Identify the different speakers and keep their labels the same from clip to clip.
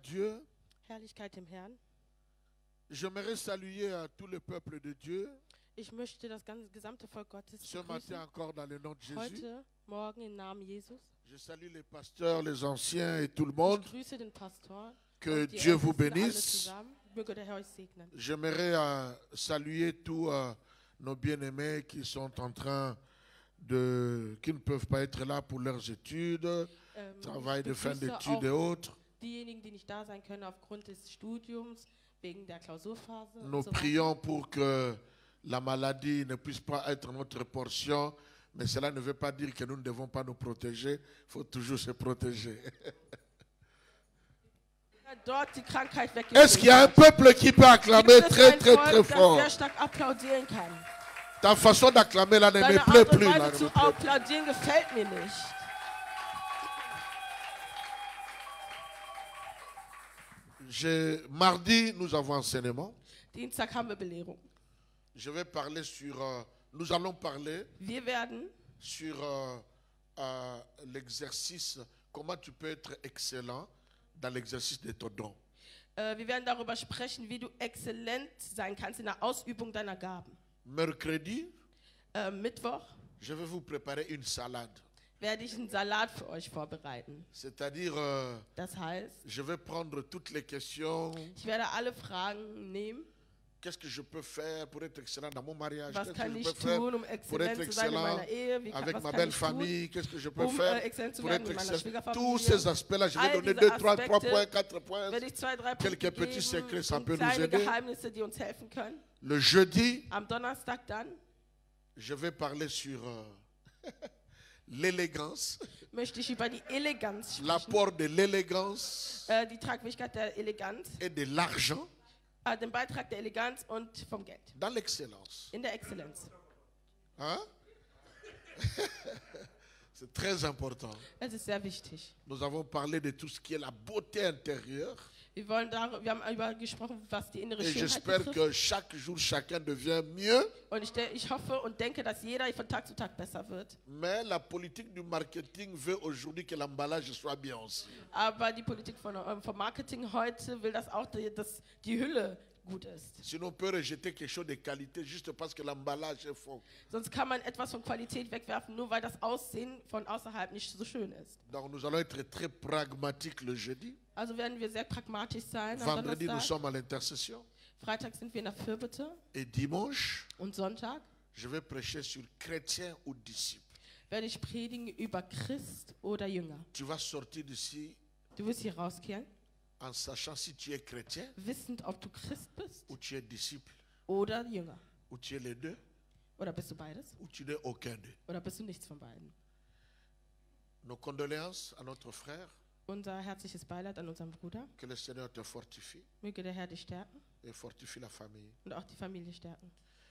Speaker 1: Dieu.
Speaker 2: Herrlichkeit dem Herrn.
Speaker 1: J'aimerais saluer tout le peuple de Dieu.
Speaker 2: Ich möchte das ganze gesamte Volk Gottes
Speaker 1: Ce matin
Speaker 2: begrüßen.
Speaker 1: encore dans le nom de Jésus.
Speaker 2: Heute, morgen im Namen Jesus.
Speaker 1: Je salue les pasteurs, les anciens et tout le monde.
Speaker 2: Ich grüße den Pastor.
Speaker 1: Que
Speaker 2: und die
Speaker 1: Dieu vous
Speaker 2: Ältesten, alle
Speaker 1: bénisse.
Speaker 2: zusammen. Möge der Herr euch segnen.
Speaker 1: J'aimerais saluer tous nos bien-aimés qui sont en train qui ne peuvent pas être là pour leurs études, travail de fin d'études et autres.
Speaker 2: Diejenigen, die nicht da sein können aufgrund des Studiums, wegen der Klausurphase.
Speaker 1: Nous prions pour que la maladie ne puisse pas être notre portion, mais cela ne veut pas dire que nous ne devons pas nous protéger. Il faut toujours se protéger. Est-ce qu'il y a un peuple qui peut acclamer très très très fort? Ta façon d'acclamer là ne me plaît plus. Là,
Speaker 2: zu applaudieren gefällt mir nicht.
Speaker 1: Mardi, nous avons enseignement.
Speaker 2: Dienstag haben wir Belehrung.
Speaker 1: Je vais parler sur. Nous allons parler
Speaker 2: Wir werden
Speaker 1: sur l'exercice. Comment tu peux être excellent dans l'exercice de ton don.
Speaker 2: Wir werden darüber sprechen, wie du exzellent sein kannst in der Ausübung deiner Gaben.
Speaker 1: Mercredi,
Speaker 2: Mittwoch
Speaker 1: je vais vous préparer une salade.
Speaker 2: Werde ich einen Salat für euch vorbereiten.
Speaker 1: C'est-à-dire,
Speaker 2: das heißt,
Speaker 1: je vais prendre toutes les questions.
Speaker 2: Ich werde alle Fragen nehmen.
Speaker 1: Qu'est-ce que je peux faire pour être excellent dans mon mariage?
Speaker 2: Was
Speaker 1: Qu'est-ce
Speaker 2: kann
Speaker 1: que
Speaker 2: ich
Speaker 1: je peux faire
Speaker 2: tun,
Speaker 1: pour être excellent avec ma belle famille? Qu'est-ce que je peux faire pour être excellent? Tous ces aspects-là, je vais donner 2, 3 points, 4 points. Quelques petits secrets, ça peut nous aider.
Speaker 2: Die uns helfen können.
Speaker 1: Le jeudi,
Speaker 2: am Donnerstag dann,
Speaker 1: je vais parler sur l'élégance.
Speaker 2: Möchte ich über die Eleganz sprechen.
Speaker 1: L'apport de l'élégance.
Speaker 2: Die Tragfähigkeit der Eleganz.
Speaker 1: Et de l'argent.
Speaker 2: Den Beitrag der Eleganz und vom Geld.
Speaker 1: Dans l'excellence.
Speaker 2: In der Exzellenz.
Speaker 1: Hein? C'est très important.
Speaker 2: Es ist sehr wichtig.
Speaker 1: Nous avons parlé de tout ce qui est la beauté intérieure.
Speaker 2: Wir haben darüber gesprochen, was die innere
Speaker 1: Et
Speaker 2: Schönheit
Speaker 1: j'espère
Speaker 2: betrifft.
Speaker 1: que chaque jour, chacun devient mieux.
Speaker 2: Und ich hoffe und denke, dass jeder von Tag zu Tag besser wird.
Speaker 1: Mais la politique du marketing veut aujourd'hui que l'emballage soit bien aussi.
Speaker 2: Aber die Politik vom Marketing heute will das auch, dass die Hülle gut ist.
Speaker 1: Sinon, on peut rejeter quelque chose de qualité juste parce que l'emballage est faux.
Speaker 2: Sonst kann man etwas von Qualität wegwerfen, nur weil das Aussehen von außerhalb nicht so schön ist.
Speaker 1: Donc nous allons être très pragmatiques le jeudi.
Speaker 2: Also werden wir sehr pragmatisch sein.
Speaker 1: Vendredi, nous sommes à l'intercession.
Speaker 2: Freitag sind wir in der Fürbitte.
Speaker 1: Et dimanche,
Speaker 2: und Sonntag,
Speaker 1: je vais prêcher sur chrétien ou disciple.
Speaker 2: Werde ich predigen über Christ oder Jünger.
Speaker 1: Tu vas sortir d'ici.
Speaker 2: Du wirst hier rauskehren.
Speaker 1: En sachant si tu es chrétien,
Speaker 2: wissend, ob du Christ bist,
Speaker 1: ou tu es disciple,
Speaker 2: oder Jünger,
Speaker 1: ou tu es les deux,
Speaker 2: oder bist du beides,
Speaker 1: ou tu n'es aucun d'eux.
Speaker 2: Oder bist du nichts von beiden.
Speaker 1: Nos condoléances à notre frère.
Speaker 2: Unser herzliches Beileid an unseren Bruder.
Speaker 1: Que le Seigneur te fortifie.
Speaker 2: Möge der Herr dich stärken.
Speaker 1: Et fortifie la famille.
Speaker 2: Und auch die Familie stärken.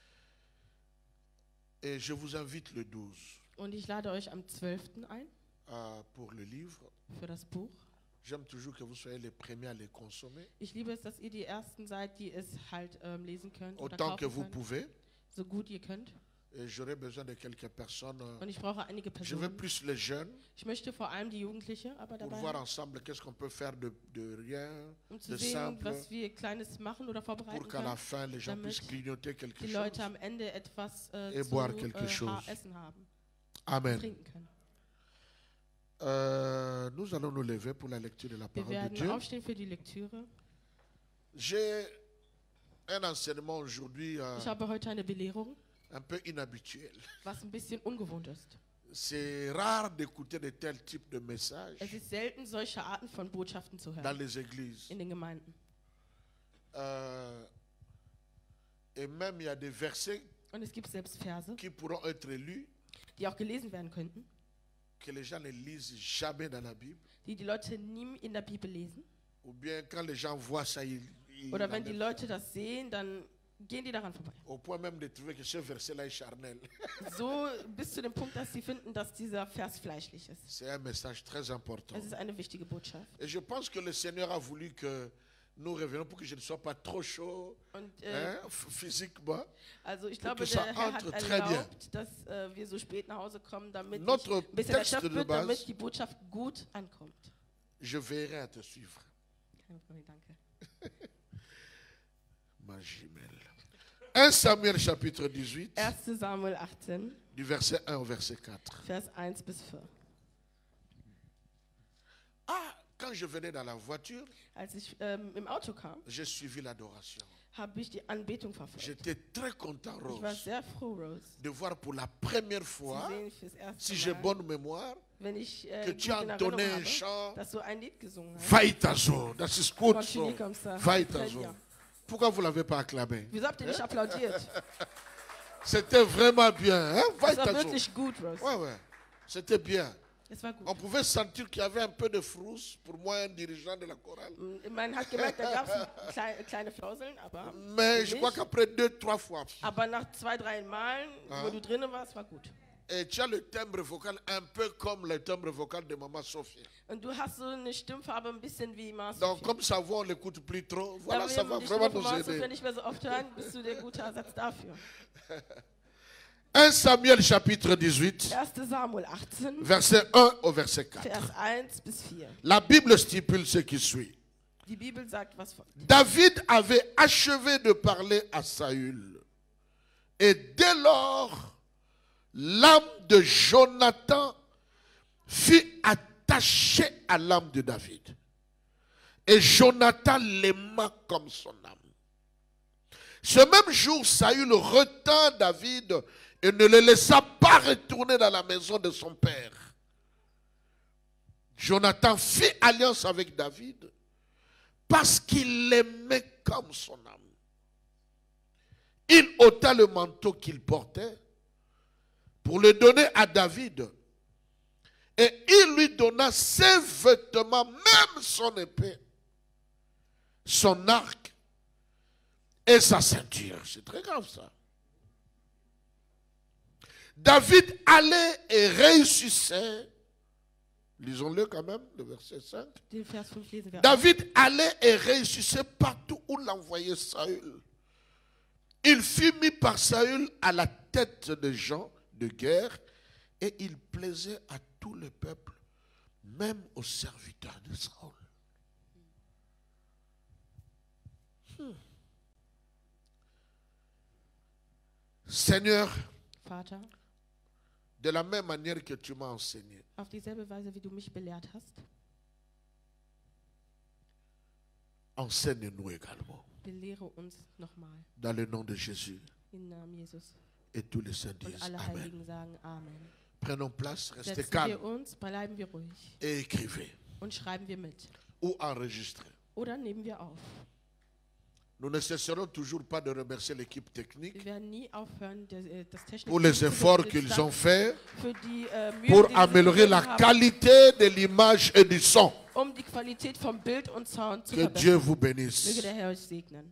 Speaker 1: Et je vous invite le 12.
Speaker 2: Und ich lade euch am 12. ein.
Speaker 1: Pour le livre.
Speaker 2: Für das Buch.
Speaker 1: J'aime toujours que vous soyez les premiers à les consommer.
Speaker 2: Ich liebe es, dass ihr die Ersten seid, die es halt lesen könnt.
Speaker 1: Autant que vous pouvez.
Speaker 2: So gut ihr könnt.
Speaker 1: Et j'aurai besoin de quelques personnes.
Speaker 2: Und ich brauche einige Personen.
Speaker 1: Je veux plus les jeunes.
Speaker 2: Ich möchte vor allem die Jugendliche, aber dabei.
Speaker 1: Pour voir ensemble qu'est-ce qu'on peut faire de rien,
Speaker 2: zu sehen,
Speaker 1: simple,
Speaker 2: was wir Kleines machen oder vorbereiten
Speaker 1: pour qu'à la fin les gens puissent grignoter quelque
Speaker 2: die
Speaker 1: chose.
Speaker 2: Leute am Ende etwas
Speaker 1: et boire quelque chose.
Speaker 2: Essen haben.
Speaker 1: Amen.
Speaker 2: Trinken können.
Speaker 1: Nous allons nous lever pour la lecture de la parole de Dieu.
Speaker 2: Aufstehen für die Lektüre.
Speaker 1: J'ai un enseignement aujourd'hui.
Speaker 2: Ich habe heute eine Belehrung.
Speaker 1: Un peu inhabituel.
Speaker 2: Was ein bisschen ungewohnt ist.
Speaker 1: C'est rare d'écouter de tels types de messages.
Speaker 2: Es ist selten, solche Arten von Botschaften zu hören.
Speaker 1: Dans les églises.
Speaker 2: In den Gemeinden.
Speaker 1: Et même il y a des versets.
Speaker 2: Und es gibt selbst Verse,
Speaker 1: qui pourront être lus.
Speaker 2: Die auch gelesen werden könnten.
Speaker 1: Que les gens ne lisent jamais dans la Bible.
Speaker 2: Die Leute nie in der Bibel lesen.
Speaker 1: Ou bien quand les gens voient ça,
Speaker 2: oder wenn die Leute das sehen, dann gehen die daran vorbei.
Speaker 1: Au point même de trouver que ce verset-là est charnel.
Speaker 2: So bis zu dem Punkt, dass sie finden, dass dieser Vers fleischlich ist.
Speaker 1: C'est un message très important.
Speaker 2: Es ist eine wichtige Botschaft.
Speaker 1: Et je pense que le Seigneur a voulu que nous revenons pour que je ne sois pas trop chaud physiquement.
Speaker 2: Also ich glaube, der Herr hat erlaubt, dass wir so spät nach Hause kommen, damit ich ein bisschen erschöpft bin, damit die Botschaft gut ankommt.
Speaker 1: Je veillerai à te suivre.
Speaker 2: Kein Problem, danke.
Speaker 1: Ma jumelle. 1 Samuel chapitre 18,
Speaker 2: 1. Samuel 18,
Speaker 1: du verset 1 au verset 4.
Speaker 2: Vers 1 bis 4.
Speaker 1: Ah, quand je venais dans la voiture,
Speaker 2: Als ich im Auto kam,
Speaker 1: j'ai suivi l'adoration.
Speaker 2: habe ich die Anbetung verfolgt.
Speaker 1: J'étais très content,
Speaker 2: Ich war
Speaker 1: Rose,
Speaker 2: sehr froh, Rose,
Speaker 1: de voir pour la première
Speaker 2: zu
Speaker 1: fois,
Speaker 2: sehen fürs erste
Speaker 1: si j'ai
Speaker 2: Mal,
Speaker 1: bonne mémoire,
Speaker 2: wenn ich
Speaker 1: que
Speaker 2: gut
Speaker 1: tu as
Speaker 2: in
Speaker 1: entonné
Speaker 2: Erinnerung
Speaker 1: un
Speaker 2: habe,
Speaker 1: chant.
Speaker 2: dass du ein Lied gesungen hast.
Speaker 1: Vaitazo, das ist gut so.
Speaker 2: Continue comme ça.
Speaker 1: Vaitazo.
Speaker 2: Très bien.
Speaker 1: Pourquoi vous ne l'avez pas acclamé?
Speaker 2: Wieso habt ihr nicht applaudiert?
Speaker 1: C'était vraiment bien, hein?
Speaker 2: Es war
Speaker 1: Vaitazo.
Speaker 2: wirklich gut, Rose.
Speaker 1: Ouais, ouais. C'était bien.
Speaker 2: Es war gut.
Speaker 1: On pouvait sentir qu'il y avait un peu de frousse pour moi, un dirigeant de la chorale.
Speaker 2: Man hat gemerkt, da gab es kleine Flauseln, aber,
Speaker 1: Mais
Speaker 2: für
Speaker 1: je crois
Speaker 2: mich,
Speaker 1: qu'après 2-3 fois,
Speaker 2: aber nach 2, 3 Malen, wo du drinnen warst, war gut.
Speaker 1: et tu as le timbre vocal un peu comme le timbre vocal de Maman Sophie.
Speaker 2: Und du hast so eine Stimmfarbe ein bisschen wie Mars.
Speaker 1: Donc comme sa voix, on ne l'écoute plus trop. Voilà,
Speaker 2: Da
Speaker 1: ça
Speaker 2: wir
Speaker 1: va
Speaker 2: die
Speaker 1: vraiment
Speaker 2: Stimme von
Speaker 1: nous
Speaker 2: Mars
Speaker 1: aider.
Speaker 2: nicht mehr so oft hören, bist du der gute Ersatz dafür.
Speaker 1: 1 Samuel chapitre 18,
Speaker 2: 1. Samuel 18,
Speaker 1: verset 1 au verset 4.
Speaker 2: Vers 1 bis 4.
Speaker 1: La Bible stipule ce qui suit.
Speaker 2: Die Bibel sagt, was folgt.
Speaker 1: David avait achevé de parler à Saül. Et dès lors, l'âme de Jonathan fut attachée à l'âme de David. Et Jonathan l'aima comme son âme. Ce même jour, Saül retint David et ne le laissa pas retourner dans la maison de son père. Jonathan fit alliance avec David parce qu'il l'aimait comme son âme. Il ôta le manteau qu'il portait pour le donner à David. Et il lui donna ses vêtements, même son épée, son arc et sa ceinture. C'est très grave ça. David allait et réussissait. Lisons-le quand même, le verset 5.
Speaker 2: Den Vers 5 lesen wir.
Speaker 1: David allait et réussissait partout où l'envoyait Saül. Il fut mis par Saül à la tête des gens de guerre et il plaisait à tout le peuple, même aux serviteurs de Saül. Seigneur,
Speaker 2: Vater,
Speaker 1: de la même manière que tu m'as enseigné,
Speaker 2: auf dieselbe Weise, wie du mich belehrt hast,
Speaker 1: enseigne-nous également.
Speaker 2: belehre uns nochmal.
Speaker 1: Dans le nom de Jésus.
Speaker 2: Im Namen Jesus.
Speaker 1: Et tous les saints
Speaker 2: Und
Speaker 1: disent
Speaker 2: alle
Speaker 1: Amen.
Speaker 2: Heiligen sagen Amen.
Speaker 1: Prenons place, restez
Speaker 2: Setzen
Speaker 1: calmes
Speaker 2: wir uns, bleiben wir ruhig
Speaker 1: et écrivez
Speaker 2: und schreiben wir mit.
Speaker 1: ou enregistrez.
Speaker 2: Oder nehmen wir auf.
Speaker 1: Nous ne cesserons toujours pas de remercier l'équipe technique
Speaker 2: Wir werden nie aufhören, das Technik
Speaker 1: pour les efforts qu'ils ont faits
Speaker 2: für die Mühe,
Speaker 1: pour
Speaker 2: die sie
Speaker 1: améliorer la
Speaker 2: gegeben haben,
Speaker 1: qualité de l'image et du son.
Speaker 2: die Qualität vom Bild und Sound zu
Speaker 1: Que Dieu
Speaker 2: verbessern.
Speaker 1: vous
Speaker 2: Möge
Speaker 1: bénisse.
Speaker 2: der Herr euch segnen.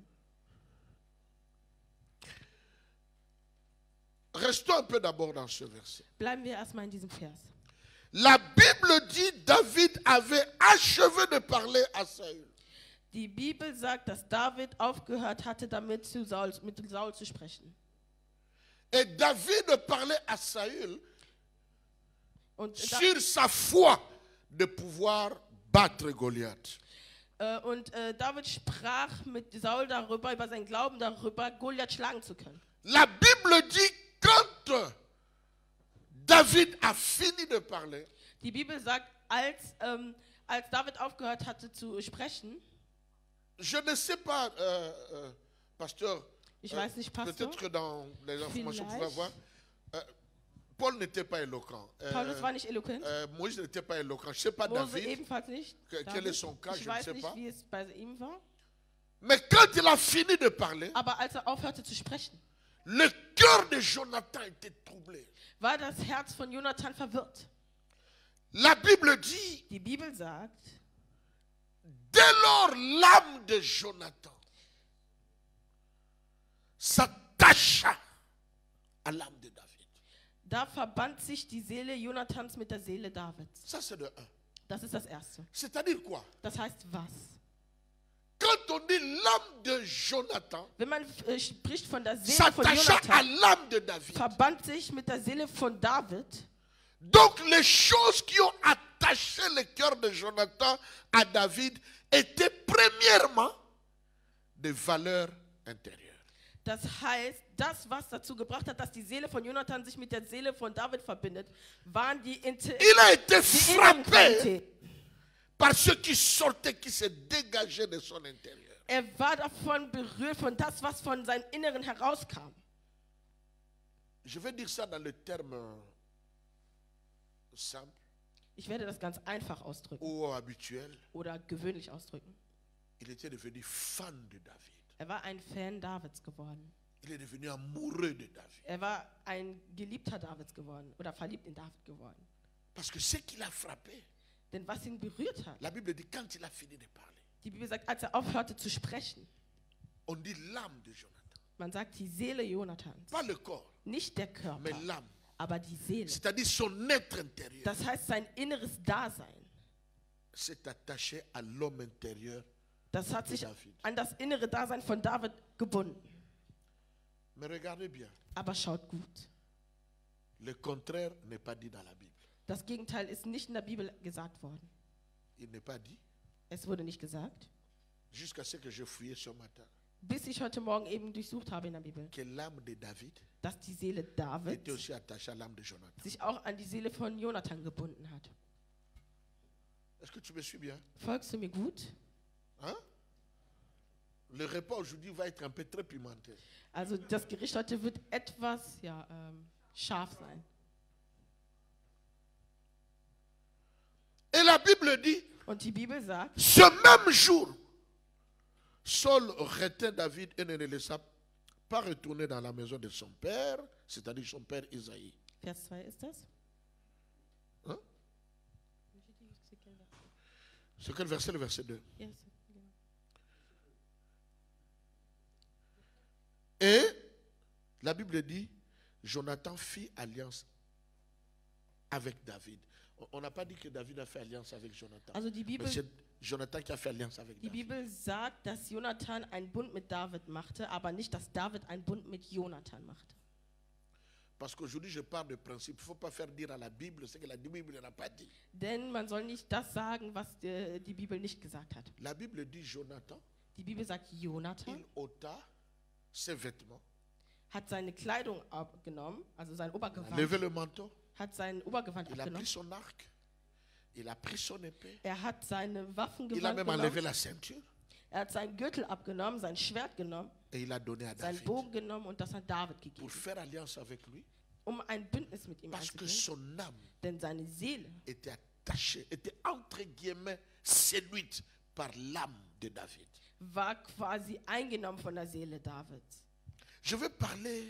Speaker 1: Restons un peu d'abord dans ce verset.
Speaker 2: Bleiben wir erstmal in diesem Vers.
Speaker 1: La Bible dit David avait achevé de parler à Saül.
Speaker 2: Die Bibel sagt, dass David aufgehört hatte, mit Saul zu sprechen.
Speaker 1: Et David parlait à Saül
Speaker 2: Und,
Speaker 1: sur sa foi de pouvoir battre Goliath.
Speaker 2: David sprach mit Saul darüber, über seinen Glauben darüber, Goliath schlagen zu können.
Speaker 1: La Bible dit quand David a fini de parler,
Speaker 2: Die Bibel sagt, als David aufgehört hatte zu sprechen,
Speaker 1: je ne sais pas, pasteur,
Speaker 2: ich weiß nicht, Pastor,
Speaker 1: peut-être que dans les informations que vous pouvez
Speaker 2: vielleicht.
Speaker 1: avoir, Paul n'était pas éloquent.
Speaker 2: Paulus war nicht eloquent,
Speaker 1: Moïse n'était pas éloquent. Je ne sais pas
Speaker 2: Mose
Speaker 1: David,
Speaker 2: ebenfalls nicht.
Speaker 1: quel
Speaker 2: David,
Speaker 1: est son cas,
Speaker 2: ich
Speaker 1: je ne
Speaker 2: weiß
Speaker 1: sais
Speaker 2: nicht,
Speaker 1: pas.
Speaker 2: wie es bei ihm war.
Speaker 1: Mais quand il a fini de parler,
Speaker 2: Aber als aufhörte zu sprechen,
Speaker 1: le cœur de Jonathan était troublé.
Speaker 2: war das Herz von Jonathan verwirrt.
Speaker 1: La Bible dit,
Speaker 2: Die Bibel sagt,
Speaker 1: dès lors l'âme de Jonathan s'attacha à l'âme de David.
Speaker 2: da verband sich die Seele Jonathans mit der Seele Davids.
Speaker 1: Ça c'est de un.
Speaker 2: Das ist das Erste.
Speaker 1: C'est-à-dire quoi?
Speaker 2: Das heißt was?
Speaker 1: Quand on dit l'âme de Jonathan
Speaker 2: Wenn man spricht von der Seele von
Speaker 1: s'attacha à
Speaker 2: Jonathan,
Speaker 1: l'âme de David.
Speaker 2: verband sich mit der Seele von David.
Speaker 1: Donc les choses qui ont atteint attaché le cœur de Jonathan à David était premièrement des valeurs intérieures.
Speaker 2: Das heißt, das, was dazu gebracht hat, dass die Seele von Jonathan sich mit der Seele von David verbindet, waren die
Speaker 1: Il a été
Speaker 2: inneren
Speaker 1: frappé
Speaker 2: Qualitäten.
Speaker 1: par ce qui sortait, qui se dégageait de son intérieur.
Speaker 2: Er war davon berührt, von das, was von seinem Inneren herauskam.
Speaker 1: Je vais dire ça dans le terme simple
Speaker 2: Ich werde das ganz einfach ausdrücken
Speaker 1: ou habituel.
Speaker 2: oder gewöhnlich ausdrücken.
Speaker 1: Il était devenu fan de David.
Speaker 2: Er war ein Fan Davids geworden.
Speaker 1: Il est devenu amoureux de David.
Speaker 2: Er war ein Geliebter Davids geworden oder verliebt in David geworden.
Speaker 1: Parce que ce qui l'a frappé,
Speaker 2: Denn was ihn berührt hat,
Speaker 1: la Bible dit quand il a fini de parler,
Speaker 2: die Bibel sagt, als er aufhörte zu sprechen,
Speaker 1: on dit l'âme de Jonathan.
Speaker 2: man sagt die Seele Jonathans,
Speaker 1: Pas le corps,
Speaker 2: nicht der Körper,
Speaker 1: mais l'âme.
Speaker 2: aber die Seele.
Speaker 1: C'est-à-dire son être intérieur
Speaker 2: Das heißt, sein inneres Dasein,
Speaker 1: s'est attaché à l'homme intérieur.
Speaker 2: das hat sich an das innere Dasein von David gebunden.
Speaker 1: Mais regardez bien,
Speaker 2: Aber schaut gut,
Speaker 1: le contraire n'est pas dit dans la Bible.
Speaker 2: das Gegenteil ist nicht in der Bibel gesagt worden.
Speaker 1: Il n'est pas dit,
Speaker 2: Es wurde nicht gesagt,
Speaker 1: jusqu'à ce que je fouillais ce matin,
Speaker 2: bis ich heute Morgen eben durchsucht habe in der Bibel,
Speaker 1: que l'âme de David
Speaker 2: dass die Seele
Speaker 1: était
Speaker 2: Davids
Speaker 1: aussi attachée à l'âme de Jonathan.
Speaker 2: sich auch an die Seele von Jonathan gebunden hat.
Speaker 1: Est-ce que tu me suis bien?
Speaker 2: Folgst du mir gut?
Speaker 1: Hein? Le repas aujourd'hui va être un peu très pimenté.
Speaker 2: Also das Gericht heute wird etwas scharf sein.
Speaker 1: Et la Bible dit,
Speaker 2: Und die Bibel sagt,
Speaker 1: ce même jour, Saul retint David et ne le laissa pas retourner dans la maison de son père, c'est-à-dire son père Isaïe.
Speaker 2: Vers 2 ist das?
Speaker 1: Hein? C'est quel verset? Le verset 2.
Speaker 2: Yes.
Speaker 1: Et la Bible dit, Jonathan fit alliance avec David. On n'a pas dit que David a fait alliance avec Jonathan.
Speaker 2: Also die
Speaker 1: Mais
Speaker 2: Bibel,
Speaker 1: c'est Jonathan qui a fait alliance avec
Speaker 2: die
Speaker 1: David.
Speaker 2: Bibel sagt, dass Jonathan einen Bund mit David machte, aber nicht, dass David einen Bund mit Jonathan machte.
Speaker 1: Parce qu'aujourd'hui, je pars de principe. Il ne faut pas faire dire à la Bible ce que la Bible n'a pas dit.
Speaker 2: Denn man soll nicht das sagen, was die Bibel nicht gesagt hat.
Speaker 1: La Bible dit Jonathan,
Speaker 2: Die Bibel sagt, Jonathan
Speaker 1: il ôta ses vêtements,
Speaker 2: hat seine Kleidung abgenommen, also sein
Speaker 1: il a
Speaker 2: Obergewand,
Speaker 1: levé le manteau,
Speaker 2: hat sein Obergewand
Speaker 1: il a
Speaker 2: abgenommen.
Speaker 1: pris son arc, il a pris son épée,
Speaker 2: Er hat seine Waffen
Speaker 1: il a même enlevé
Speaker 2: genommen.
Speaker 1: la ceinture
Speaker 2: Er hat seinen Gürtel abgenommen, sein Schwert genommen,
Speaker 1: et il a donné à
Speaker 2: seinen
Speaker 1: David
Speaker 2: Bogen genommen und das hat David
Speaker 1: pour
Speaker 2: gegeben,
Speaker 1: faire alliance avec lui.
Speaker 2: um ein Bündnis mit ihm
Speaker 1: Parce que
Speaker 2: einzugehen.
Speaker 1: son âme
Speaker 2: Denn seine Seele
Speaker 1: était attachée, était entre guillemets séduite par l'âme de David.
Speaker 2: war quasi eingenommen von der Seele Davids.
Speaker 1: Je vais parler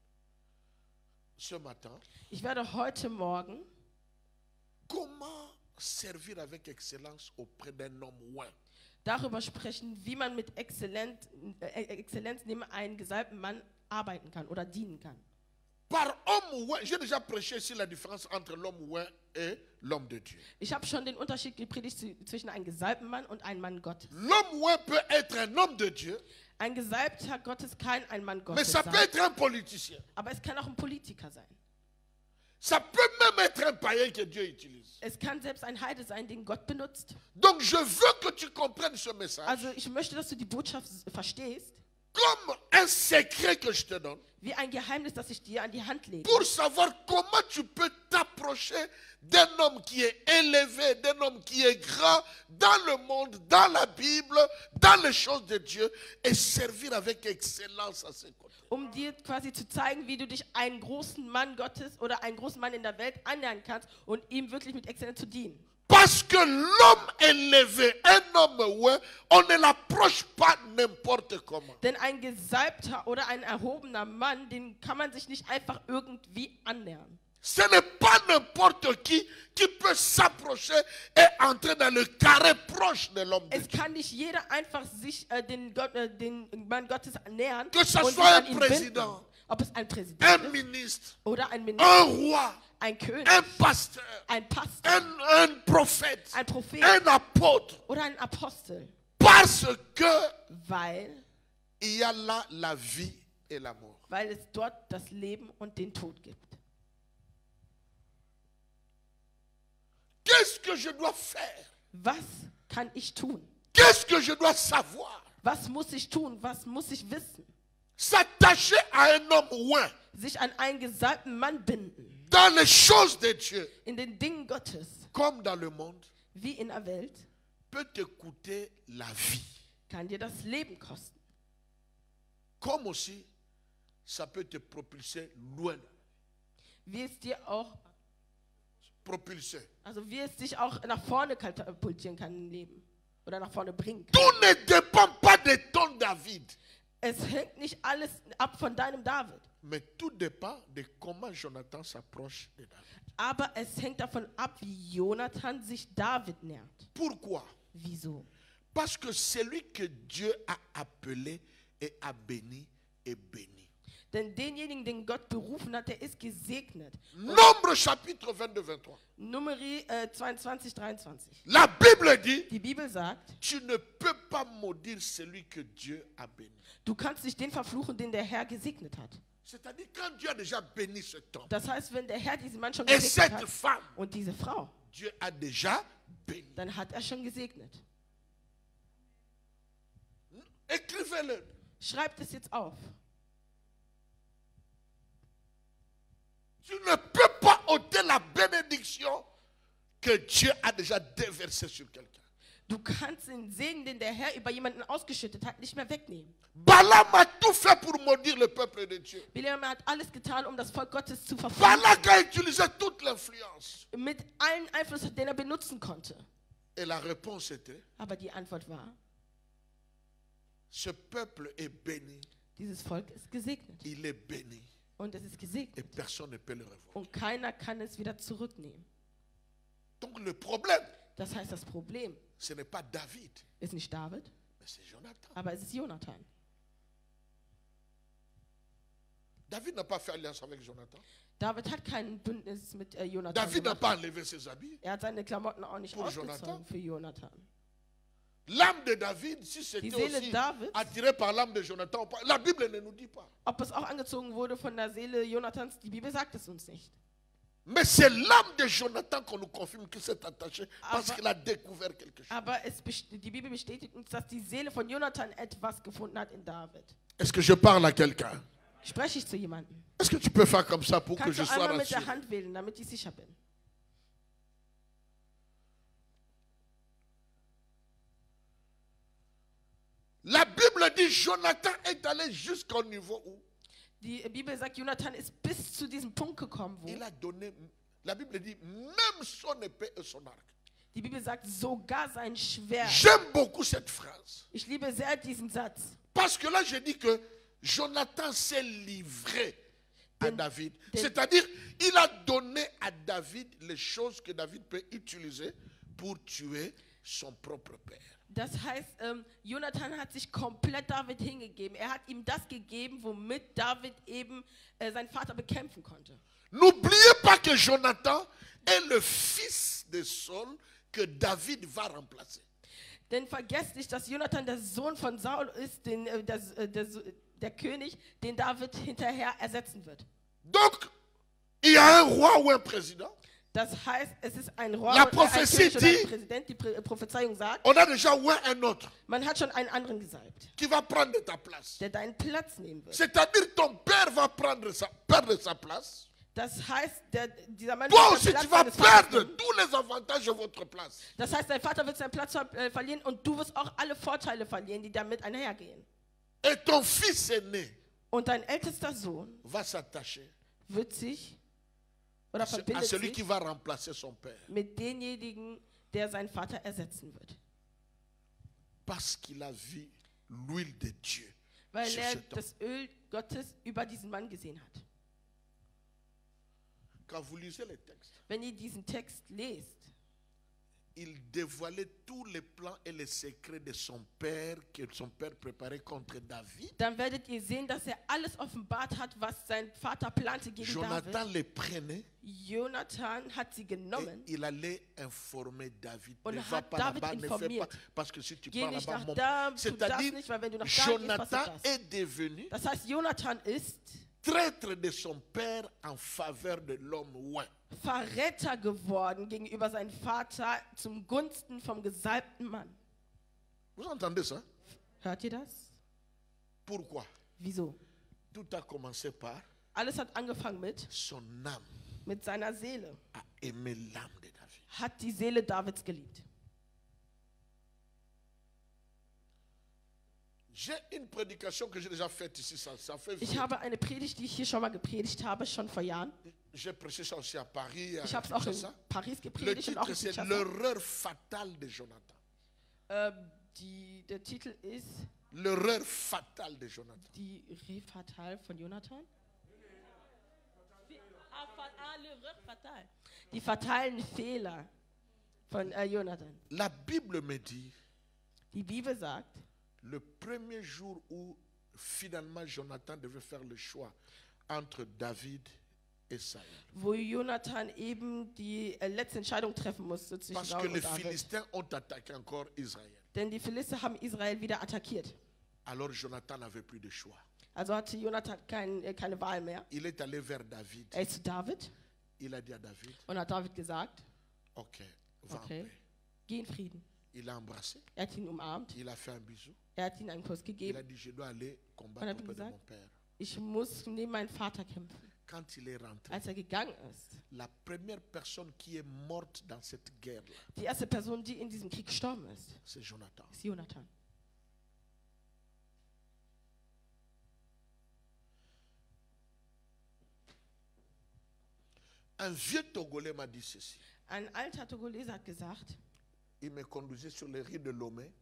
Speaker 1: ce matin
Speaker 2: Ich werde heute Morgen
Speaker 1: comment servir avec excellence auprès d'un homme oint.
Speaker 2: darüber sprechen, wie man mit Exzellenz neben einem gesalbten Mann arbeiten kann oder dienen kann.
Speaker 1: Par homme oint, j'ai déjà prêché ici la différence entre l'homme oint et l'homme de Dieu.
Speaker 2: Ich habe schon den Unterschied gepredigt zwischen einem gesalbten Mann und einem Mann Gottes.
Speaker 1: L'homme oint peut être un homme de Dieu,
Speaker 2: Ein Gesalbter Gottes kann ein Mann
Speaker 1: mais
Speaker 2: Gottes
Speaker 1: ça peut
Speaker 2: sein,
Speaker 1: être un politicien.
Speaker 2: aber es kann auch ein Politiker sein.
Speaker 1: Ça peut même être un païen que Dieu utilise.
Speaker 2: Es kann selbst ein Heide sein, den Gott benutzt.
Speaker 1: Donc je veux que tu comprennes ce message
Speaker 2: Also ich möchte, dass du die Botschaft verstehst,
Speaker 1: comme un secret que je te donne
Speaker 2: wie ein Geheimnis, das ich dir an die Hand lege,
Speaker 1: pour savoir comment tu peux t'approcher d'un homme qui est élevé, d'un homme qui est grand dans le monde, dans la Bible, dans les choses de Dieu et servir avec excellence à ses côtés.
Speaker 2: um dir quasi zu zeigen, wie du dich einen großen Mann Gottes oder einen großen Mann in der Welt annähern kannst und ihm wirklich mit Exzellenz zu dienen.
Speaker 1: Parce que l'homme élevé, un homme ouin, on ne l'approche pas n'importe comment.
Speaker 2: Denn ein gesalbter oder ein erhobener Mann, den kann man sich nicht einfach irgendwie annähern.
Speaker 1: Ce n'est pas n'importe qui peut s'approcher et entrer dans le carré proche de l'homme de
Speaker 2: Es
Speaker 1: Dieu.
Speaker 2: kann nicht jeder einfach sich den Mann Gottes nähern
Speaker 1: Que ça
Speaker 2: und
Speaker 1: soit
Speaker 2: sich an
Speaker 1: un
Speaker 2: ihn
Speaker 1: président,
Speaker 2: binden. Ob es ein Präsident
Speaker 1: un
Speaker 2: ist
Speaker 1: ministre,
Speaker 2: oder ein Minister,
Speaker 1: un roi,
Speaker 2: ein König,
Speaker 1: un pasteur,
Speaker 2: ein Pastor,
Speaker 1: un prophète,
Speaker 2: ein Prophet
Speaker 1: un apôtre.
Speaker 2: oder ein Apostel.
Speaker 1: Parce que
Speaker 2: Weil
Speaker 1: il y a là la vie et la mort.
Speaker 2: es dort das Leben und den Tod gibt.
Speaker 1: Qu'est-ce que je dois faire?
Speaker 2: Was kann ich tun?
Speaker 1: Qu'est-ce que je dois savoir?
Speaker 2: Was muss ich tun? Was muss ich wissen?
Speaker 1: S'attacher à un homme loin
Speaker 2: Sich an einen gesalbten Mann binden.
Speaker 1: dans les choses de Dieu,
Speaker 2: In den Dingen Gottes,
Speaker 1: comme dans le monde,
Speaker 2: wie in der Welt,
Speaker 1: peut te coûter la vie.
Speaker 2: kann dir das Leben kosten.
Speaker 1: Comme aussi, ça peut te propulser loin.
Speaker 2: Wie es dir auch,
Speaker 1: Propulser.
Speaker 2: also wie es dich auch nach vorne katapultieren kann im Leben. Oder nach vorne bringen kann.
Speaker 1: Tout ne dépend pas de ton David,
Speaker 2: Es hängt nicht alles ab von deinem David.
Speaker 1: mais tout dépend de comment Jonathan s'approche de David.
Speaker 2: Aber es hängt davon ab, wie Jonathan sich David nähert.
Speaker 1: Pourquoi?
Speaker 2: Wieso?
Speaker 1: Parce que celui que Dieu a appelé et a béni est béni.
Speaker 2: Denn denjenigen, den Gott berufen hat, der ist gesegnet.
Speaker 1: Nombre chapitre 22, 23.
Speaker 2: Numeri 22, 23.
Speaker 1: La Bible dit,
Speaker 2: Die Bibel sagt,
Speaker 1: tu ne peux pas maudire celui que Dieu a béni.
Speaker 2: du kannst nicht den verfluchen, den der Herr gesegnet hat.
Speaker 1: C'est-à-dire quand Dieu a déjà béni cet homme
Speaker 2: Das heißt, wenn der Herr diesen Mann schon
Speaker 1: et
Speaker 2: gesegnet
Speaker 1: cette
Speaker 2: hat
Speaker 1: femme,
Speaker 2: und diese Frau,
Speaker 1: Dieu a déjà béni.
Speaker 2: dann hat er schon gesegnet.
Speaker 1: Écrivez-le.
Speaker 2: Schreibt es jetzt auf.
Speaker 1: Tu ne peux pas ôter la bénédiction que Dieu a déjà déversée sur quelqu'un.
Speaker 2: Du kannst den Segen, den der Herr über jemanden ausgeschüttet hat, nicht mehr wegnehmen.
Speaker 1: Balaam a tout fait pour maudire le peuple de Dieu.
Speaker 2: Bileam hat alles getan, um das Volk Gottes zu verfolgen.
Speaker 1: Balak a utilisé toute l'influence.
Speaker 2: Mit allen Einfluss, den er benutzen konnte.
Speaker 1: Et la réponse était,
Speaker 2: Aber die Antwort war,
Speaker 1: ce peuple est béni,
Speaker 2: dieses Volk ist gesegnet.
Speaker 1: il est béni.
Speaker 2: Und es ist
Speaker 1: Et
Speaker 2: gesegnet.
Speaker 1: personne ne peut le revoir.
Speaker 2: Und keiner kann es wieder zurücknehmen.
Speaker 1: Donc le problème,
Speaker 2: Das heißt, das Problem
Speaker 1: ce n'est pas David,
Speaker 2: ist nicht David,
Speaker 1: mais c'est Jonathan.
Speaker 2: aber es ist Jonathan.
Speaker 1: David n'a pas fait alliance avec Jonathan.
Speaker 2: David hat kein Bündnis mit Jonathan
Speaker 1: David n'a
Speaker 2: gemacht.
Speaker 1: pas enlevé ses habits.
Speaker 2: Er hat seine Klamotten auch nicht
Speaker 1: Pour
Speaker 2: ausgezogen
Speaker 1: Jonathan.
Speaker 2: für Jonathan.
Speaker 1: L'âme de David, si
Speaker 2: Die
Speaker 1: c'était
Speaker 2: Seele
Speaker 1: aussi
Speaker 2: Davids,
Speaker 1: attiré par l'âme de Jonathan, la Bible ne nous dit pas.
Speaker 2: ob es auch angezogen wurde von der Seele Jonathans, die Bibel sagt es uns nicht.
Speaker 1: Mais c'est l'âme de Jonathan qu'on nous confirme qu'il s'est attaché parce
Speaker 2: Aber-
Speaker 1: qu'il a découvert quelque chose.
Speaker 2: Aber die Bibel bestätigt uns, dass die Seele von Jonathan etwas gefunden hat in David.
Speaker 1: Est-ce que je parle à quelqu'un?
Speaker 2: Spreche ich zu jemandem?
Speaker 1: Est-ce que tu peux faire comme ça pour que
Speaker 2: Kannst
Speaker 1: je
Speaker 2: du
Speaker 1: sois
Speaker 2: einmal mit der
Speaker 1: rassuré?
Speaker 2: Hand wählen, damit ich sicher bin?
Speaker 1: La Bible dit Jonathan est allé jusqu'au niveau où
Speaker 2: Die Bibel sagt, Jonathan ist bis zu diesem Punkt gekommen, wo
Speaker 1: il a donné, la Bible dit même son épée et son arc.
Speaker 2: die Bibel sagt, sogar sein Schwert.
Speaker 1: J'aime beaucoup cette phrase.
Speaker 2: Ich liebe sehr diesen Satz.
Speaker 1: Parce que là, je dis que Jonathan s'est livré à
Speaker 2: Den-
Speaker 1: David.
Speaker 2: den-
Speaker 1: C'est-à-dire, il a donné à David les choses que David peut utiliser pour tuer son propre père.
Speaker 2: Das heißt, Jonathan hat sich komplett David hingegeben. Er hat ihm das gegeben, womit David eben seinen Vater bekämpfen konnte.
Speaker 1: N'oubliez pas que Jonathan est le fils de Saul que David va remplacer.
Speaker 2: Denn vergesst nicht, dass Jonathan der Sohn von Saul ist, der König, den David hinterher ersetzen wird.
Speaker 1: Donc, il y a un roi ou un président.
Speaker 2: Das heißt, es ist ein Roi,
Speaker 1: La
Speaker 2: ein
Speaker 1: prophétie
Speaker 2: König oder ein
Speaker 1: dit-
Speaker 2: Präsident. Die Prophezeiung sagt,
Speaker 1: On a déjà oué un autre
Speaker 2: man hat schon einen anderen gesalbt,
Speaker 1: qui va prendre ta place.
Speaker 2: der deinen Platz nehmen wird.
Speaker 1: C'est-à-dire, ton père va perdre sa place.
Speaker 2: Das heißt, dieser Mann
Speaker 1: Toi
Speaker 2: wird
Speaker 1: aussi,
Speaker 2: den
Speaker 1: tu
Speaker 2: Platz
Speaker 1: vas
Speaker 2: seines Vaters
Speaker 1: perdre
Speaker 2: nehmen.
Speaker 1: tous les avantages de votre place.
Speaker 2: Das heißt, dein Vater wird seinen Platz verlieren und du wirst auch alle Vorteile verlieren, die damit einhergehen.
Speaker 1: Et ton fils aîné
Speaker 2: Und dein ältester Sohn
Speaker 1: va s'attacher
Speaker 2: wird sich oder
Speaker 1: à
Speaker 2: verbindet
Speaker 1: celui
Speaker 2: sich
Speaker 1: qui va remplacer son père.
Speaker 2: mit demjenigen, der seinen Vater ersetzen wird.
Speaker 1: Parce qu'il a vu l'huile de Dieu.
Speaker 2: Weil
Speaker 1: sur
Speaker 2: er
Speaker 1: cet homme.
Speaker 2: das Öl Gottes über diesen Mann gesehen hat.
Speaker 1: Quand vous lisez les textes,
Speaker 2: Wenn ihr diesen Text lest,
Speaker 1: il dévoilait tous les plans et les secrets de son père que son père préparait contre David.
Speaker 2: dann werdet ihr sehen, dass er alles offenbart hat, was sein Vater plante gegen
Speaker 1: Jonathan
Speaker 2: David.
Speaker 1: les prenait
Speaker 2: Jonathan hat sie
Speaker 1: et
Speaker 2: genommen.
Speaker 1: il allait informer David.
Speaker 2: Und
Speaker 1: Ne va
Speaker 2: hat
Speaker 1: pas
Speaker 2: David
Speaker 1: là-bas, ne fais pas,
Speaker 2: informiert.
Speaker 1: parce que si tu
Speaker 2: Geh
Speaker 1: pars
Speaker 2: nicht
Speaker 1: là-bas,
Speaker 2: nach
Speaker 1: mon
Speaker 2: da, tu das
Speaker 1: C'est-à-dire,
Speaker 2: nicht, weil wenn du nach da gehst,
Speaker 1: Jonathan
Speaker 2: passiert das.
Speaker 1: est devenu
Speaker 2: Das heißt, Jonathan ist
Speaker 1: traître de son père en faveur de l'homme oint.
Speaker 2: Verräter geworden gegenüber seinem Vater zum Gunsten vom gesalbten Mann.
Speaker 1: Vous entendez ça?
Speaker 2: Hört ihr das?
Speaker 1: Pourquoi?
Speaker 2: Wieso?
Speaker 1: Tout a commencé par
Speaker 2: Alles hat angefangen
Speaker 1: son âme
Speaker 2: mit seiner Seele.
Speaker 1: a aimé l'âme de David.
Speaker 2: Hat die Seele Davids geliebt.
Speaker 1: J'ai une prédication que j'ai déjà faite ici, ça fait
Speaker 2: Ich
Speaker 1: vieux.
Speaker 2: habe eine Predigt, die ich hier schon mal gepredigt habe, schon vor Jahren.
Speaker 1: J'ai prêché ça aussi à Paris, à
Speaker 2: Ich habe es auch in
Speaker 1: Kinshasa.
Speaker 2: Paris
Speaker 1: Le
Speaker 2: gepredigt und auch
Speaker 1: titre
Speaker 2: in
Speaker 1: c'est
Speaker 2: Kinshasa.
Speaker 1: l'erreur fatale de Jonathan.
Speaker 2: Der Titel ist
Speaker 1: L'erreur fatale de Jonathan.
Speaker 2: Die Refatal von Jonathan. Die fatalen Fehler von Jonathan.
Speaker 1: La Bible me dit,
Speaker 2: Die Bibel sagt,
Speaker 1: le premier jour où finalement Jonathan devait faire le choix entre David et Saül.
Speaker 2: wo Jonathan eben die letzte Entscheidung treffen musste zwischen
Speaker 1: Parce que
Speaker 2: Saul
Speaker 1: les
Speaker 2: und David.
Speaker 1: Philistins ont attaqué encore Israël.
Speaker 2: Denn die Philister haben Israel wieder attackiert.
Speaker 1: Alors Jonathan n'avait plus de choix.
Speaker 2: Also hatte Jonathan keine Wahl mehr.
Speaker 1: Il est allé vers David.
Speaker 2: Er ist zu David
Speaker 1: Il a dit à David,
Speaker 2: und hat David gesagt,
Speaker 1: ok, va en
Speaker 2: okay,
Speaker 1: paix.
Speaker 2: geh in Frieden.
Speaker 1: Il l'a embrassé,
Speaker 2: Er hat ihn umarmt,
Speaker 1: il a fait un bisou.
Speaker 2: er hat ihm einen Kuss
Speaker 1: Il a
Speaker 2: gegeben.
Speaker 1: dit, je dois aller
Speaker 2: Und
Speaker 1: combattre
Speaker 2: hat ihm
Speaker 1: auprès de
Speaker 2: gesagt,
Speaker 1: mon père.
Speaker 2: ich muss neben meinen Vater kämpfen.
Speaker 1: Quand il est rentré,
Speaker 2: Als er gegangen ist,
Speaker 1: la première personne qui est morte dans cette guerre-là,
Speaker 2: die erste Person, die in diesem Krieg gestorben ist,
Speaker 1: c'est Jonathan.
Speaker 2: ist Jonathan.
Speaker 1: Un vieux Togolais m'a dit ceci.
Speaker 2: Ein alter Togolese hat gesagt,
Speaker 1: Il me conduisait sur les rives de Lomé.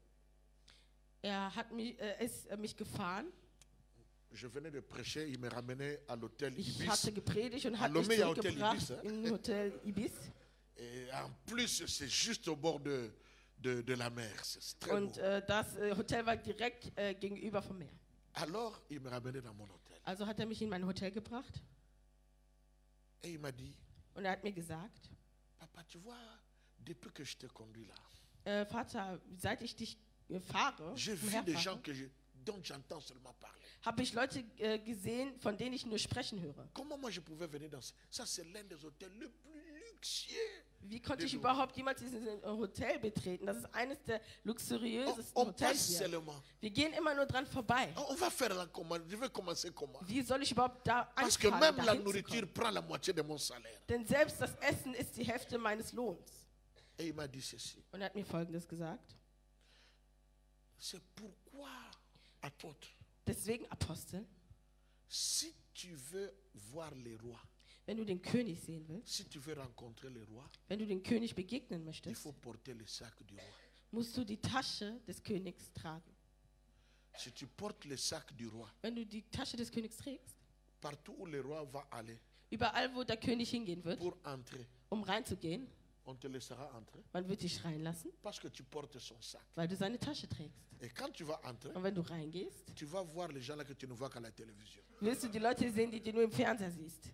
Speaker 2: ist mich gefahren.
Speaker 1: Je venais de prêcher, il me ramenait à l'hôtel
Speaker 2: Ich
Speaker 1: Ibis.
Speaker 2: hatte gepredigt und hat
Speaker 1: Lomé,
Speaker 2: mich
Speaker 1: il y a Hotel
Speaker 2: zurückgebracht
Speaker 1: Ibis, hein?
Speaker 2: in Hotel Ibis.
Speaker 1: Et en plus, c'est juste au bord de la mer. C'est très
Speaker 2: Und
Speaker 1: beau.
Speaker 2: das Hotel war direkt gegenüber vom Meer.
Speaker 1: Alors, il me ramenait dans mon hôtel.
Speaker 2: Also hat er mich in mein Hotel gebracht
Speaker 1: Et il m'a dit,
Speaker 2: und er hat mir gesagt,
Speaker 1: papa, tu vois, depuis que je t'ai conduit là,
Speaker 2: Vater, seit ich dich fahre,
Speaker 1: j'ai vu des gens dont j'entends seulement parler.
Speaker 2: habe ich Leute gesehen, von denen ich nur sprechen höre.
Speaker 1: Comment moi je pouvais venir dans ça? C'est l'un des hôtels les plus luxueux.
Speaker 2: Wie konnte ich
Speaker 1: Des
Speaker 2: überhaupt jemals dieses Hotel betreten? Das ist eines der luxuriösesten
Speaker 1: On
Speaker 2: Hotels
Speaker 1: passe
Speaker 2: hier.
Speaker 1: seulement.
Speaker 2: Wir gehen immer nur dran vorbei.
Speaker 1: On va faire la commande. Je vais commencer comment?
Speaker 2: Wie soll ich überhaupt da
Speaker 1: Parce que
Speaker 2: anfangen,
Speaker 1: même la
Speaker 2: dahin zu
Speaker 1: nourriture
Speaker 2: kommen?
Speaker 1: prend la moitié de mon salaire.
Speaker 2: Denn selbst das Essen ist die Hälfte meines Lohns.
Speaker 1: Et il m'a dit ceci.
Speaker 2: Und er hat mir Folgendes gesagt.
Speaker 1: C'est pourquoi, apôtre,
Speaker 2: Deswegen, Apostel,
Speaker 1: si tu veux voir les rois,
Speaker 2: wenn du den König sehen willst,
Speaker 1: si tu veux rencontrer les rois,
Speaker 2: wenn du dem König begegnen
Speaker 1: il
Speaker 2: möchtest,
Speaker 1: faut porter le sac du roi.
Speaker 2: musst du die Tasche des Königs tragen.
Speaker 1: Si tu portes le sac du roi,
Speaker 2: Wenn du die Tasche des Königs trägst,
Speaker 1: partout où le roi va aller
Speaker 2: überall, wo der König hingehen wird,
Speaker 1: pour entrer,
Speaker 2: um reinzugehen,
Speaker 1: on te laissera entrer
Speaker 2: man wird dich reinlassen,
Speaker 1: parce que tu portes son sac.
Speaker 2: weil du seine Tasche trägst.
Speaker 1: Et quand tu vas entrer,
Speaker 2: Und wenn du reingehst,
Speaker 1: tu vas voir les gens là que tu ne vois qu'à la télévision.
Speaker 2: wirst du die Leute sehen, die du nur im Fernseher siehst.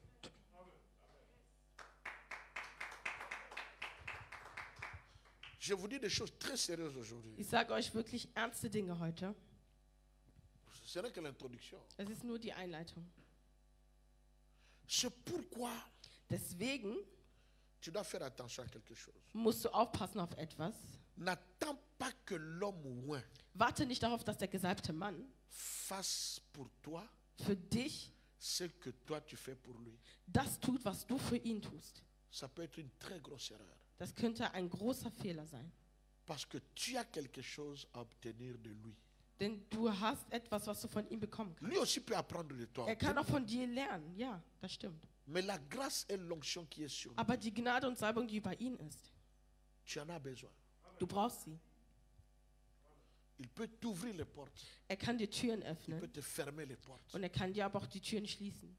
Speaker 1: Je vous dis des choses très sérieuses aujourd'hui.
Speaker 2: Ich sage euch wirklich ernste Dinge heute.
Speaker 1: Ce n'est que l'introduction.
Speaker 2: Es ist nur die Einleitung.
Speaker 1: C'est pourquoi
Speaker 2: Deswegen
Speaker 1: tu dois faire attention à quelque chose.
Speaker 2: musst du aufpassen auf etwas.
Speaker 1: N'attends pas que l'homme oint
Speaker 2: Warte nicht darauf, dass der gesalbte Mann
Speaker 1: fasse pour toi
Speaker 2: für dich
Speaker 1: ce que toi tu fais pour lui.
Speaker 2: das tut, was du für ihn tust.
Speaker 1: Ça peut être une très grosse erreur.
Speaker 2: Das könnte ein großer Fehler sein.
Speaker 1: Parce que tu as quelque chose à obtenir de lui.
Speaker 2: Denn du hast etwas, was du von ihm bekommen kannst.
Speaker 1: Lui aussi peut apprendre de toi.
Speaker 2: Er kann auch von dir lernen. Ja, das stimmt.
Speaker 1: Mais la grâce et l'onction qui est sur lui,
Speaker 2: Aber die Gnade und Salbung, die bei ihm ist,
Speaker 1: tu en as besoin.
Speaker 2: du brauchst sie.
Speaker 1: Il peut t'ouvrir les portes.
Speaker 2: Er kann dir Türen
Speaker 1: Il peut
Speaker 2: öffnen
Speaker 1: te fermer les portes.
Speaker 2: und er kann dir aber auch die Türen schließen.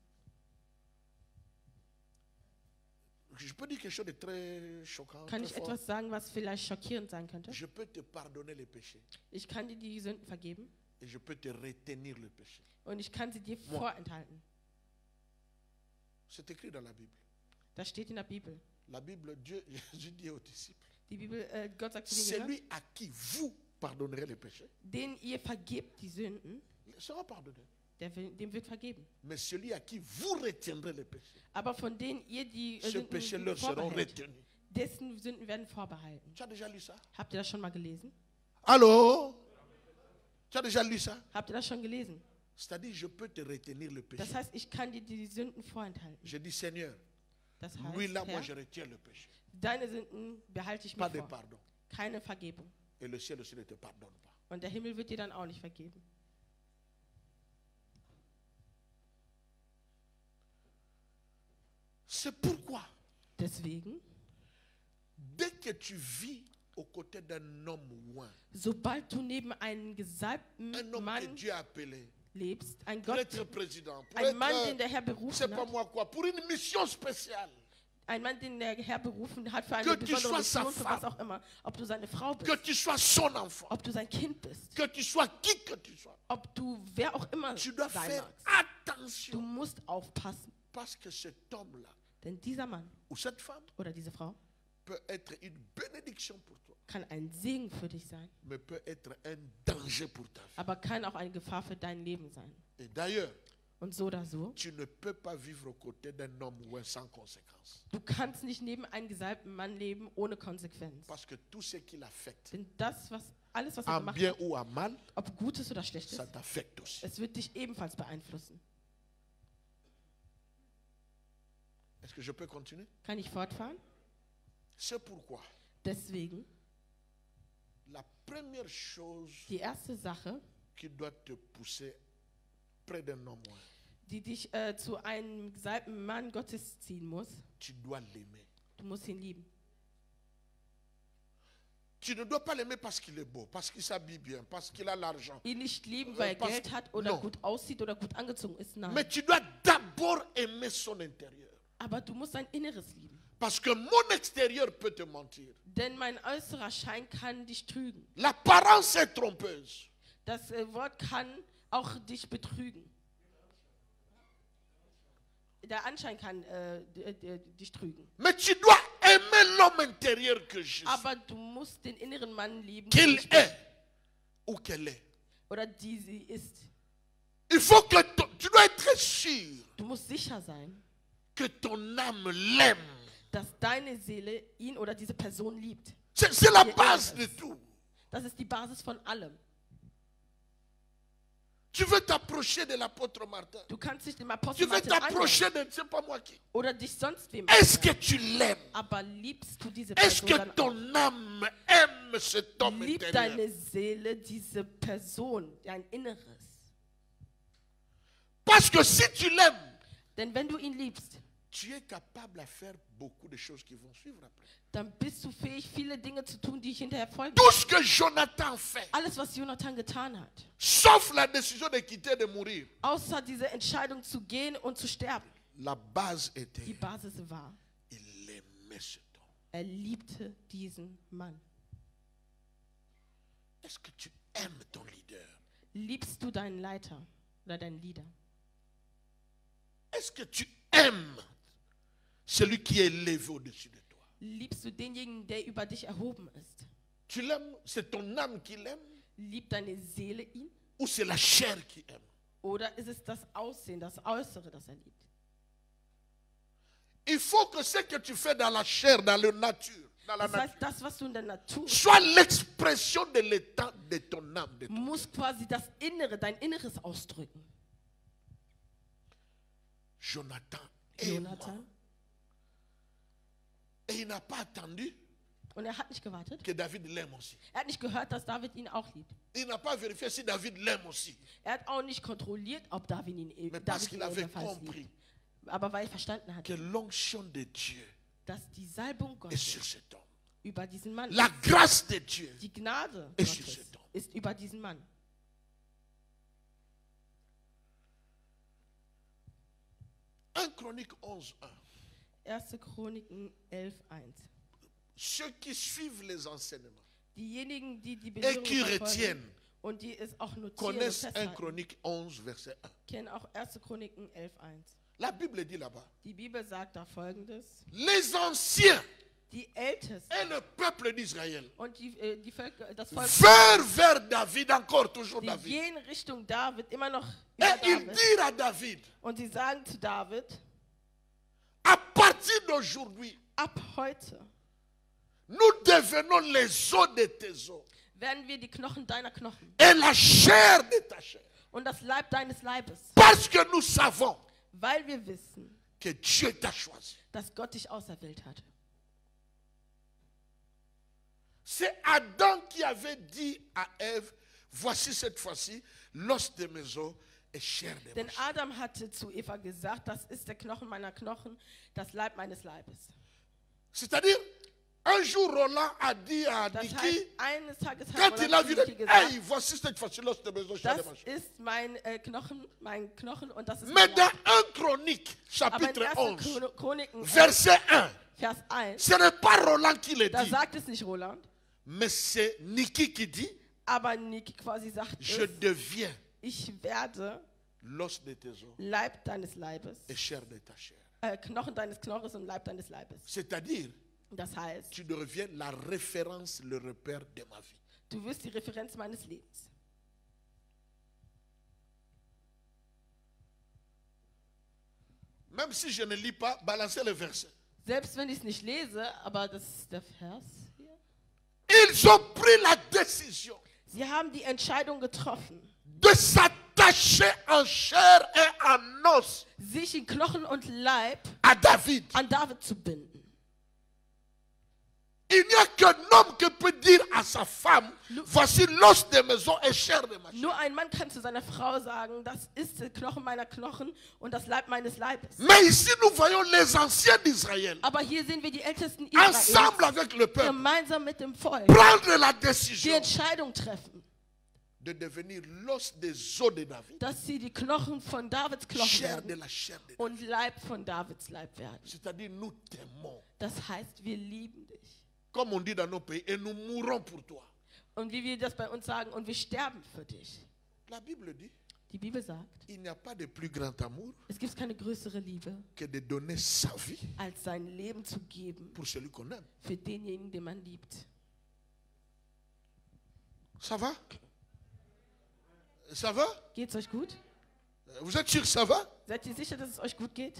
Speaker 1: Je peux dire quelque chose de très choquant.
Speaker 2: Kann
Speaker 1: Très
Speaker 2: ich
Speaker 1: fort.
Speaker 2: etwas sagen, was vielleicht schockierend sein könnte?
Speaker 1: Je peux te pardonner les péchés
Speaker 2: Ich kann dir die Sünden vergeben
Speaker 1: et je peux te retenir le péché.
Speaker 2: und ich kann sie dir
Speaker 1: Moi.
Speaker 2: vorenthalten.
Speaker 1: C'est écrit dans la Bible.
Speaker 2: Das steht in der Bibel.
Speaker 1: La Bible, Dieu, Jésus dit aux disciples,
Speaker 2: Die Bibel, Gott sagt zu den
Speaker 1: c'est
Speaker 2: Jüngern,
Speaker 1: lui à qui vous pardonnerez les péchés,
Speaker 2: denen ihr vergebt die Sünden,
Speaker 1: il sera pardonné.
Speaker 2: dem wird vergeben.
Speaker 1: Mais celui à qui vous retiendrez les péchés,
Speaker 2: Aber von denen ihr die
Speaker 1: ces péchés
Speaker 2: Sünden
Speaker 1: leur seront
Speaker 2: vorbehält,
Speaker 1: retenus.
Speaker 2: dessen Sünden werden vorbehalten.
Speaker 1: Tu as déjà lu ça?
Speaker 2: Habt ihr das schon mal gelesen?
Speaker 1: Allô? Tu as déjà lu ça?
Speaker 2: Habt ihr das schon gelesen?
Speaker 1: C'est-à-dire, je peux te retenir le péché.
Speaker 2: Das heißt, ich kann dir die Sünden vorenthalten.
Speaker 1: Je dis, Seigneur,
Speaker 2: Das
Speaker 1: lui
Speaker 2: heißt,
Speaker 1: là, moi
Speaker 2: Herr,
Speaker 1: je retiens le péché.
Speaker 2: deine Sünden behalte ich
Speaker 1: Pas
Speaker 2: mir
Speaker 1: de
Speaker 2: vor.
Speaker 1: pardon.
Speaker 2: Keine Vergebung.
Speaker 1: Et le ciel aussi ne te pardonne pas.
Speaker 2: Und der Himmel wird dir dann auch nicht vergeben.
Speaker 1: C'est pourquoi,
Speaker 2: Deswegen,
Speaker 1: dès que tu vis aux côtés d'un homme loin,
Speaker 2: sobald du neben einem gesalbten
Speaker 1: un homme que
Speaker 2: Mann
Speaker 1: Dieu a appelé,
Speaker 2: lebst, ein
Speaker 1: pour
Speaker 2: Gott,
Speaker 1: être président, pour
Speaker 2: ein Mann,
Speaker 1: être,
Speaker 2: den der Herr
Speaker 1: je sais
Speaker 2: berufen
Speaker 1: pas
Speaker 2: hat,
Speaker 1: moi quoi, pour une mission spéciale,
Speaker 2: ein Mann, den der Herr berufen hat für eine
Speaker 1: Que tu
Speaker 2: besondere
Speaker 1: sois sa
Speaker 2: Mission, für was
Speaker 1: femme.
Speaker 2: auch immer, ob du seine Frau
Speaker 1: que
Speaker 2: bist,
Speaker 1: tu sois son enfant,
Speaker 2: ob du sein Kind bist,
Speaker 1: que tu sois qui que tu sois,
Speaker 2: ob du wer auch immer
Speaker 1: tu dois
Speaker 2: sein
Speaker 1: faire
Speaker 2: magst. Du
Speaker 1: attention,
Speaker 2: musst aufpassen,
Speaker 1: parce que cet homme-là
Speaker 2: denn dieser Mann
Speaker 1: ou cette femme
Speaker 2: oder diese Frau
Speaker 1: peut être une bénédiction pour toi,
Speaker 2: kann ein Segen für dich sein,
Speaker 1: mais peut être un danger pour ta vie.
Speaker 2: aber kann auch eine Gefahr für dein Leben sein.
Speaker 1: Et d'ailleurs,
Speaker 2: Und so oder so,
Speaker 1: tu ne peux pas vivre aux côtés d'un homme loin sans conséquence.
Speaker 2: du kannst nicht neben einem gesalbten Mann leben ohne Konsequenz.
Speaker 1: Parce que tout ce qui l'affecte,
Speaker 2: Denn alles, was er
Speaker 1: en
Speaker 2: gemacht
Speaker 1: bien
Speaker 2: hat,
Speaker 1: ou en mal,
Speaker 2: ob Gutes oder Schlechtes,
Speaker 1: ça t'affecte aussi.
Speaker 2: es wird dich ebenfalls beeinflussen.
Speaker 1: Est-ce que je peux continuer?
Speaker 2: Kann ich fortfahren?
Speaker 1: C'est pourquoi
Speaker 2: Deswegen,
Speaker 1: la première chose
Speaker 2: die erste Sache,
Speaker 1: qui doit te pousser près d'un homme loin,
Speaker 2: die dich zu einem gesalbten Mann Gottes ziehen muss,
Speaker 1: tu dois l'aimer.
Speaker 2: du musst ihn lieben.
Speaker 1: Tu ne dois pas l'aimer parce qu'il est beau, parce qu'il s'habille bien, parce qu'il a l'argent.
Speaker 2: Ihn nicht lieben, weil er
Speaker 1: Pas-
Speaker 2: Geld hat oder
Speaker 1: non.
Speaker 2: gut aussieht oder gut angezogen ist. Nein.
Speaker 1: Mais tu dois d'abord aimer son intérieur.
Speaker 2: Aber du musst sein Inneres lieben.
Speaker 1: Parce que mon extérieur peut te mentir.
Speaker 2: Denn mein äußerer Schein kann dich trügen.
Speaker 1: L'apparence est trompeuse.
Speaker 2: Das Wort kann auch dich betrügen. Der Anschein kann dich trügen.
Speaker 1: Mais tu dois aimer l'homme intérieur que je suis.
Speaker 2: Aber du musst den inneren Mann lieben,
Speaker 1: Qu'il
Speaker 2: den ich bin.
Speaker 1: est ou qu'elle est.
Speaker 2: Oder die sie ist.
Speaker 1: Il faut que tu dois être sûr
Speaker 2: Du musst sicher sein,
Speaker 1: que ton âme l'aime.
Speaker 2: dass deine Seele ihn oder diese Person liebt.
Speaker 1: C'est la
Speaker 2: Ihr
Speaker 1: base de
Speaker 2: Inneres.
Speaker 1: tout.
Speaker 2: Das ist die Basis von allem.
Speaker 1: Tu veux t'approcher de l'apôtre Martin.
Speaker 2: Du kannst dich dem
Speaker 1: Tu
Speaker 2: Apostel
Speaker 1: veux
Speaker 2: Martin
Speaker 1: t'approcher
Speaker 2: annähern
Speaker 1: de ne sais pas moi qui.
Speaker 2: oder dich sonst wem
Speaker 1: Est-ce que
Speaker 2: annähern.
Speaker 1: tu l'aimes?
Speaker 2: Aber liebst du diese
Speaker 1: Est-ce
Speaker 2: Person
Speaker 1: que
Speaker 2: dann auch?
Speaker 1: ton âme aime cet homme
Speaker 2: Liebt
Speaker 1: intérieur?
Speaker 2: deine Seele diese Person, dein Inneres?
Speaker 1: Parce que si tu l'aimes,
Speaker 2: Denn wenn du ihn liebst,
Speaker 1: tu es capable à faire beaucoup de choses qui vont suivre après.
Speaker 2: dann bist du fähig, viele Dinge zu tun, die hinterher folgen.
Speaker 1: Tout ce que Jonathan fait,
Speaker 2: Alles, was Jonathan getan hat,
Speaker 1: sauf la décision de quitter et de mourir,
Speaker 2: außer diese Entscheidung zu gehen und zu sterben,
Speaker 1: la base
Speaker 2: die
Speaker 1: était,
Speaker 2: Basis war,
Speaker 1: il aimait cet homme.
Speaker 2: er liebte diesen Mann.
Speaker 1: Est-ce que tu aimes ton leader?
Speaker 2: Liebst du deinen Leiter oder deinen Leader?
Speaker 1: Est-ce que tu aimes celui qui est élevé au-dessus de toi?
Speaker 2: Liebst du denjenigen, der über dich erhoben ist?
Speaker 1: Tu l'aimes? C'est ton âme qui l'aime?
Speaker 2: Liebt deine Seele ihn?
Speaker 1: Ou c'est la chair qui aime?
Speaker 2: Oder ist es das Aussehen, das Äußere, das er liebt?
Speaker 1: Il faut que ce que tu fais dans la chair, dans la nature,
Speaker 2: Das heißt, das, was du in der Natur
Speaker 1: soit l'expression de l'état de ton âme. De ton...
Speaker 2: muss quasi das Innere, dein Inneres ausdrücken.
Speaker 1: Jonathan aime.
Speaker 2: Jonathan.
Speaker 1: Et il n'a pas attendu
Speaker 2: Und er hat nicht gewartet.
Speaker 1: que David l'aime aussi.
Speaker 2: Er hat nicht gehört, dass David ihn auch liebt.
Speaker 1: Il n'a pas vérifié si David l'aime aussi.
Speaker 2: Er hat auch nicht kontrolliert, ob David ihn,
Speaker 1: Mais parce
Speaker 2: David
Speaker 1: qu'il
Speaker 2: ihn
Speaker 1: avait
Speaker 2: ebenfalls
Speaker 1: compris
Speaker 2: liebt. Aber weil er verstanden hat,
Speaker 1: que l'onction de Dieu
Speaker 2: dass die Salbung
Speaker 1: est
Speaker 2: Gottes
Speaker 1: sur cet homme.
Speaker 2: über diesen Mann
Speaker 1: La
Speaker 2: ist.
Speaker 1: grâce de Dieu.
Speaker 2: Die Gnade
Speaker 1: est sur
Speaker 2: Gottes
Speaker 1: cet homme.
Speaker 2: ist über diesen Mann.
Speaker 1: 1 Chronique 11:1.
Speaker 2: 1. Chroniken 11,1.
Speaker 1: Ceux qui suivent les enseignements
Speaker 2: Diejenigen, die die
Speaker 1: et qui
Speaker 2: Belehrung
Speaker 1: retiennent
Speaker 2: verfolgen und die es auch notieren und
Speaker 1: connaissent 1
Speaker 2: festhalten,
Speaker 1: Chronique 11, verset 1.
Speaker 2: kennen auch 1. Chroniken 11,1.
Speaker 1: La Bible dit là-bas,
Speaker 2: Die Bibel sagt da Folgendes.
Speaker 1: les anciens
Speaker 2: die Ältesten
Speaker 1: et le peuple d'Israël
Speaker 2: und die Völker, das Volk,
Speaker 1: vers David, encore toujours
Speaker 2: die
Speaker 1: David.
Speaker 2: gehen Richtung David, immer noch über
Speaker 1: Et ils
Speaker 2: David.
Speaker 1: dirent à David,
Speaker 2: Und sie sagen zu David,
Speaker 1: à partir d'aujourd'hui,
Speaker 2: ab heute
Speaker 1: nous devenons les os de tes os
Speaker 2: werden wir die Knochen deiner Knochen
Speaker 1: et la chair de ta chair.
Speaker 2: und das Leib deines Leibes,
Speaker 1: Parce que nous savons
Speaker 2: weil wir wissen,
Speaker 1: que Dieu t'a choisi.
Speaker 2: dass Gott dich auserwählt hat.
Speaker 1: C'est Adam qui avait dit à Ève, voici cette fois-ci l'os de mes os et chair de
Speaker 2: Denn
Speaker 1: ma chair.
Speaker 2: Adam hatte zu Eva gesagt, das ist der Knochen meiner Knochen, das Leib meines Leibes.
Speaker 1: C'est-à-dire, un jour Roland a dit à
Speaker 2: Das
Speaker 1: Niki,
Speaker 2: heißt, eines Tages hat
Speaker 1: quand il a
Speaker 2: Roland
Speaker 1: vu,
Speaker 2: zu Niki
Speaker 1: hey,
Speaker 2: gesagt,
Speaker 1: voici cette fois-ci l'os de mes os, chair
Speaker 2: das
Speaker 1: de ma chair.
Speaker 2: ist mein Knochen und das ist
Speaker 1: Mais
Speaker 2: mein
Speaker 1: dans
Speaker 2: Leib.
Speaker 1: 1 Chronique,
Speaker 2: Aber in
Speaker 1: chapitre
Speaker 2: 1.
Speaker 1: 11,
Speaker 2: Chroniken 11,
Speaker 1: verset 1,
Speaker 2: Vers 1,
Speaker 1: ce n'est pas Roland qui le
Speaker 2: da
Speaker 1: dit,
Speaker 2: sagt es nicht Roland,
Speaker 1: mais c'est Niki qui dit,
Speaker 2: aber Niki quasi sagt
Speaker 1: je
Speaker 2: es,
Speaker 1: deviens
Speaker 2: ich werde
Speaker 1: l'os de tes os
Speaker 2: Leib deines Leibes,
Speaker 1: et chair de ta chair.
Speaker 2: Knochen deines Knochens und Leib deines Leibes.
Speaker 1: C'est-à-dire,
Speaker 2: Das heißt,
Speaker 1: tu deviens la référence, le repère de ma vie.
Speaker 2: du wirst die Referenz meines Lebens.
Speaker 1: Même si je ne lis pas, balancez le verset.
Speaker 2: Selbst wenn ich es nicht lese, aber das ist der Vers hier.
Speaker 1: Ils ont pris la décision
Speaker 2: Sie haben die Entscheidung getroffen,
Speaker 1: de s'attacher en chair et en os
Speaker 2: sich in Knochen und Leib
Speaker 1: à David.
Speaker 2: an David zu binden.
Speaker 1: Il n'y a qu'un homme qui peut dire à sa femme, voici l'os de mes os et chair de ma chair.
Speaker 2: Nur ein Mann kann zu seiner Frau sagen, das ist der Knochen meiner Knochen und das Leib meines Leibes.
Speaker 1: Mais ici, nous voyons les anciens d'Israël,
Speaker 2: Aber hier sehen wir die Ältesten
Speaker 1: ensemble
Speaker 2: Israels
Speaker 1: avec le peuple,
Speaker 2: gemeinsam mit dem Volk
Speaker 1: prendre la
Speaker 2: die
Speaker 1: décision
Speaker 2: Entscheidung treffen,
Speaker 1: de devenir l'os des os de David,
Speaker 2: dass sie die Knochen von Davids Knochen
Speaker 1: chair de
Speaker 2: werden
Speaker 1: la chair de David.
Speaker 2: und Leib von Davids Leib werden.
Speaker 1: C'est-à-dire, nous t'aimons.
Speaker 2: Das heißt, wir lieben dich.
Speaker 1: Comme on dit dans nos pays, et nous mourrons pour toi.
Speaker 2: Und wie wir das bei uns sagen, und wir sterben für dich.
Speaker 1: La Bible dit,
Speaker 2: Die Bibel sagt,
Speaker 1: il n'y a pas de plus grand amour
Speaker 2: es gibt keine größere Liebe,
Speaker 1: que de donner sa vie
Speaker 2: als sein Leben zu geben
Speaker 1: pour celui qu'on aime.
Speaker 2: für denjenigen, den man liebt.
Speaker 1: Ça va? Ça va?
Speaker 2: Geht's euch gut?
Speaker 1: Vous êtes sûr que ça va?
Speaker 2: Seid ihr sicher, dass es euch gut geht?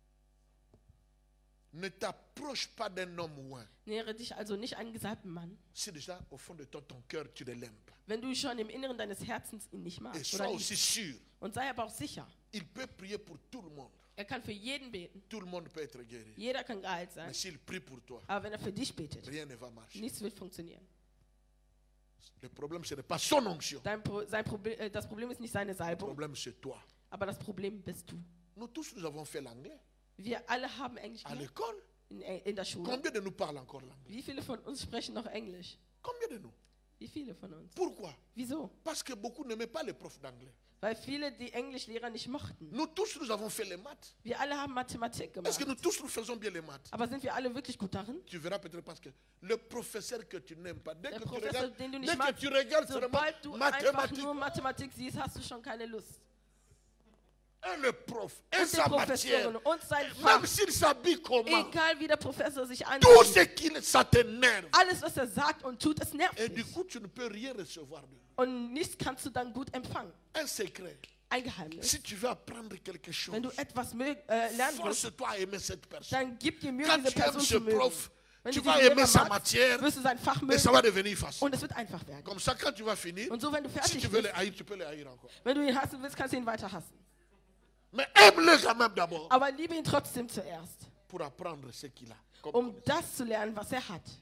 Speaker 1: Ne t'approche pas d'un homme loin.
Speaker 2: Nähere dich also nicht einen gesalbten Mann,
Speaker 1: Si déjà au fond de ton cœur tu ne l'aimes pas.
Speaker 2: wenn du schon im Inneren deines Herzens ihn nicht
Speaker 1: Et
Speaker 2: magst.
Speaker 1: sois
Speaker 2: Oder
Speaker 1: aussi
Speaker 2: liebst.
Speaker 1: sûr,
Speaker 2: Und sei aber auch sicher,
Speaker 1: il peut prier pour tout le monde.
Speaker 2: er kann für jeden beten.
Speaker 1: Tout le monde peut être guéri.
Speaker 2: Jeder kann geheilt sein.
Speaker 1: Mais s'il prie pour toi,
Speaker 2: Aber wenn er für dich betet,
Speaker 1: rien ne va marcher.
Speaker 2: nichts wird funktionieren.
Speaker 1: Le problème, ce n'est pas son onction.
Speaker 2: Das Problem ist nicht seine
Speaker 1: Le
Speaker 2: Salbung,
Speaker 1: problème, c'est toi.
Speaker 2: aber das Problem bist du.
Speaker 1: Nous tous, nous avons fait l'anglais
Speaker 2: Wir alle haben Englisch
Speaker 1: à
Speaker 2: gelernt
Speaker 1: l'école.
Speaker 2: in der Schule.
Speaker 1: Combien de nous parlent encore l'anglais?
Speaker 2: Wie viele von uns sprechen noch Englisch?
Speaker 1: Combien de nous?
Speaker 2: Wie viele von uns?
Speaker 1: Pourquoi?
Speaker 2: Wieso?
Speaker 1: Parce que beaucoup n'aimaient pas les profs d'anglais.
Speaker 2: Weil viele die Englischlehrer nicht mochten.
Speaker 1: Nous tous, nous avons fait les maths.
Speaker 2: Wir alle haben Mathematik
Speaker 1: Est-ce
Speaker 2: gemacht.
Speaker 1: que nous tous, nous faisons bien les maths?
Speaker 2: Aber sind wir alle wirklich gut darin?
Speaker 1: Tu verras peut-être parce que le professeur que tu n'aimes pas, dès
Speaker 2: Der
Speaker 1: que tu
Speaker 2: Professor,
Speaker 1: regardes,
Speaker 2: den du
Speaker 1: dès
Speaker 2: nicht
Speaker 1: que
Speaker 2: magst,
Speaker 1: tu regardes seulement
Speaker 2: sobald du einfach
Speaker 1: mathématiques,
Speaker 2: nur Mathematik siehst, hast du schon keine Lust.
Speaker 1: et le prof, et
Speaker 2: Und
Speaker 1: sa
Speaker 2: die
Speaker 1: matière,
Speaker 2: Professorin und sein
Speaker 1: même
Speaker 2: Fach,
Speaker 1: s'il s'habille comment,
Speaker 2: egal wie der Professor sich
Speaker 1: tout ce
Speaker 2: anzieht,
Speaker 1: qu'il, ça t'énerve.
Speaker 2: alles, was er sagt und tut, es nervt
Speaker 1: Et du
Speaker 2: dich.
Speaker 1: coup, tu ne peux rien recevoir de lui.
Speaker 2: Und nichts kannst du dann gut empfangen.
Speaker 1: Un secret.
Speaker 2: Ein Geheimnis.
Speaker 1: Si tu veux apprendre quelque chose,
Speaker 2: Wenn du etwas lernen willst,
Speaker 1: force-toi à aimer cette personne.
Speaker 2: dann gib dir Mühe,
Speaker 1: Quand
Speaker 2: diese
Speaker 1: tu aimes
Speaker 2: Person
Speaker 1: ce
Speaker 2: zu mögen.
Speaker 1: prof,
Speaker 2: Wenn
Speaker 1: tu
Speaker 2: du
Speaker 1: vas
Speaker 2: diesen
Speaker 1: aimer
Speaker 2: Lehrer
Speaker 1: sa
Speaker 2: magst,
Speaker 1: matière
Speaker 2: wirst du sein Fach
Speaker 1: et ça
Speaker 2: mögen
Speaker 1: va devenir facile.
Speaker 2: und es wird einfach werden.
Speaker 1: Comme ça, quand tu vas finir,
Speaker 2: Und so, wenn du
Speaker 1: si
Speaker 2: fertig
Speaker 1: tu veux
Speaker 2: bist,
Speaker 1: les haïr, tu peux les haïr encore.
Speaker 2: wenn du ihn hassen willst, kannst du ihn weiter hassen.
Speaker 1: Mais aime-le quand même d'abord
Speaker 2: Aber liebe ihn trotzdem zuerst,
Speaker 1: pour apprendre ce qu'il a. Comme
Speaker 2: um
Speaker 1: connaissance.
Speaker 2: das zu lernen, was er hat.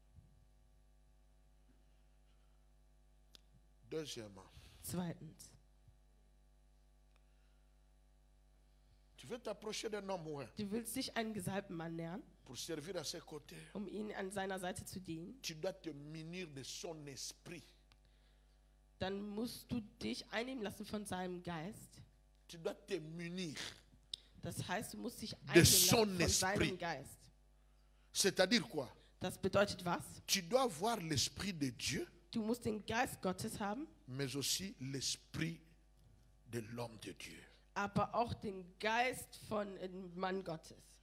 Speaker 1: Deuxièmement,
Speaker 2: Zweitens,
Speaker 1: tu veux t'approcher d'un homme ouais,
Speaker 2: du willst dich einen gesalbten Mann nähern,
Speaker 1: pour servir à ses côtés.
Speaker 2: um ihn an seiner Seite zu dienen.
Speaker 1: Tu dois te munir de son esprit.
Speaker 2: Dann musst du dich einnehmen lassen von seinem Geist.
Speaker 1: Tu dois te munir.
Speaker 2: Das heißt, du musst dich
Speaker 1: De
Speaker 2: einnehmen
Speaker 1: son
Speaker 2: lassen von seinem
Speaker 1: esprit.
Speaker 2: Geist.
Speaker 1: C'est-à-dire quoi?
Speaker 2: Das bedeutet was?
Speaker 1: Tu dois avoir l'esprit de Dieu,
Speaker 2: Du musst den Geist Gottes haben,
Speaker 1: mais aussi l'esprit de l'homme de Dieu.
Speaker 2: aber auch den Geist von Mann Gottes.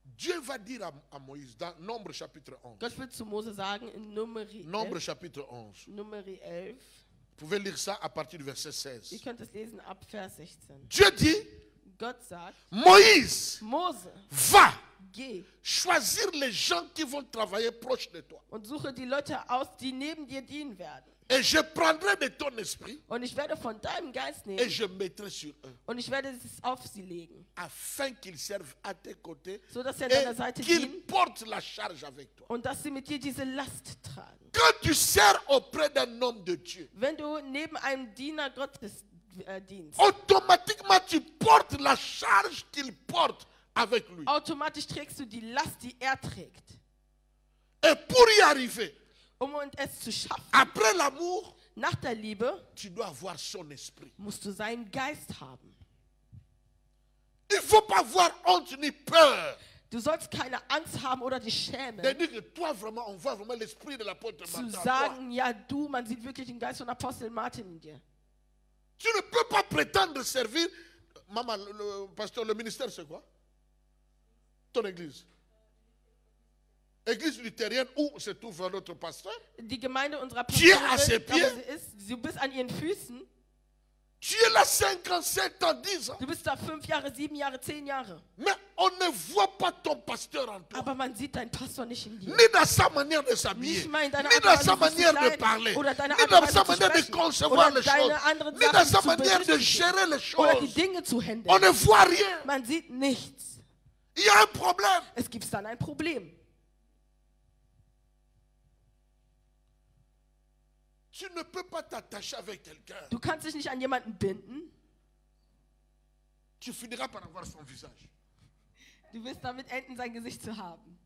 Speaker 1: Dieu va dire à Moïse dans Nombre chapitre 11.
Speaker 2: Gott wird zu Mose sagen in Numeri
Speaker 1: Nombre
Speaker 2: 11,
Speaker 1: chapitre 11.
Speaker 2: Numeri 11,
Speaker 1: Vous pouvez lire ça à partir du verset
Speaker 2: ihr
Speaker 1: 16.
Speaker 2: könnt es lesen ab Vers 16.
Speaker 1: Dieu dit,
Speaker 2: Gott sagt,
Speaker 1: Moïse,
Speaker 2: Mose,
Speaker 1: va
Speaker 2: geh
Speaker 1: choisir les gens qui vont travailler proche de toi.
Speaker 2: und suche die Leute aus, die neben dir dienen werden.
Speaker 1: Et je prendrai de ton esprit
Speaker 2: Und ich werde von deinem Geist
Speaker 1: et
Speaker 2: nehmen
Speaker 1: je mettrai sur eux,
Speaker 2: und ich werde es auf sie legen,
Speaker 1: afin qu'ils servent à tes côtés
Speaker 2: so dass sie an deiner
Speaker 1: et
Speaker 2: Seite
Speaker 1: qu'ils
Speaker 2: dienen
Speaker 1: portent la charge avec toi.
Speaker 2: und dass sie mit dir diese Last tragen.
Speaker 1: Quand tu sers auprès d'un homme de Dieu,
Speaker 2: Wenn du neben einem Diener Gottes dienst,
Speaker 1: automatiquement tu portes la charge qu'il porte avec lui.
Speaker 2: automatisch trägst du die Last, die er trägt.
Speaker 1: Et pour y arriver,
Speaker 2: Es zu schaffen,
Speaker 1: après l'amour,
Speaker 2: nach der Liebe,
Speaker 1: tu dois avoir son esprit.
Speaker 2: musst du seinen Geist haben.
Speaker 1: Il ne faut pas avoir honte ni peur.
Speaker 2: Du sollst keine Angst haben oder dich
Speaker 1: De
Speaker 2: schämen,
Speaker 1: dire que toi vraiment, on voit vraiment l'esprit de l'apôtre
Speaker 2: zu
Speaker 1: Martin.
Speaker 2: sagen, ja du, man sieht wirklich den Geist von Apostel Martin in dir.
Speaker 1: Tu ne peux pas prétendre servir. Maman, le pasteur, le ministère c'est quoi? Ton église. Église luthérienne où se trouve notre pasteur.
Speaker 2: Die Gemeinde unserer
Speaker 1: Tu es à ses
Speaker 2: Pastorin, da wo
Speaker 1: pieds.
Speaker 2: sie ist, du bist an ihren Füßen,
Speaker 1: Tu es là 5 ans, 7 ans, 10 ans.
Speaker 2: du bist da 5 Jahre, 7 Jahre, 10 Jahre.
Speaker 1: Mais on ne voit pas ton pasteur en toi.
Speaker 2: Aber man sieht deinen Pastor nicht in dir.
Speaker 1: Ni dans sa manière de s'habiller,
Speaker 2: Nicht mal in deiner
Speaker 1: ni
Speaker 2: Art
Speaker 1: dans
Speaker 2: und
Speaker 1: sa
Speaker 2: Weise, sich zu
Speaker 1: manière de
Speaker 2: kleiden,
Speaker 1: parler,
Speaker 2: oder deine
Speaker 1: ni
Speaker 2: Art und
Speaker 1: dans
Speaker 2: Weise
Speaker 1: sa
Speaker 2: zu
Speaker 1: manière de
Speaker 2: sprechen,
Speaker 1: concevoir
Speaker 2: oder
Speaker 1: les
Speaker 2: deine
Speaker 1: choses,
Speaker 2: anderen
Speaker 1: ni dans
Speaker 2: Sachen
Speaker 1: sa
Speaker 2: zu
Speaker 1: manière de
Speaker 2: berücksichtigen,
Speaker 1: gérer les
Speaker 2: oder die
Speaker 1: choses.
Speaker 2: Dinge zu
Speaker 1: On
Speaker 2: handeln.
Speaker 1: ne voit rien.
Speaker 2: Man sieht nichts.
Speaker 1: Il y a un problème.
Speaker 2: Es gibt dann ein Problem.
Speaker 1: Tu ne peux pas t'attacher avec quelqu'un.
Speaker 2: Du kannst dich nicht an jemanden binden.
Speaker 1: Tu finiras par avoir son visage.
Speaker 2: Du wirst damit enden, sein Gesicht zu haben.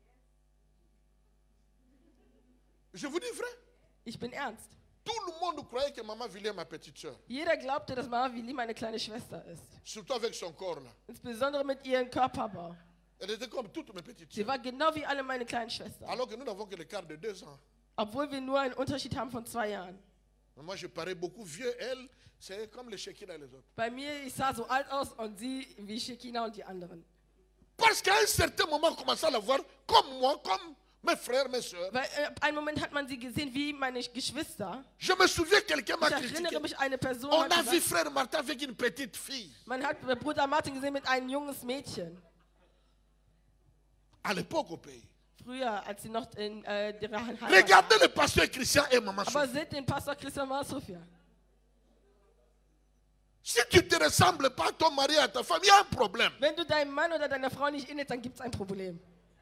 Speaker 1: Je vous dis vrai.
Speaker 2: Ich bin ernst.
Speaker 1: Tout le monde croyait que Maman Villiers est ma petite soeur.
Speaker 2: Jeder glaubte, dass Mama Willi meine kleine Schwester ist.
Speaker 1: Surtout avec son corps là.
Speaker 2: Insbesondere mit ihrem Körperbau.
Speaker 1: Elle était comme toutes mes petites
Speaker 2: Sie
Speaker 1: soeurs.
Speaker 2: war genau wie alle meine kleinen Schwestern.
Speaker 1: Alors que nous n'avons que l'écart de 2 ans.
Speaker 2: Obwohl wir nur einen Unterschied haben von 2 Jahren.
Speaker 1: Moi je parais beaucoup vieux. Elle, c'est comme les Shekina et les autres.
Speaker 2: Bei mir, ich sah so alt aus und sie wie Shekina und die anderen.
Speaker 1: Parce qu'à un certain moment, on commençait à la voir comme moi, comme mes frères, mes soeurs.
Speaker 2: Weil einen Moment hat man sie gesehen wie meine Geschwister.
Speaker 1: Je me souviens, quelqu'un m'a
Speaker 2: Ich
Speaker 1: critiqué.
Speaker 2: erinnere mich, eine Person
Speaker 1: On
Speaker 2: hat
Speaker 1: a vu
Speaker 2: gesagt,
Speaker 1: frère Martin avec une petite fille.
Speaker 2: man hat Bruder Martin gesehen mit einem junges Mädchen.
Speaker 1: À l'époque au pays.
Speaker 2: Früher, als sie noch in der Heimat war.
Speaker 1: Regardez le pasteur Christian et Maman
Speaker 2: Aber
Speaker 1: Sophie.
Speaker 2: seht den Pastor Christian Masofia.
Speaker 1: Si tu ne te ressembles pas à ton mari et à ta femme, il y a un problème.
Speaker 2: Wenn du deinem Mann oder deiner Frau nicht ähnelst, dann gibt es ein Problem.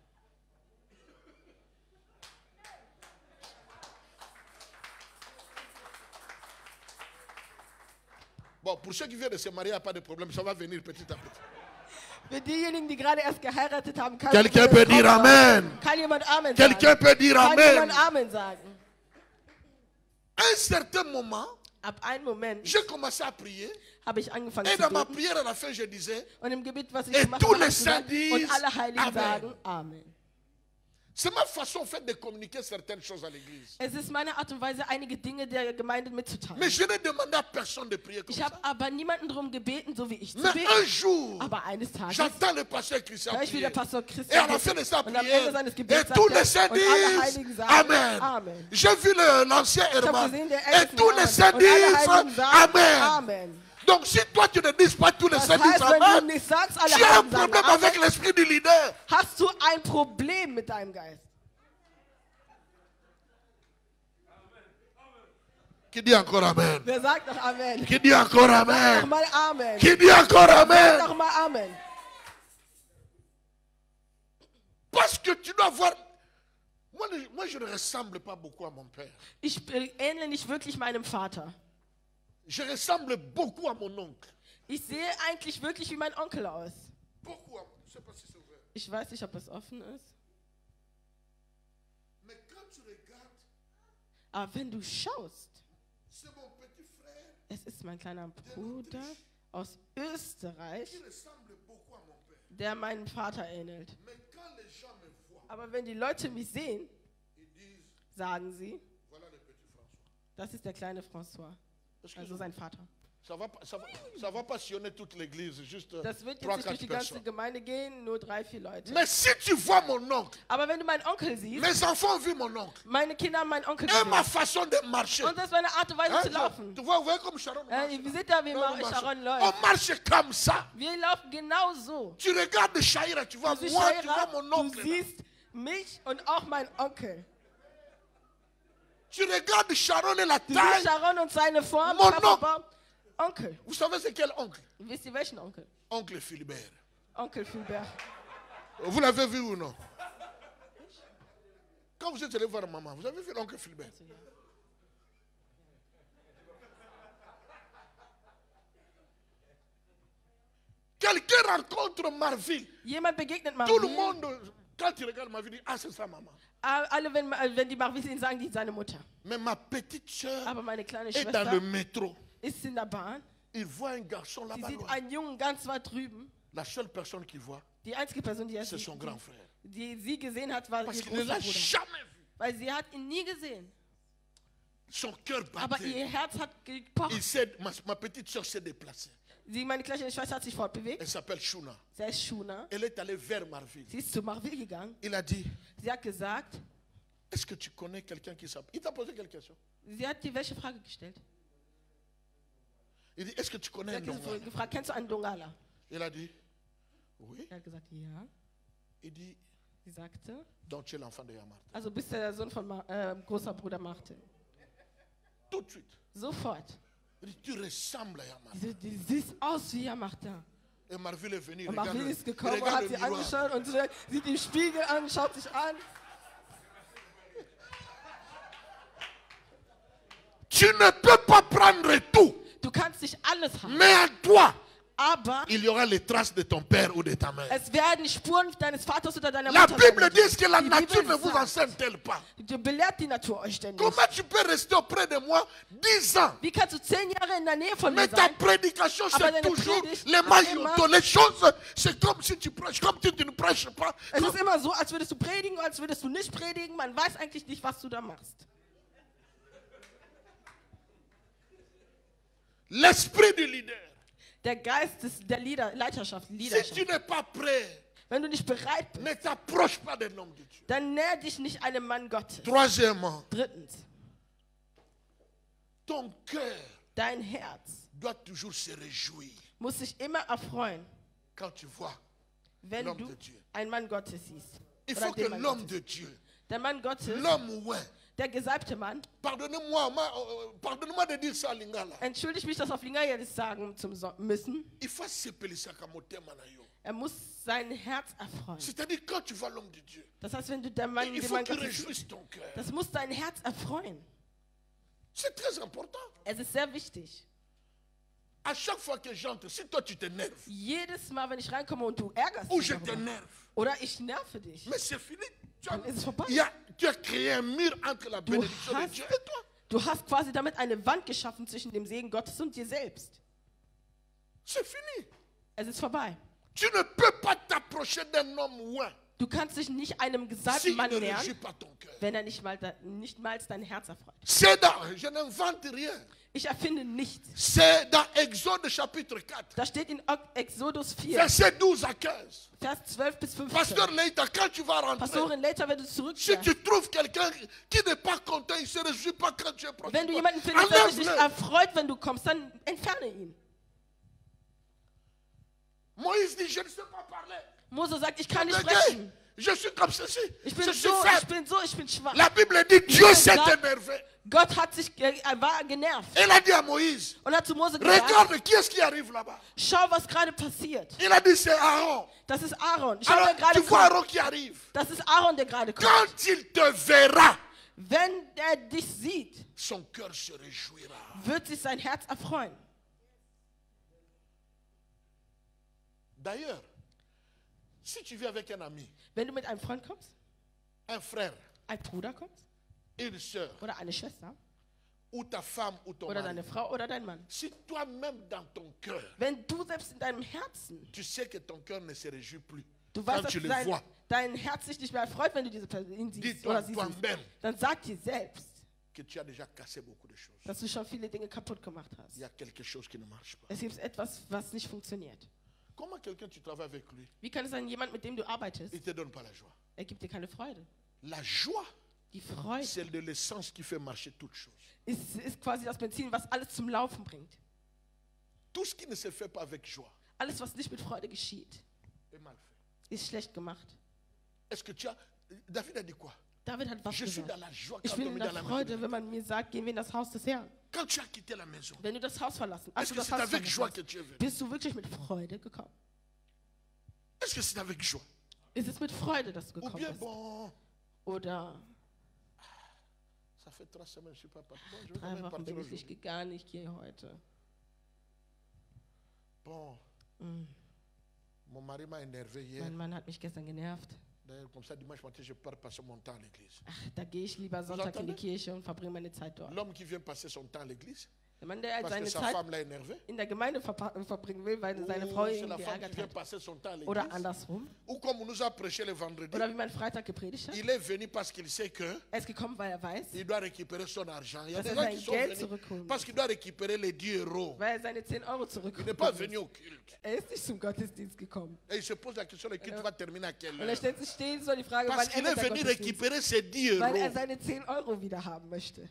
Speaker 1: Bon, pour ceux qui viennent de se marier, il n'y a pas de problème. Ça va venir petit à petit.
Speaker 2: Für diejenigen, die gerade erst geheiratet haben, kann
Speaker 1: Quelqu'un peut dire Amen.
Speaker 2: Kann jemand Amen
Speaker 1: Quelqu'un
Speaker 2: sagen?
Speaker 1: peut dire
Speaker 2: Kann jemand
Speaker 1: Amen.
Speaker 2: Amen sagen?
Speaker 1: À un certain moment,
Speaker 2: Ab einem Moment
Speaker 1: j'ai commencé à prier.
Speaker 2: habe ich angefangen
Speaker 1: Et
Speaker 2: zu
Speaker 1: dans ma
Speaker 2: beten.
Speaker 1: prière à la fin, je disais,
Speaker 2: Und im Gebet, was ich
Speaker 1: Et
Speaker 2: gemacht
Speaker 1: tous
Speaker 2: habe,
Speaker 1: les
Speaker 2: habe ich gesagt,
Speaker 1: saints disent
Speaker 2: und alle Heiligen
Speaker 1: Amen.
Speaker 2: sagen Amen.
Speaker 1: c'est ma façon en fait de communiquer certaines choses à l'église.
Speaker 2: Es ist meine Art und Weise, einige Dinge der Gemeinde
Speaker 1: Mais
Speaker 2: mitzuteilen.
Speaker 1: je n'ai demandé à personne de prier comme
Speaker 2: Ich habe
Speaker 1: ça.
Speaker 2: aber niemanden darum gebeten, so wie ich zu
Speaker 1: Mais un
Speaker 2: beten.
Speaker 1: jour,
Speaker 2: Aber eines Tages
Speaker 1: j'entends le pasteur Christian
Speaker 2: höre ich
Speaker 1: prier.
Speaker 2: wieder Pastor
Speaker 1: Et à
Speaker 2: Christian
Speaker 1: la fin de sa
Speaker 2: beten. Und am
Speaker 1: prière,
Speaker 2: Ende seines
Speaker 1: et
Speaker 2: Gebets
Speaker 1: tous les
Speaker 2: sagt
Speaker 1: saints
Speaker 2: er, und alle
Speaker 1: disent
Speaker 2: Heiligen sagen
Speaker 1: Amen.
Speaker 2: Amen.
Speaker 1: J'ai vu l'ancien
Speaker 2: Ich habe
Speaker 1: Herman.
Speaker 2: gesehen, der
Speaker 1: Et
Speaker 2: Ältesten
Speaker 1: tous les saints
Speaker 2: und alle
Speaker 1: disent
Speaker 2: Heiligen sagen
Speaker 1: Amen.
Speaker 2: Amen.
Speaker 1: Donc si toi tu ne dis pas tous les
Speaker 2: Das
Speaker 1: saints disent
Speaker 2: heißt, wenn du
Speaker 1: Amen,
Speaker 2: nicht sagst, alle
Speaker 1: tu as un
Speaker 2: Heiligen sagen
Speaker 1: problème
Speaker 2: Amen,
Speaker 1: avec l'esprit du leader.
Speaker 2: hast du ein Problem mit deinem Geist.
Speaker 1: Qui dit encore Amen?
Speaker 2: Wer sagt noch Amen?
Speaker 1: Qui dit encore
Speaker 2: Sag
Speaker 1: Amen?
Speaker 2: doch mal Amen.
Speaker 1: Qui dit encore
Speaker 2: Sag
Speaker 1: Amen?
Speaker 2: doch mal Amen.
Speaker 1: Parce que tu dois voir. Moi, je ne ressemble pas beaucoup à mon père.
Speaker 2: Ich ähnle nicht wirklich meinem Vater.
Speaker 1: Je ressemble beaucoup à mon oncle.
Speaker 2: Ich sehe eigentlich wirklich wie mein Onkel aus.
Speaker 1: Beaucoup à mon. Je ne sais pas si c'est ouvert.
Speaker 2: Ich weiß nicht, ob es offen ist.
Speaker 1: Mais quand tu regardes,
Speaker 2: Aber wenn du schaust,
Speaker 1: c'est mon petit frère
Speaker 2: es ist mein kleiner Bruder aus Österreich,
Speaker 1: qui ressemble beaucoup à mon père.
Speaker 2: der meinem Vater ähnelt.
Speaker 1: Mais quand les gens me voient,
Speaker 2: Aber wenn die Leute mich sehen,
Speaker 1: ils disent
Speaker 2: sagen sie,
Speaker 1: voilà le petit François.
Speaker 2: das ist der kleine François,
Speaker 1: Est-ce que
Speaker 2: also sein Vater.
Speaker 1: Ça va pas sillonner toute l'église, juste
Speaker 2: Das wird jetzt
Speaker 1: 3,
Speaker 2: nicht durch
Speaker 1: 4
Speaker 2: die ganze
Speaker 1: personnes.
Speaker 2: Gemeinde gehen, nur 3, 4 Leute.
Speaker 1: Mais si tu vois mon oncle,
Speaker 2: Aber wenn du meinen Onkel siehst,
Speaker 1: mes enfants ont vu mon oncle,
Speaker 2: meine Kinder haben meinen Onkel
Speaker 1: et ma
Speaker 2: gesehen.
Speaker 1: façon de marcher.
Speaker 2: Und das ist meine Art und Weise
Speaker 1: Hein,
Speaker 2: zu laufen.
Speaker 1: tu vois, vous voyez comme Sharon marche.
Speaker 2: Wie seht ihr, wie
Speaker 1: Non, on marche.
Speaker 2: Sharon
Speaker 1: On
Speaker 2: läuft?
Speaker 1: marche comme ça.
Speaker 2: Wir laufen genau so.
Speaker 1: Tu regardes Shaira, tu vois
Speaker 2: Du siehst
Speaker 1: moi, tu
Speaker 2: Shaira,
Speaker 1: vois mon
Speaker 2: du
Speaker 1: oncle. là.
Speaker 2: siehst mich und auch meinen Onkel.
Speaker 1: Tu regardes Sharon et la
Speaker 2: Du siehst
Speaker 1: taille.
Speaker 2: Sharon und seine Form.
Speaker 1: Mon
Speaker 2: Körperbau. Onkel.
Speaker 1: Vous savez c'est quel oncle?
Speaker 2: Wisst ihr welchen Onkel?
Speaker 1: Oncle Philibert.
Speaker 2: Onkel Philbert.
Speaker 1: Vous l'avez vu ou non? Quand vous êtes allé voir maman, vous avez vu l'oncle Philibert? Quelqu'un rencontre Marville.
Speaker 2: Jemand begegnet
Speaker 1: Tout le
Speaker 2: Marvin.
Speaker 1: monde, quand il regarde Marville, dit ah c'est ça maman.
Speaker 2: Alle, wenn die Marvin sehen, sagen die seine Mutter.
Speaker 1: Mais ma petite soeur
Speaker 2: Aber meine kleine
Speaker 1: est dans le
Speaker 2: Schwester
Speaker 1: métro.
Speaker 2: ist in der Bahn.
Speaker 1: Il voit un garçon
Speaker 2: Sie
Speaker 1: là-bas
Speaker 2: sieht
Speaker 1: loin.
Speaker 2: einen Jungen ganz weit drüben.
Speaker 1: La seule personne qu'il voit,
Speaker 2: Die einzige Person, die,
Speaker 1: c'est son grand frère.
Speaker 2: die sie gesehen hat, war
Speaker 1: Parce
Speaker 2: ihr
Speaker 1: qu'il ne
Speaker 2: großer
Speaker 1: l'a
Speaker 2: Bruder.
Speaker 1: jamais vu.
Speaker 2: Weil sie hat ihn nie gesehen.
Speaker 1: Son cœur
Speaker 2: Aber
Speaker 1: battait.
Speaker 2: ihr Herz hat gepocht.
Speaker 1: Ma petite soeur s'est déplacée.
Speaker 2: Meine kleine Schwester hat sich fortbewegt.
Speaker 1: Elle s'appelle Shuna.
Speaker 2: Sie ist Shuna.
Speaker 1: Elle est allée vers Marville.
Speaker 2: Sie ist zu Marvin gegangen.
Speaker 1: Il a dit,
Speaker 2: Sie hat gesagt,
Speaker 1: est-ce que tu connais quelqu'un qui s'appelle... Il t'a posé quelle question?
Speaker 2: sie hat dir welche Frage gestellt?
Speaker 1: Il dit, est-ce que tu connais
Speaker 2: Sie
Speaker 1: un
Speaker 2: hat
Speaker 1: Dongala?
Speaker 2: gefragt, kennst du einen Dongala?
Speaker 1: Il a dit, oui.
Speaker 2: Er hat gesagt, ja.
Speaker 1: Il dit,
Speaker 2: Sie sagte,
Speaker 1: donc tu es l'enfant de Yamar.
Speaker 2: also bist du der Sohn von großer Bruder Martin.
Speaker 1: Tout de suite.
Speaker 2: Sofort.
Speaker 1: Il dit, tu ressembles à Yamar.
Speaker 2: Du siehst aus wie Martin.
Speaker 1: Et Marville est venu.
Speaker 2: Und
Speaker 1: Regarde,
Speaker 2: Marvin ist gekommen und
Speaker 1: regarde
Speaker 2: hat
Speaker 1: le
Speaker 2: sie
Speaker 1: miroir.
Speaker 2: angeschaut und sie sieht im Spiegel an, schaut sich an.
Speaker 1: Tu ne peux pas prendre tout.
Speaker 2: Du kannst nicht alles haben,
Speaker 1: Mais en toi,
Speaker 2: aber
Speaker 1: il y aura les traces de ton père ou de ta mère.
Speaker 2: es werden Spuren deines Vaters oder deiner
Speaker 1: La
Speaker 2: Mutter
Speaker 1: Bible
Speaker 2: sein.
Speaker 1: dit que la
Speaker 2: Die
Speaker 1: nature
Speaker 2: Bibel
Speaker 1: ne vous
Speaker 2: sagt,
Speaker 1: enseigne-t-elle pas?
Speaker 2: du belehrt die Natur euch ständig.
Speaker 1: Comment tu peux rester auprès de moi 10 ans?
Speaker 2: Wie kannst du 10 Jahre in der Nähe von mir
Speaker 1: Mais ta
Speaker 2: sein?
Speaker 1: prédication,
Speaker 2: Aber
Speaker 1: c'est
Speaker 2: deine
Speaker 1: toujours
Speaker 2: Predigt
Speaker 1: les
Speaker 2: ist
Speaker 1: maillots.
Speaker 2: immer-
Speaker 1: Les choses, c'est comme si tu prêches, comme si tu ne prêches pas.
Speaker 2: Es ist immer so, als würdest du predigen, als würdest du nicht predigen. Man weiß eigentlich nicht, was du da machst.
Speaker 1: L'esprit du leader.
Speaker 2: Der Geist der Leiterschaft,
Speaker 1: Si tu
Speaker 2: Leadership.
Speaker 1: n'es pas prêt,
Speaker 2: Wenn du nicht bereit bist,
Speaker 1: ne t'approche pas d'un homme de Dieu.
Speaker 2: dann näher dich nicht einem Mann Gottes.
Speaker 1: Troisièmement,
Speaker 2: Drittens,
Speaker 1: ton cœur
Speaker 2: dein Herz
Speaker 1: doit toujours se réjouir
Speaker 2: muss sich immer erfreuen,
Speaker 1: quand tu vois
Speaker 2: wenn
Speaker 1: l'homme
Speaker 2: du
Speaker 1: de Dieu.
Speaker 2: einen Mann Gottes siehst.
Speaker 1: Il
Speaker 2: Oder
Speaker 1: faut que
Speaker 2: den Mann
Speaker 1: l'homme
Speaker 2: Gottes.
Speaker 1: de Dieu,
Speaker 2: Der Mann Gottes,
Speaker 1: l'homme ouin,
Speaker 2: der gesalbte Mann,
Speaker 1: pardonnez-moi de dire ça à Lingala.
Speaker 2: entschuldige mich, das auf Lingala jetzt sagen müssen.
Speaker 1: Il faut s'appeler ça comme motema na yo.
Speaker 2: Er muss sein Herz erfreuen.
Speaker 1: C'est-à-dire quand tu vois l'homme de Dieu,
Speaker 2: Das heißt, wenn du der Mann,
Speaker 1: il
Speaker 2: den
Speaker 1: faut
Speaker 2: Mann
Speaker 1: qu'il
Speaker 2: Gottes,
Speaker 1: réjouisse ton cœur.
Speaker 2: das muss dein Herz erfreuen.
Speaker 1: C'est très important.
Speaker 2: Es ist sehr wichtig.
Speaker 1: À chaque fois que j'entre, si toi tu t'énerves,
Speaker 2: Jedes Mal, wenn ich reinkomme und du ärgerst
Speaker 1: ou
Speaker 2: dich
Speaker 1: je
Speaker 2: darüber,
Speaker 1: t'énerve,
Speaker 2: oder ich nerve dich,
Speaker 1: mais c'est fini.
Speaker 2: dann ist es vorbei.
Speaker 1: Tu as créé un mur entre la bénédiction de
Speaker 2: hast-
Speaker 1: Dieu et toi.
Speaker 2: Du hast quasi damit eine Wand geschaffen zwischen dem Segen Gottes und dir selbst.
Speaker 1: C'est fini.
Speaker 2: Es ist vorbei.
Speaker 1: Tu ne peux pas t'approcher d'un homme ouin
Speaker 2: Du kannst dich nicht einem gesalbten
Speaker 1: s'il
Speaker 2: Mann
Speaker 1: ne
Speaker 2: nähern,
Speaker 1: réjouit pas ton cœur.
Speaker 2: wenn er nicht mal dein Herz erfreut.
Speaker 1: C'est dans, je n'invente rien.
Speaker 2: Ich erfinde nichts.
Speaker 1: C'est dans Exode chapitre 4,
Speaker 2: Da steht in Exodus 4,
Speaker 1: verset 12 à 15.
Speaker 2: Vers 12 bis 15.
Speaker 1: Pasteur Leïta, quand tu vas rentrer,
Speaker 2: Pastorin, later, wenn du
Speaker 1: si
Speaker 2: zurückkehrst,
Speaker 1: tu trouves quelqu'un qui n'est pas content, il ne se réjouit pas quand tu es proche
Speaker 2: wenn
Speaker 1: de
Speaker 2: du
Speaker 1: toi,
Speaker 2: jemanden findest, der sich nicht
Speaker 1: enlève-le.
Speaker 2: erfreut, wenn du kommst, dann entferne ihn.
Speaker 1: Moïse dit, je ne sais pas parler.
Speaker 2: Mose sagt, ich kann nicht
Speaker 1: Mais
Speaker 2: sprechen.
Speaker 1: je suis comme ceci.
Speaker 2: Ich
Speaker 1: Je
Speaker 2: bin
Speaker 1: suis
Speaker 2: so,
Speaker 1: faible.
Speaker 2: ich bin schwach.
Speaker 1: La Bible dit, Dieu s'est
Speaker 2: sagt-
Speaker 1: énervé.
Speaker 2: Gott hat sich, war genervt
Speaker 1: Il a dit à Moïse,
Speaker 2: und hat zu Mose gesagt,
Speaker 1: regarde qui est-ce qui arrive là-bas.
Speaker 2: schau, was gerade passiert.
Speaker 1: Il a dit, c'est Aaron.
Speaker 2: Das ist Aaron. Schau,
Speaker 1: Alors,
Speaker 2: wer gerade
Speaker 1: tu vois
Speaker 2: kommt.
Speaker 1: Aaron qui arrive.
Speaker 2: Das ist Aaron, der gerade kommt.
Speaker 1: Quand il te verra,
Speaker 2: Wenn er dich sieht,
Speaker 1: son cœur se réjouira.
Speaker 2: wird sich sein Herz erfreuen.
Speaker 1: D'ailleurs, si tu vis avec un ami,
Speaker 2: Wenn du mit einem Freund kommst,
Speaker 1: un frère,
Speaker 2: ein Bruder kommt
Speaker 1: une soeur,
Speaker 2: oder eine Schwester
Speaker 1: ou ta femme ou ton
Speaker 2: oder
Speaker 1: mari,
Speaker 2: deine Frau oder dein Mann,
Speaker 1: si toi-même dans ton cœur,
Speaker 2: wenn du selbst in deinem Herzen,
Speaker 1: tu sais que ton cœur ne se réjouit plus
Speaker 2: du
Speaker 1: quand
Speaker 2: weißt, dass
Speaker 1: tu le
Speaker 2: dein,
Speaker 1: vois,
Speaker 2: dein Herz sich nicht mehr erfreut, wenn du diese Person siehst
Speaker 1: dis-toi
Speaker 2: oder sie siehst,
Speaker 1: toi-même
Speaker 2: dann sag dir selbst,
Speaker 1: que tu as déjà cassé beaucoup de choses.
Speaker 2: dass du schon viele Dinge kaputt gemacht
Speaker 1: Il
Speaker 2: hast.
Speaker 1: y a quelque chose qui ne marche pas.
Speaker 2: Es gibt etwas, was nicht funktioniert.
Speaker 1: Comment quelqu'un tu travailles avec lui,
Speaker 2: Wie kann es sein, jemand, mit dem du arbeitest,
Speaker 1: il ne te donne pas la joie?
Speaker 2: er gibt dir keine Freude?
Speaker 1: La joie,
Speaker 2: Die Freude
Speaker 1: c'est de l'essence qui fait marcher toutes choses.
Speaker 2: ist quasi das Benzin, was alles zum Laufen bringt.
Speaker 1: Tout ce qui ne se fait pas avec joie
Speaker 2: Alles, was nicht mit Freude geschieht,
Speaker 1: est mal fait.
Speaker 2: ist schlecht gemacht.
Speaker 1: Est-ce que tu as... David a dit quoi?
Speaker 2: David hat was
Speaker 1: Je suis dans
Speaker 2: gesagt.
Speaker 1: la joie
Speaker 2: Ich
Speaker 1: quand
Speaker 2: bin
Speaker 1: on
Speaker 2: in
Speaker 1: est
Speaker 2: der
Speaker 1: dans la maison.
Speaker 2: Freude, wenn man mir sagt, gehen wir in das Haus des Herrn.
Speaker 1: Quand tu as quitté la maison,
Speaker 2: Wenn du das Haus verlassen, als
Speaker 1: est-ce
Speaker 2: du
Speaker 1: que
Speaker 2: das
Speaker 1: c'est
Speaker 2: Haus
Speaker 1: avec joie
Speaker 2: verlassen
Speaker 1: que tu es venu?
Speaker 2: hast, bist du wirklich mit Freude gekommen?
Speaker 1: Est-ce que c'est avec joie?
Speaker 2: Ist es mit Freude, dass du
Speaker 1: Ou
Speaker 2: gekommen
Speaker 1: bien,
Speaker 2: bist?
Speaker 1: bon,
Speaker 2: Oder
Speaker 1: ça fait 3 semaines, je ne suis pas parti. Bon, je vais quand
Speaker 2: 3
Speaker 1: même
Speaker 2: Wochen
Speaker 1: partir
Speaker 2: bin ich nicht
Speaker 1: aujourd'hui.
Speaker 2: gegangen, ich gehe heute.
Speaker 1: Bon,
Speaker 2: Mm.
Speaker 1: mon mari m'a énervé hier.
Speaker 2: Mein Mann hat mich gestern genervt.
Speaker 1: D'ailleurs, comme ça, dimanche matin, je pars passer mon temps à l'église.
Speaker 2: Ach, da gehe ich lieber Sonntag in die
Speaker 1: entendez?
Speaker 2: Kirche und verbringe meine Zeit dort.
Speaker 1: L'homme qui vient passer son temps à l'église,
Speaker 2: Der Mann, der
Speaker 1: parce que
Speaker 2: seine
Speaker 1: sa
Speaker 2: Zeit
Speaker 1: femme l'a énervé.
Speaker 2: in der Gemeinde verbringen will, weil
Speaker 1: Ou
Speaker 2: seine Frau
Speaker 1: c'est
Speaker 2: ihn
Speaker 1: la femme qui
Speaker 2: geärgert
Speaker 1: vient
Speaker 2: hat.
Speaker 1: passer son temps à
Speaker 2: Oder
Speaker 1: l'église.
Speaker 2: andersrum.
Speaker 1: Ou comme on nous a prêché le vendredi,
Speaker 2: Oder wie man Freitag gepredigt hat.
Speaker 1: il est venu parce qu'il sait que
Speaker 2: Er ist gekommen, weil er weiß,
Speaker 1: il doit récupérer son argent. Il y a
Speaker 2: dass
Speaker 1: des
Speaker 2: er
Speaker 1: gens qui
Speaker 2: sein
Speaker 1: sont
Speaker 2: Geld
Speaker 1: venus
Speaker 2: zurückholen
Speaker 1: parce
Speaker 2: muss.
Speaker 1: qu'il doit récupérer les 10 euros.
Speaker 2: Weil er seine 10 Euro
Speaker 1: Il n'est
Speaker 2: zurückholen
Speaker 1: pas
Speaker 2: muss.
Speaker 1: venu au culte.
Speaker 2: Er ist nicht zum Gottesdienst gekommen.
Speaker 1: Et il se pose la question, le culte va terminer à quelle
Speaker 2: Und er
Speaker 1: heure?
Speaker 2: stellt sich stehen so die Frage,
Speaker 1: Parce
Speaker 2: wann
Speaker 1: qu'il est
Speaker 2: endet der
Speaker 1: venu
Speaker 2: Gottesdienst?
Speaker 1: récupérer ses 10
Speaker 2: Weil er
Speaker 1: euros.
Speaker 2: seine 10 Euro wieder haben möchte.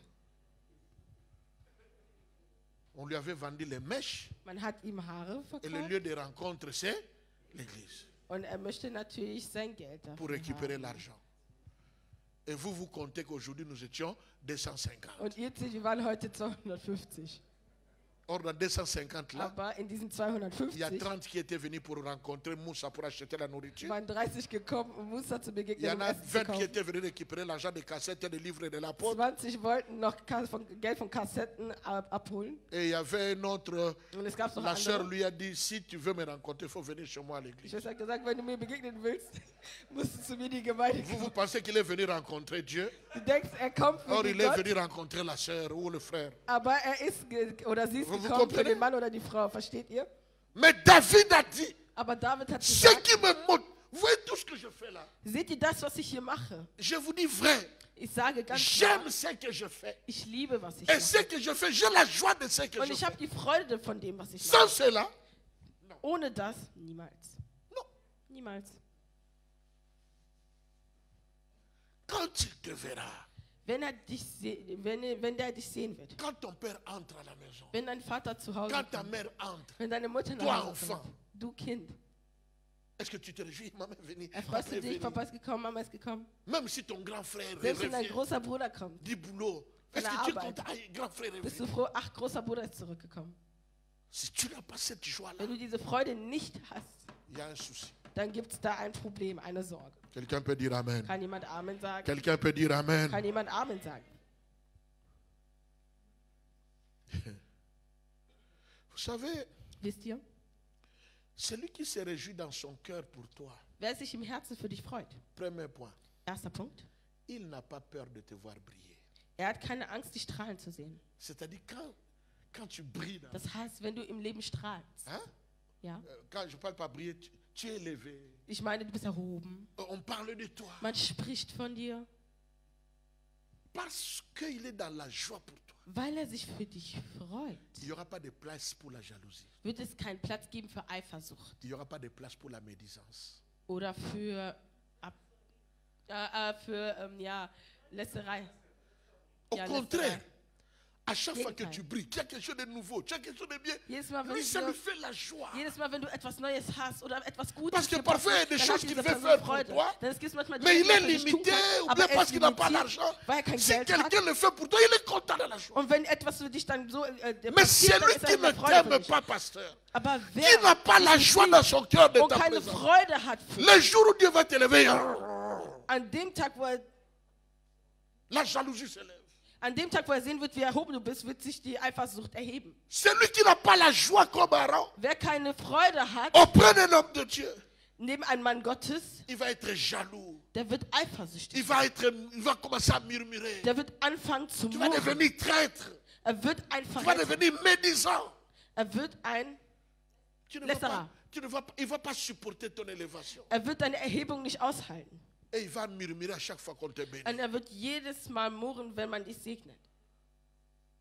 Speaker 1: On lui avait vendu les mèches
Speaker 2: Man hat ihm Haare
Speaker 1: et le
Speaker 2: verkauft
Speaker 1: lieu de rencontre, c'est l'église
Speaker 2: und er möchte natürlich sein Geld
Speaker 1: pour
Speaker 2: dafür
Speaker 1: récupérer
Speaker 2: haben.
Speaker 1: l'argent. Et vous, vous comptez qu'aujourd'hui, nous étions 250.
Speaker 2: Und ihr zählt, wir waren heute 250.
Speaker 1: Or, dans 250 là,
Speaker 2: Aber in diesen
Speaker 1: il y a
Speaker 2: 250
Speaker 1: 30 qui étaient venus pour rencontrer Moussa pour acheter la nourriture.
Speaker 2: waren 30 gekommen, um Musa zu
Speaker 1: Il y
Speaker 2: begegnen,
Speaker 1: en
Speaker 2: um
Speaker 1: a
Speaker 2: Essen zu
Speaker 1: 20 qui
Speaker 2: kaufen.
Speaker 1: étaient venus récupérer l'argent des cassettes et des livres de l'apôtre.
Speaker 2: 20 wollten noch Geld von Kassetten abholen.
Speaker 1: Et il y avait un autre,
Speaker 2: Und es gab noch
Speaker 1: la sœur
Speaker 2: andere.
Speaker 1: lui a dit, si tu veux me rencontrer, il faut venir chez moi à
Speaker 2: Die
Speaker 1: l'église.
Speaker 2: Schwester hat gesagt, wenn du mir begegnen willst, musst du zu mir in die Gemeinde
Speaker 1: Vous, vous
Speaker 2: kommen.
Speaker 1: pensez qu'il est venu rencontrer Dieu?
Speaker 2: Du denkst, er kommt für
Speaker 1: Or,
Speaker 2: den
Speaker 1: il est
Speaker 2: Gott,
Speaker 1: venu rencontrer la sœur ou le frère.
Speaker 2: aber er ist oder sie ist
Speaker 1: Vous
Speaker 2: gekommen für
Speaker 1: comprenez?
Speaker 2: den Mann oder die Frau, versteht ihr?
Speaker 1: Mais David a dit,
Speaker 2: Aber David hat
Speaker 1: ce
Speaker 2: gesagt,
Speaker 1: qui me montre, vous voyez tout ce que je fais là?
Speaker 2: seht ihr das, was ich hier mache?
Speaker 1: Je vous dis vrai,
Speaker 2: Ich sage ganz klar,
Speaker 1: j'aime ce que je fais.
Speaker 2: ich liebe, was ich
Speaker 1: Et
Speaker 2: mache.
Speaker 1: ce que je fais, j'ai la joie de ce que
Speaker 2: Und
Speaker 1: je
Speaker 2: ich
Speaker 1: fais.
Speaker 2: habe die Freude von dem, was ich
Speaker 1: Sans
Speaker 2: mache.
Speaker 1: cela,
Speaker 2: Ohne das, niemals.
Speaker 1: non.
Speaker 2: Niemals.
Speaker 1: Quand il te verra,
Speaker 2: Wenn wenn der dich sehen wird.
Speaker 1: quand ton père entre à la maison,
Speaker 2: Wenn dein Vater zu Hause
Speaker 1: quand ta
Speaker 2: kommt.
Speaker 1: mère entre,
Speaker 2: Wenn deine Mutter
Speaker 1: Toi,
Speaker 2: nach Hause
Speaker 1: enfant.
Speaker 2: kommt. Du Kind.
Speaker 1: est-ce que tu te réjouis? Maman est venue.
Speaker 2: Erfreust
Speaker 1: Papa
Speaker 2: du
Speaker 1: est
Speaker 2: dich,
Speaker 1: venu.
Speaker 2: Papa ist gekommen, Mama ist gekommen.
Speaker 1: Même si ton grand frère
Speaker 2: Selbst wenn dein
Speaker 1: revient
Speaker 2: großer Bruder kommt,
Speaker 1: du boulot, est-ce
Speaker 2: der
Speaker 1: que tu es
Speaker 2: Arbeit.
Speaker 1: content? Ah, grand frère est
Speaker 2: bist
Speaker 1: venu.
Speaker 2: du froh, ach, großer Bruder ist zurückgekommen.
Speaker 1: Si tu n'as pas cette joie-là,
Speaker 2: Wenn du diese Freude nicht hast,
Speaker 1: il y a un souci.
Speaker 2: dann gibt es da ein Problem, eine Sorge.
Speaker 1: Quelqu'un peut dire Amen.
Speaker 2: Kann jemand Amen sagen?
Speaker 1: Quelqu'un peut dire Amen.
Speaker 2: Kann jemand Amen sagen?
Speaker 1: Vous savez,
Speaker 2: Wisst ihr,
Speaker 1: celui qui se réjouit dans son cœur pour toi,
Speaker 2: wer sich im Herzen für dich freut?
Speaker 1: premier point,
Speaker 2: Erster Punkt.
Speaker 1: il n'a pas peur de te voir briller.
Speaker 2: Er hat keine Angst, dich strahlen zu sehen.
Speaker 1: C'est-à-dire quand tu brilles, dans,
Speaker 2: Das heißt, wenn du im Leben strahlst,
Speaker 1: hein?
Speaker 2: ja,
Speaker 1: Quand je ne parle pas briller, tu es élevé.
Speaker 2: ich meine, du bist erhoben,
Speaker 1: On parle de toi
Speaker 2: man spricht von dir,
Speaker 1: parce qu'il est dans la joie pour toi.
Speaker 2: weil er sich für dich freut.
Speaker 1: Il n'y aura pas de place pour la jalousie.
Speaker 2: Wird es keinen Platz geben für Eifersucht
Speaker 1: Il n'y aura pas de place pour la médisance.
Speaker 2: oder für ja, Lässerei.
Speaker 1: Au
Speaker 2: Ja,
Speaker 1: contraire,
Speaker 2: Lässerei.
Speaker 1: à chaque fois que
Speaker 2: Gegenteil.
Speaker 1: tu brilles, tu as quelque chose de nouveau, tu as quelque chose de bien.
Speaker 2: Jedes Mal,
Speaker 1: Lui, ça
Speaker 2: wenn
Speaker 1: lui
Speaker 2: du,
Speaker 1: fait la joie.
Speaker 2: jedes Mal, wenn du etwas Neues hast oder etwas Gutes
Speaker 1: Parce que
Speaker 2: dir
Speaker 1: parfois, il y a
Speaker 2: passiert,
Speaker 1: des
Speaker 2: dann
Speaker 1: choses
Speaker 2: hat
Speaker 1: qu'il
Speaker 2: diese
Speaker 1: veut
Speaker 2: Person
Speaker 1: faire pour
Speaker 2: Freude.
Speaker 1: toi,
Speaker 2: Denn es gibt manchmal
Speaker 1: mais il
Speaker 2: Dinge,
Speaker 1: est
Speaker 2: die er für dich tun
Speaker 1: limité,
Speaker 2: kann,
Speaker 1: ou
Speaker 2: aber
Speaker 1: bien
Speaker 2: er
Speaker 1: parce
Speaker 2: ist
Speaker 1: qu'il n'a pas
Speaker 2: limitiert,
Speaker 1: l'argent.
Speaker 2: weil er kein
Speaker 1: Si
Speaker 2: Geld hat.
Speaker 1: quelqu'un le fait pour toi, il est content de la joie.
Speaker 2: Und wenn etwas für dich dann so
Speaker 1: Mais
Speaker 2: passiert, dann
Speaker 1: celui
Speaker 2: ist er
Speaker 1: qui
Speaker 2: in
Speaker 1: ne
Speaker 2: der Freude für
Speaker 1: t'aime
Speaker 2: dich.
Speaker 1: pas, pasteur,
Speaker 2: Aber
Speaker 1: qui
Speaker 2: wer
Speaker 1: n'a pas la
Speaker 2: dich
Speaker 1: joie
Speaker 2: nicht
Speaker 1: dans
Speaker 2: liebt
Speaker 1: son cœur de
Speaker 2: und
Speaker 1: ta
Speaker 2: keine
Speaker 1: présence,
Speaker 2: Freude hat für
Speaker 1: le jour où Dieu va te lever,
Speaker 2: an dem Tag,
Speaker 1: la jalousie se lève.
Speaker 2: wo er sehen wird, wie erhoben du bist, wird sich die Eifersucht erheben.
Speaker 1: Celui qui n'a pas la joie comme Aaron,
Speaker 2: Wer keine Freude hat
Speaker 1: auprès d'un homme de Dieu,
Speaker 2: neben einem Mann Gottes,
Speaker 1: il va être jaloux.
Speaker 2: der wird eifersüchtig.
Speaker 1: Il va commencer à murmurer.
Speaker 2: Der wird anfangen zu
Speaker 1: Tu vas
Speaker 2: murren.
Speaker 1: devenir traître.
Speaker 2: Er wird
Speaker 1: Tu vas
Speaker 2: einfach,
Speaker 1: devenir médisant.
Speaker 2: er wird ein,
Speaker 1: Tu ne vas
Speaker 2: Laissera.
Speaker 1: pas, il ne va pas supporter ton élévation.
Speaker 2: er wird deine Erhebung nicht aushalten.
Speaker 1: Et il va murmurer à chaque fois qu'on te bénit.
Speaker 2: Und er wird jedes Mal murren, wenn man dich segnet.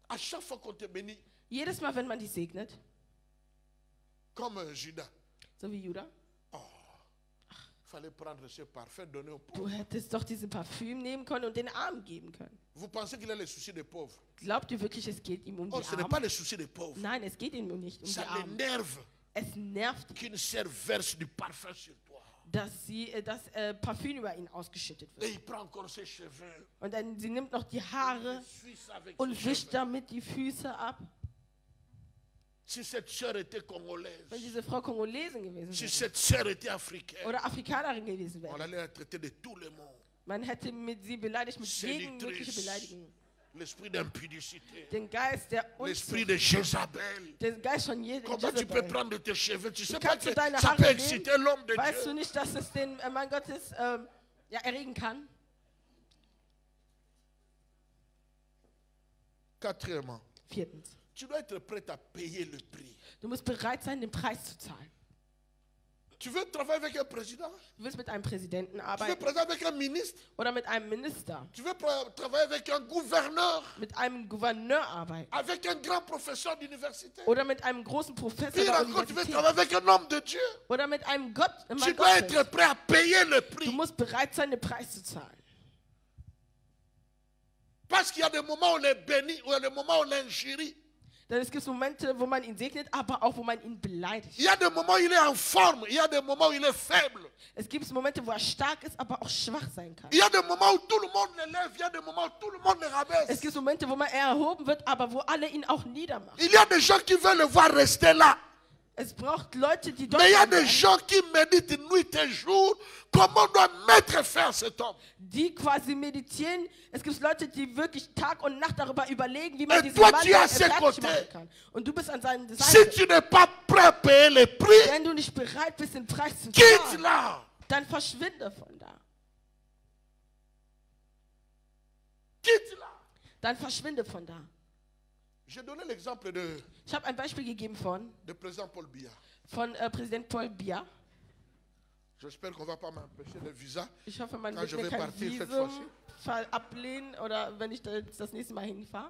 Speaker 1: À chaque fois qu'on te bénit,
Speaker 2: Jedes Mal, wenn man dich segnet,
Speaker 1: comme Judas,
Speaker 2: so wie Judah,
Speaker 1: il fallait prendre ce parfum, donner aux
Speaker 2: du
Speaker 1: pauvres.
Speaker 2: hättest doch diese Parfüm nehmen können und den Armen geben können.
Speaker 1: Vous pensez qu'il a les soucis des pauvres?
Speaker 2: Glaubt ihr wirklich, es geht ihm um
Speaker 1: Oh,
Speaker 2: die
Speaker 1: ce n'est pas
Speaker 2: Armen?
Speaker 1: les soucis des pauvres.
Speaker 2: Nein, es geht ihm nicht um die
Speaker 1: Ça
Speaker 2: Armen.
Speaker 1: l'énerve
Speaker 2: Es nervt ihn,
Speaker 1: qu'une sœur verse du parfum sur toi.
Speaker 2: dass Parfüm über ihn ausgeschüttet
Speaker 1: Et
Speaker 2: wird.
Speaker 1: il prend encore ses cheveux.
Speaker 2: Und dann sie nimmt noch die Haare
Speaker 1: Suis ça avec
Speaker 2: und
Speaker 1: ses
Speaker 2: wischt
Speaker 1: cheveux.
Speaker 2: damit die Füße ab.
Speaker 1: Si cette sœur était congolaise,
Speaker 2: Wenn diese Frau Kongolesin gewesen
Speaker 1: si
Speaker 2: wäre
Speaker 1: cette sœur était africaine,
Speaker 2: oder Afrikanerin gewesen
Speaker 1: on
Speaker 2: wäre,
Speaker 1: allait la traiter de tout le monde.
Speaker 2: man hätte sie beleidigt mit jedem
Speaker 1: Séductrice.
Speaker 2: möglichen Beleidigung.
Speaker 1: L'esprit d'impudicité,
Speaker 2: Den Geist der
Speaker 1: l'esprit
Speaker 2: Unzucht,
Speaker 1: de Jézabel.
Speaker 2: den Geist von
Speaker 1: Comment tu peux
Speaker 2: Jezebel.
Speaker 1: prendre tes cheveux? Tu sais
Speaker 2: Wie
Speaker 1: pas
Speaker 2: kannst
Speaker 1: que
Speaker 2: du deine
Speaker 1: ça
Speaker 2: Haare
Speaker 1: peut
Speaker 2: nehmen?
Speaker 1: exciter l'homme de
Speaker 2: Weißt du
Speaker 1: Dieu.
Speaker 2: nicht, dass es den Mann Gottes erregen kann?
Speaker 1: Quatrièmement,
Speaker 2: Viertens,
Speaker 1: tu dois être prêt à payer le prix.
Speaker 2: du musst bereit sein, den Preis zu zahlen.
Speaker 1: Tu veux travailler avec un président?
Speaker 2: Du willst mit einem Präsidenten
Speaker 1: Tu veux
Speaker 2: arbeiten
Speaker 1: travailler avec un ministre?
Speaker 2: oder mit einem Minister,
Speaker 1: Tu veux travailler avec un gouverneur?
Speaker 2: mit einem Gouverneur arbeiten
Speaker 1: Avec un grand professeur d'université?
Speaker 2: oder mit einem großen Professor
Speaker 1: Pire
Speaker 2: der
Speaker 1: encore, tu veux
Speaker 2: Universität
Speaker 1: travailler avec un homme de Dieu?
Speaker 2: oder mit einem Mann
Speaker 1: Tu dois
Speaker 2: Gottes.
Speaker 1: être prêt à payer le
Speaker 2: Du
Speaker 1: prix.
Speaker 2: musst bereit sein, den Preis zu zahlen.
Speaker 1: Parce qu'il y a des moments où on est béni, ou il y a des moments où on est injurié.
Speaker 2: Denn es gibt Momente, wo man ihn segnet, aber auch, wo man ihn beleidigt.
Speaker 1: Il y a des moments où il est en forme, il y a des moments où il est faible.
Speaker 2: Es gibt Momente, wo er stark ist, aber auch schwach sein kann.
Speaker 1: Il y a des moments où tout le monde l'élève, il y a des moments où tout le monde le
Speaker 2: Es
Speaker 1: rabaisse.
Speaker 2: gibt Momente, wo er erhoben wird, aber wo alle ihn auch niedermachen.
Speaker 1: Il y a des gens qui veulent le voir rester là.
Speaker 2: Es braucht Leute, die dort
Speaker 1: Mais il y a des
Speaker 2: bleiben,
Speaker 1: gens qui méditent nuit et jour comment on doit mettre fin à cet homme.
Speaker 2: die quasi meditieren. Es gibt Leute, die wirklich Tag und Nacht darüber überlegen, wie man
Speaker 1: Et
Speaker 2: diesen
Speaker 1: toi,
Speaker 2: Mann
Speaker 1: tu es à ses
Speaker 2: fertig
Speaker 1: côtés.
Speaker 2: machen kann. Und du bist an seiner
Speaker 1: Si
Speaker 2: Seite.
Speaker 1: tu n'es pas prêt à payer le prix,
Speaker 2: Wenn du nicht bereit bist, den Preis zu
Speaker 1: quitte
Speaker 2: zahlen,
Speaker 1: là.
Speaker 2: dann verschwinde von da.
Speaker 1: Quitte là.
Speaker 2: Dann verschwinde von da.
Speaker 1: J'ai donné l'exemple de
Speaker 2: Ich habe ein Beispiel gegeben von
Speaker 1: président Paul Biya.
Speaker 2: Präsident Paul Biya.
Speaker 1: J'espère qu'on ne va pas m'empêcher le visa.
Speaker 2: Ich hoffe, man
Speaker 1: Quand
Speaker 2: wird
Speaker 1: je
Speaker 2: mir
Speaker 1: vais
Speaker 2: kein
Speaker 1: partir cette
Speaker 2: Visum
Speaker 1: fois-ci.
Speaker 2: ablehnen oder wenn ich das nächste Mal hinfahre.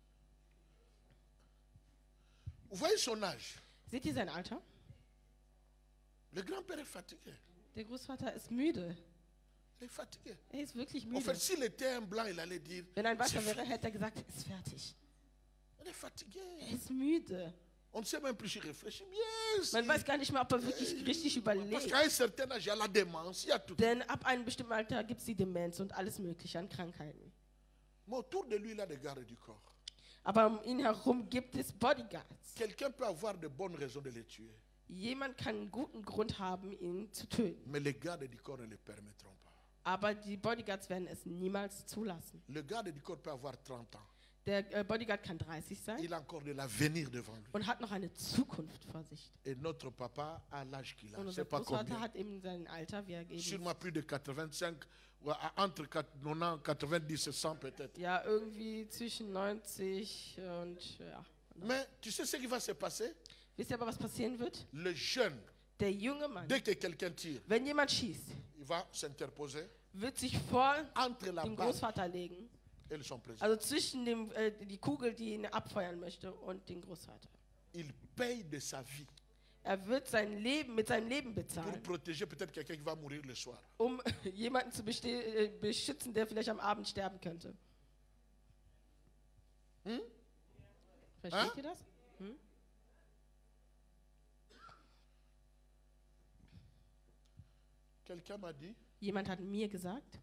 Speaker 1: Vous voyez son âge.
Speaker 2: Seht ihr sein Alter?
Speaker 1: Le grand-père est fatigué.
Speaker 2: Der Großvater ist müde.
Speaker 1: Il est fatigué.
Speaker 2: Er ist wirklich
Speaker 1: En
Speaker 2: müde.
Speaker 1: fait, s'il était un blanc, il allait dire,
Speaker 2: Wenn ein
Speaker 1: c'est
Speaker 2: Weißer wäre,
Speaker 1: fini.
Speaker 2: hätte er gesagt, er ist fertig.
Speaker 1: Il est fatigué.
Speaker 2: Er ist müde.
Speaker 1: On ne sait même plus s'il réfléchit bien.
Speaker 2: Man weiß gar nicht mehr, ob er wirklich richtig
Speaker 1: Parce
Speaker 2: überlegt.
Speaker 1: qu'à un certain âge, il y a la démence, il y a tout.
Speaker 2: Denn ab einem bestimmten Alter gibt es die Demenz und alles Mögliche an Krankheiten.
Speaker 1: Mais autour de lui, il a des gardes du corps.
Speaker 2: Aber um ihn herum gibt es Bodyguards.
Speaker 1: Quelqu'un peut avoir de bonnes raisons de le tuer.
Speaker 2: Jemand kann einen guten Grund haben, ihn zu töten.
Speaker 1: Mais les gardes du corps ne le permettront pas.
Speaker 2: Aber die Bodyguards werden es niemals zulassen.
Speaker 1: Le garde du corps peut avoir 30 ans.
Speaker 2: Der Bodyguard kann 30 sein
Speaker 1: Il a encore de l'avenir devant lui.
Speaker 2: und hat noch eine Zukunft vor sich.
Speaker 1: Et notre papa a l'âge qu'il a.
Speaker 2: Und
Speaker 1: Je ne
Speaker 2: unser
Speaker 1: sais pas
Speaker 2: Großvater
Speaker 1: combien.
Speaker 2: hat eben sein Alter, wie er eben
Speaker 1: Sûrement plus de 85, ou entre 90, 90 et 100 peut-être.
Speaker 2: ja irgendwie zwischen 90 und ja.
Speaker 1: Mais tu sais ce qui va se passer?
Speaker 2: Wisst ihr aber, was passieren wird?
Speaker 1: Le jeune,
Speaker 2: Der junge Mann,
Speaker 1: dès que quelqu'un tire,
Speaker 2: wenn jemand schießt,
Speaker 1: il va s'interposer
Speaker 2: wird sich vor
Speaker 1: entre la
Speaker 2: dem
Speaker 1: balle
Speaker 2: Großvater legen.
Speaker 1: et son président.
Speaker 2: Also zwischen die Kugel, die ihn abfeuern möchte, und den Großvater.
Speaker 1: Il paye de sa vie
Speaker 2: Er wird sein Leben mit seinem Leben
Speaker 1: pour
Speaker 2: bezahlen,
Speaker 1: protéger peut-être quelqu'un qui va mourir le soir.
Speaker 2: um jemanden zu beschützen, der vielleicht am Abend sterben könnte. Versteht ihr das?
Speaker 1: Quelqu'un m'a dit,
Speaker 2: Jemand hat mir gesagt,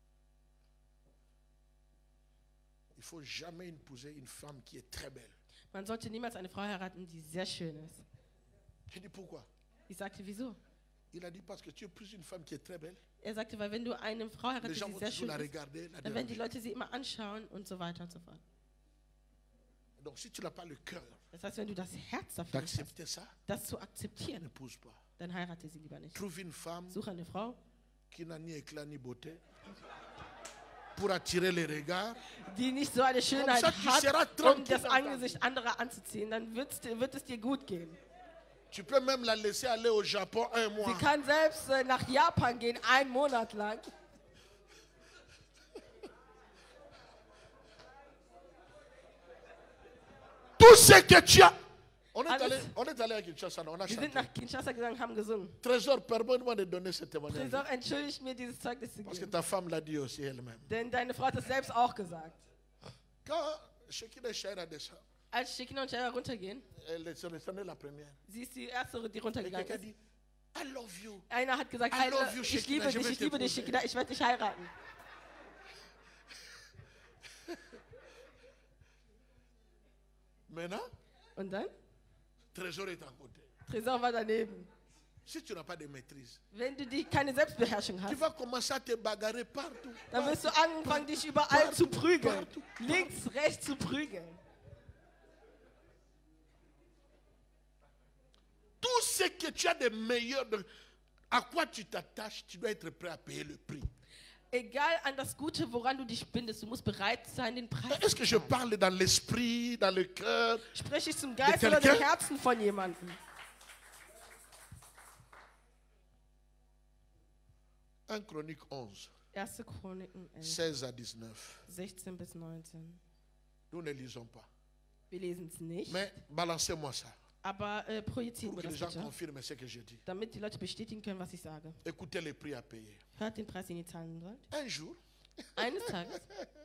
Speaker 1: il faut jamais épouser une femme qui est très belle.
Speaker 2: man sollte niemals eine Frau heiraten, die sehr schön ist.
Speaker 1: J'ai dit pourquoi?
Speaker 2: Ich sagte, wieso?
Speaker 1: Il a dit parce que tu épouses une femme qui est très belle.
Speaker 2: Er sagte, weil wenn du eine Frau
Speaker 1: Les
Speaker 2: heiratest,
Speaker 1: gens
Speaker 2: die
Speaker 1: vont
Speaker 2: sehr
Speaker 1: toujours
Speaker 2: schön
Speaker 1: la
Speaker 2: ist,
Speaker 1: regarder, la
Speaker 2: dann werden die
Speaker 1: déranger.
Speaker 2: Leute sie immer anschauen und so weiter und so fort.
Speaker 1: Donc si tu n'as pas le cœur
Speaker 2: Das heißt, wenn du das Herz dafür nicht hast,
Speaker 1: d'accepter ça,
Speaker 2: das zu akzeptieren,
Speaker 1: n'épouse pas.
Speaker 2: dann heirate sie lieber nicht.
Speaker 1: Trouve une femme
Speaker 2: Suche eine Frau,
Speaker 1: qui n'a ni éclat ni beauté pour attirer les regards.
Speaker 2: die nicht so eine Schönheit
Speaker 1: Comme ça, tu seras
Speaker 2: hat, um
Speaker 1: tranquille
Speaker 2: das
Speaker 1: dans ta
Speaker 2: Angesicht anderer anzuziehen, dann wird es dir gut gehen.
Speaker 1: Tu peux même la laisser aller au Japon un
Speaker 2: Sie
Speaker 1: mois.
Speaker 2: kann selbst nach Japan gehen, 1 Monat lang.
Speaker 1: Tout ce que tu as. On est allé à Kinshasa, on a
Speaker 2: Wir sind
Speaker 1: chanté.
Speaker 2: nach Kinshasa gegangen, haben gesungen.
Speaker 1: Trésor, permets-moi de donner ce témoignage.
Speaker 2: Tresor, entschuldigt mir, dieses Zeugnis zu
Speaker 1: Parce que
Speaker 2: geben.
Speaker 1: ta femme l'a dit aussi elle-même.
Speaker 2: Denn deine Frau hat es selbst auch gesagt.
Speaker 1: Quand Shekina Shaira descend,
Speaker 2: Als Shekina und Shaira runtergehen,
Speaker 1: elle est descendue la première.
Speaker 2: sie ist die erste, die
Speaker 1: Et
Speaker 2: runtergegangen
Speaker 1: quelqu'un
Speaker 2: ist.
Speaker 1: dit, I love you.
Speaker 2: Einer hat gesagt,
Speaker 1: I love you,
Speaker 2: ich
Speaker 1: Shekina,
Speaker 2: liebe
Speaker 1: je
Speaker 2: dich,
Speaker 1: vais
Speaker 2: ich liebe dich,
Speaker 1: t'épouser.
Speaker 2: Shekina, ich werde dich heiraten.
Speaker 1: Maintenant,
Speaker 2: Und dann?
Speaker 1: Trésor est à côté.
Speaker 2: Tresor war daneben.
Speaker 1: Si tu n'as pas de maîtrise,
Speaker 2: Wenn du keine Selbstbeherrschung
Speaker 1: tu
Speaker 2: hast,
Speaker 1: vas commencer à te bagarrer partout.
Speaker 2: dann wirst du anfangen, dich überall zu prügeln.
Speaker 1: partout.
Speaker 2: Links, rechts zu prügeln.
Speaker 1: Tout ce que tu as de meilleur, à quoi tu t'attaches, tu dois être prêt à payer le prix.
Speaker 2: Egal an das Gute, woran du dich bindest, du musst bereit sein, den Preis
Speaker 1: Est-ce
Speaker 2: zu
Speaker 1: que je
Speaker 2: zahlen.
Speaker 1: parle dans l'esprit, dans le cœur?
Speaker 2: Spreche ich zum Geist
Speaker 1: De
Speaker 2: oder dem
Speaker 1: quelqu'un?
Speaker 2: Herzen von jemandem?
Speaker 1: 1 Chronique 11,
Speaker 2: 1. Chroniken 11,
Speaker 1: 16 à 19.
Speaker 2: 16 bis 19.
Speaker 1: Nous ne lisons pas.
Speaker 2: Wir lesen es nicht,
Speaker 1: Mais balancez-moi ça.
Speaker 2: aber projizieren
Speaker 1: Pour
Speaker 2: wir
Speaker 1: que les
Speaker 2: das
Speaker 1: gens
Speaker 2: bitte,
Speaker 1: confirment ce que je dis.
Speaker 2: damit die Leute bestätigen können, was ich sage.
Speaker 1: Écoutez les prix à payer.
Speaker 2: Hört den Preis, den ihr zahlen sollt.
Speaker 1: Un jour,
Speaker 2: Eines Tages,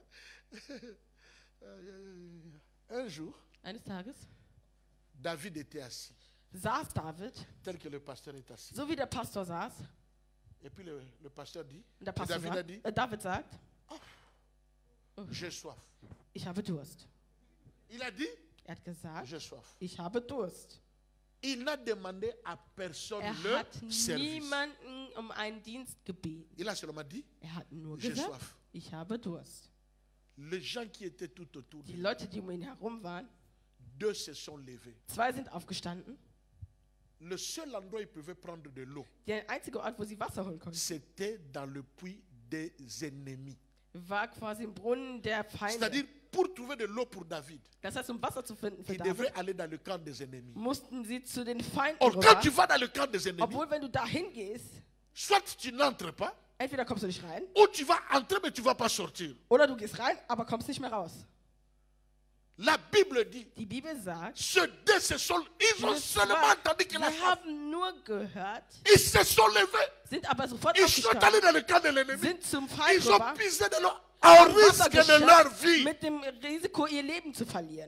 Speaker 1: un jour, David était assis,
Speaker 2: saß David,
Speaker 1: tel que le pasteur est assis.
Speaker 2: so wie der Pastor saß.
Speaker 1: Et puis le pasteur dit,
Speaker 2: Und der
Speaker 1: et
Speaker 2: Pastor
Speaker 1: David a
Speaker 2: sagt,
Speaker 1: dit,
Speaker 2: David sagt,
Speaker 1: j'ai soif.
Speaker 2: ich habe Durst.
Speaker 1: Il a dit,
Speaker 2: Er hat gesagt,
Speaker 1: j'ai soif.
Speaker 2: ich habe Durst.
Speaker 1: Il n'a demandé à personne
Speaker 2: Er hat
Speaker 1: le service.
Speaker 2: niemanden um einen Dienst gebeten.
Speaker 1: Il a seulement dit,
Speaker 2: Er hat nur
Speaker 1: j'ai
Speaker 2: gesagt,
Speaker 1: soif.
Speaker 2: ich habe Durst.
Speaker 1: Les gens qui étaient tout autour de
Speaker 2: Die
Speaker 1: lui,
Speaker 2: Leute, die um ihn herum waren,
Speaker 1: 2 se sont levés.
Speaker 2: 2 sind aufgestanden.
Speaker 1: Le seul endroit où ils pouvaient prendre de l'eau,
Speaker 2: Der einzige Ort, wo sie Wasser holen konnten,
Speaker 1: c'était dans le puits des ennemis.
Speaker 2: war quasi im Brunnen der Feinde.
Speaker 1: C'est-à-dire, pour trouver de l'eau pour David,
Speaker 2: Das heißt, um Wasser zu finden für
Speaker 1: il devrait
Speaker 2: David,
Speaker 1: aller dans le camp des ennemis.
Speaker 2: mussten sie zu den Feinden
Speaker 1: Or, quand tu
Speaker 2: rüber.
Speaker 1: vas dans le camp des ennemis,
Speaker 2: Obwohl, wenn du da hingehst,
Speaker 1: soit tu n'entres pas,
Speaker 2: entweder kommst du nicht rein,
Speaker 1: ou tu vas entrer mais tu ne vas pas sortir.
Speaker 2: oder du gehst rein, aber kommst nicht mehr raus.
Speaker 1: La Bible dit,
Speaker 2: Die Bibel sagt,
Speaker 1: ceux deux se sont, ils ont
Speaker 2: diese
Speaker 1: seulement
Speaker 2: zwei,
Speaker 1: entendu qu'il a
Speaker 2: sie
Speaker 1: soif.
Speaker 2: haben nur gehört,
Speaker 1: Ils se sont levés,
Speaker 2: sind aber sofort
Speaker 1: ils sont allés
Speaker 2: aufgestanden,
Speaker 1: dans le camp de l'ennemi,
Speaker 2: sind zum Feind
Speaker 1: ils ont
Speaker 2: rüber,
Speaker 1: pisé de l'eau au
Speaker 2: haben Wasser
Speaker 1: risque de leur
Speaker 2: geschöpft,
Speaker 1: vie.
Speaker 2: mit dem Risiko, ihr Leben zu verlieren.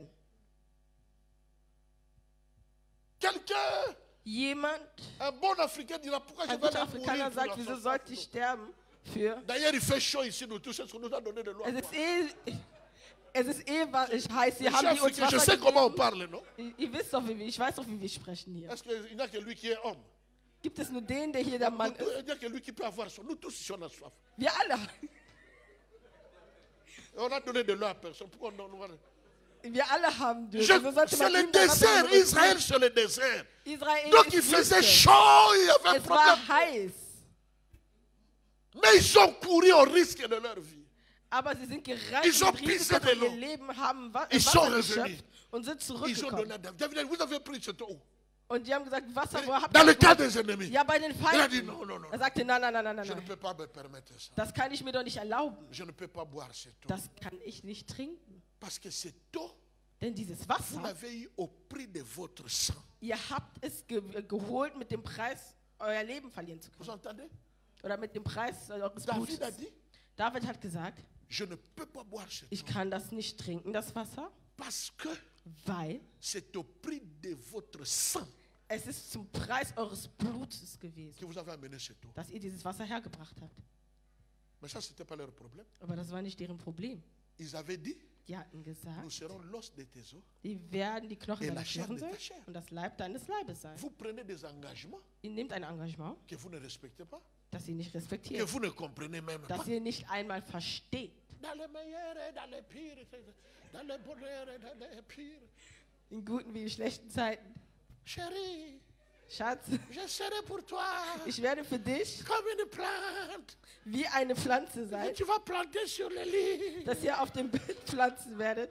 Speaker 1: Quelqu'un,
Speaker 2: Jemand,
Speaker 1: un bon Africain dira pourquoi je
Speaker 2: ein
Speaker 1: vais
Speaker 2: guter
Speaker 1: aller mourir
Speaker 2: Afrikaner
Speaker 1: pour
Speaker 2: sagt,
Speaker 1: la
Speaker 2: wieso
Speaker 1: soif.
Speaker 2: sollte ich sterben für...
Speaker 1: D'ailleurs, il fait chaud ici, nous tous, est-ce qu'on nous a donné de l'eau?
Speaker 2: Es ist heiß, sie
Speaker 1: Je suis
Speaker 2: haben die uns
Speaker 1: africain, je
Speaker 2: Wasser
Speaker 1: sais comment on
Speaker 2: gegeben.
Speaker 1: parle, non?
Speaker 2: Ihr wisst doch, ich weiß doch, wie wir sprechen hier.
Speaker 1: Est-ce qu'il n'y a que lui qui est homme?
Speaker 2: Gibt es nur den, der hier der Mann ist?
Speaker 1: Il n'y a que lui qui peut avoir soif. Nous tous ici, on a soif.
Speaker 2: Wir alle.
Speaker 1: Et on a donné de l'eau à personne. Pourquoi on nous
Speaker 2: Wir alle haben Durst.
Speaker 1: C'est
Speaker 2: Wieso sollte man
Speaker 1: le
Speaker 2: ihm dann
Speaker 1: désert,
Speaker 2: was anderes
Speaker 1: Israël
Speaker 2: tun?
Speaker 1: c'est le désert.
Speaker 2: Israel
Speaker 1: Donc il
Speaker 2: ist
Speaker 1: faisait
Speaker 2: Wüste.
Speaker 1: chaud, il y avait un
Speaker 2: Es war
Speaker 1: problème.
Speaker 2: heiß.
Speaker 1: Mais ils ont couru au risque de leur vie.
Speaker 2: Aber sie sind gerannt
Speaker 1: Ils ont
Speaker 2: mit Risiko
Speaker 1: pisé de
Speaker 2: für ihr
Speaker 1: l'eau.
Speaker 2: Leben, haben
Speaker 1: Ils sont
Speaker 2: Wasser
Speaker 1: revenus.
Speaker 2: geschöpft und sind
Speaker 1: Ils ont donné
Speaker 2: zurückgekommen.
Speaker 1: à David. David, vous avez pris cette eau.
Speaker 2: Und die haben gesagt, Wasser, wo habt
Speaker 1: Dans le
Speaker 2: ihr
Speaker 1: cas
Speaker 2: das?
Speaker 1: des ennemis.
Speaker 2: Ja, bei den
Speaker 1: Il a dit
Speaker 2: Feinden.
Speaker 1: non, non, non.
Speaker 2: Er sagte, nein, nein, nein, nein,
Speaker 1: Je ne
Speaker 2: nein.
Speaker 1: peux pas me permettre ça.
Speaker 2: Das kann ich mir doch nicht erlauben.
Speaker 1: Je ne peux pas boire cette eau.
Speaker 2: Das kann ich nicht trinken.
Speaker 1: Parce que cette eau,
Speaker 2: Denn dieses
Speaker 1: vous
Speaker 2: Wasser,
Speaker 1: l'avez eu au prix de votre sang.
Speaker 2: ihr habt es geholt mit dem Preis, euer Leben verlieren zu
Speaker 1: Vous
Speaker 2: können.
Speaker 1: entendez?
Speaker 2: Oder mit dem Preis eures
Speaker 1: David a
Speaker 2: Blutes.
Speaker 1: dit,
Speaker 2: David hat gesagt,
Speaker 1: je ne peux pas boire cette
Speaker 2: ich
Speaker 1: eau.
Speaker 2: kann das nicht trinken, das Wasser,
Speaker 1: Parce que
Speaker 2: weil
Speaker 1: c'est au prix de votre sang
Speaker 2: es ist zum Preis eures Blutes gewesen,
Speaker 1: que vous avez amené cette eau.
Speaker 2: dass ihr dieses Wasser hergebracht habt.
Speaker 1: Mais ça, ce n'était pas leur problème.
Speaker 2: Aber das war nicht deren Problem.
Speaker 1: Ils avaient dit,
Speaker 2: Die hatten
Speaker 1: nous
Speaker 2: gesagt,
Speaker 1: serons l'os de tes os.
Speaker 2: die werden die Knochen
Speaker 1: Et
Speaker 2: deiner
Speaker 1: la chair
Speaker 2: Knochen
Speaker 1: de
Speaker 2: sein
Speaker 1: ta chair.
Speaker 2: und das Leib deines Leibes sein.
Speaker 1: Vous prenez des engagements
Speaker 2: Ihr nehmt ein Engagement,
Speaker 1: que vous ne respectez pas,
Speaker 2: das ihr nicht
Speaker 1: que
Speaker 2: respektiert,
Speaker 1: vous ne comprenez même pas.
Speaker 2: das ihr nicht einmal versteht.
Speaker 1: Dans les meilleurs et dans les pires, dans les bonheurs et dans les pires.
Speaker 2: In guten wie in schlechten Zeiten.
Speaker 1: Chérie,
Speaker 2: Schatz,
Speaker 1: je serai pour toi
Speaker 2: ich werde für dich
Speaker 1: comme une plante
Speaker 2: wie eine Pflanze
Speaker 1: que
Speaker 2: sein,
Speaker 1: tu vas planter sur le lit.
Speaker 2: dass ihr auf dem Bild pflanzen werdet.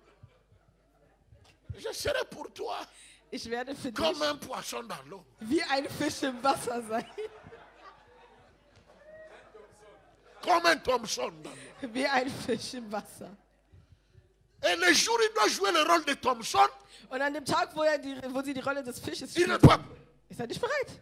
Speaker 1: Je serai pour toi
Speaker 2: Ich werde für dich
Speaker 1: comme un poisson dans l'eau.
Speaker 2: wie ein Fisch im Wasser sein.
Speaker 1: Comme un Thompson dans l'eau.
Speaker 2: Wie ein Fisch im Wasser.
Speaker 1: Et le jour où il doit jouer le rôle de Thompson,
Speaker 2: Und an dem Tag, wo sie die Rolle des Fisches
Speaker 1: il ne
Speaker 2: spielt,
Speaker 1: doit pas.
Speaker 2: ist er nicht bereit.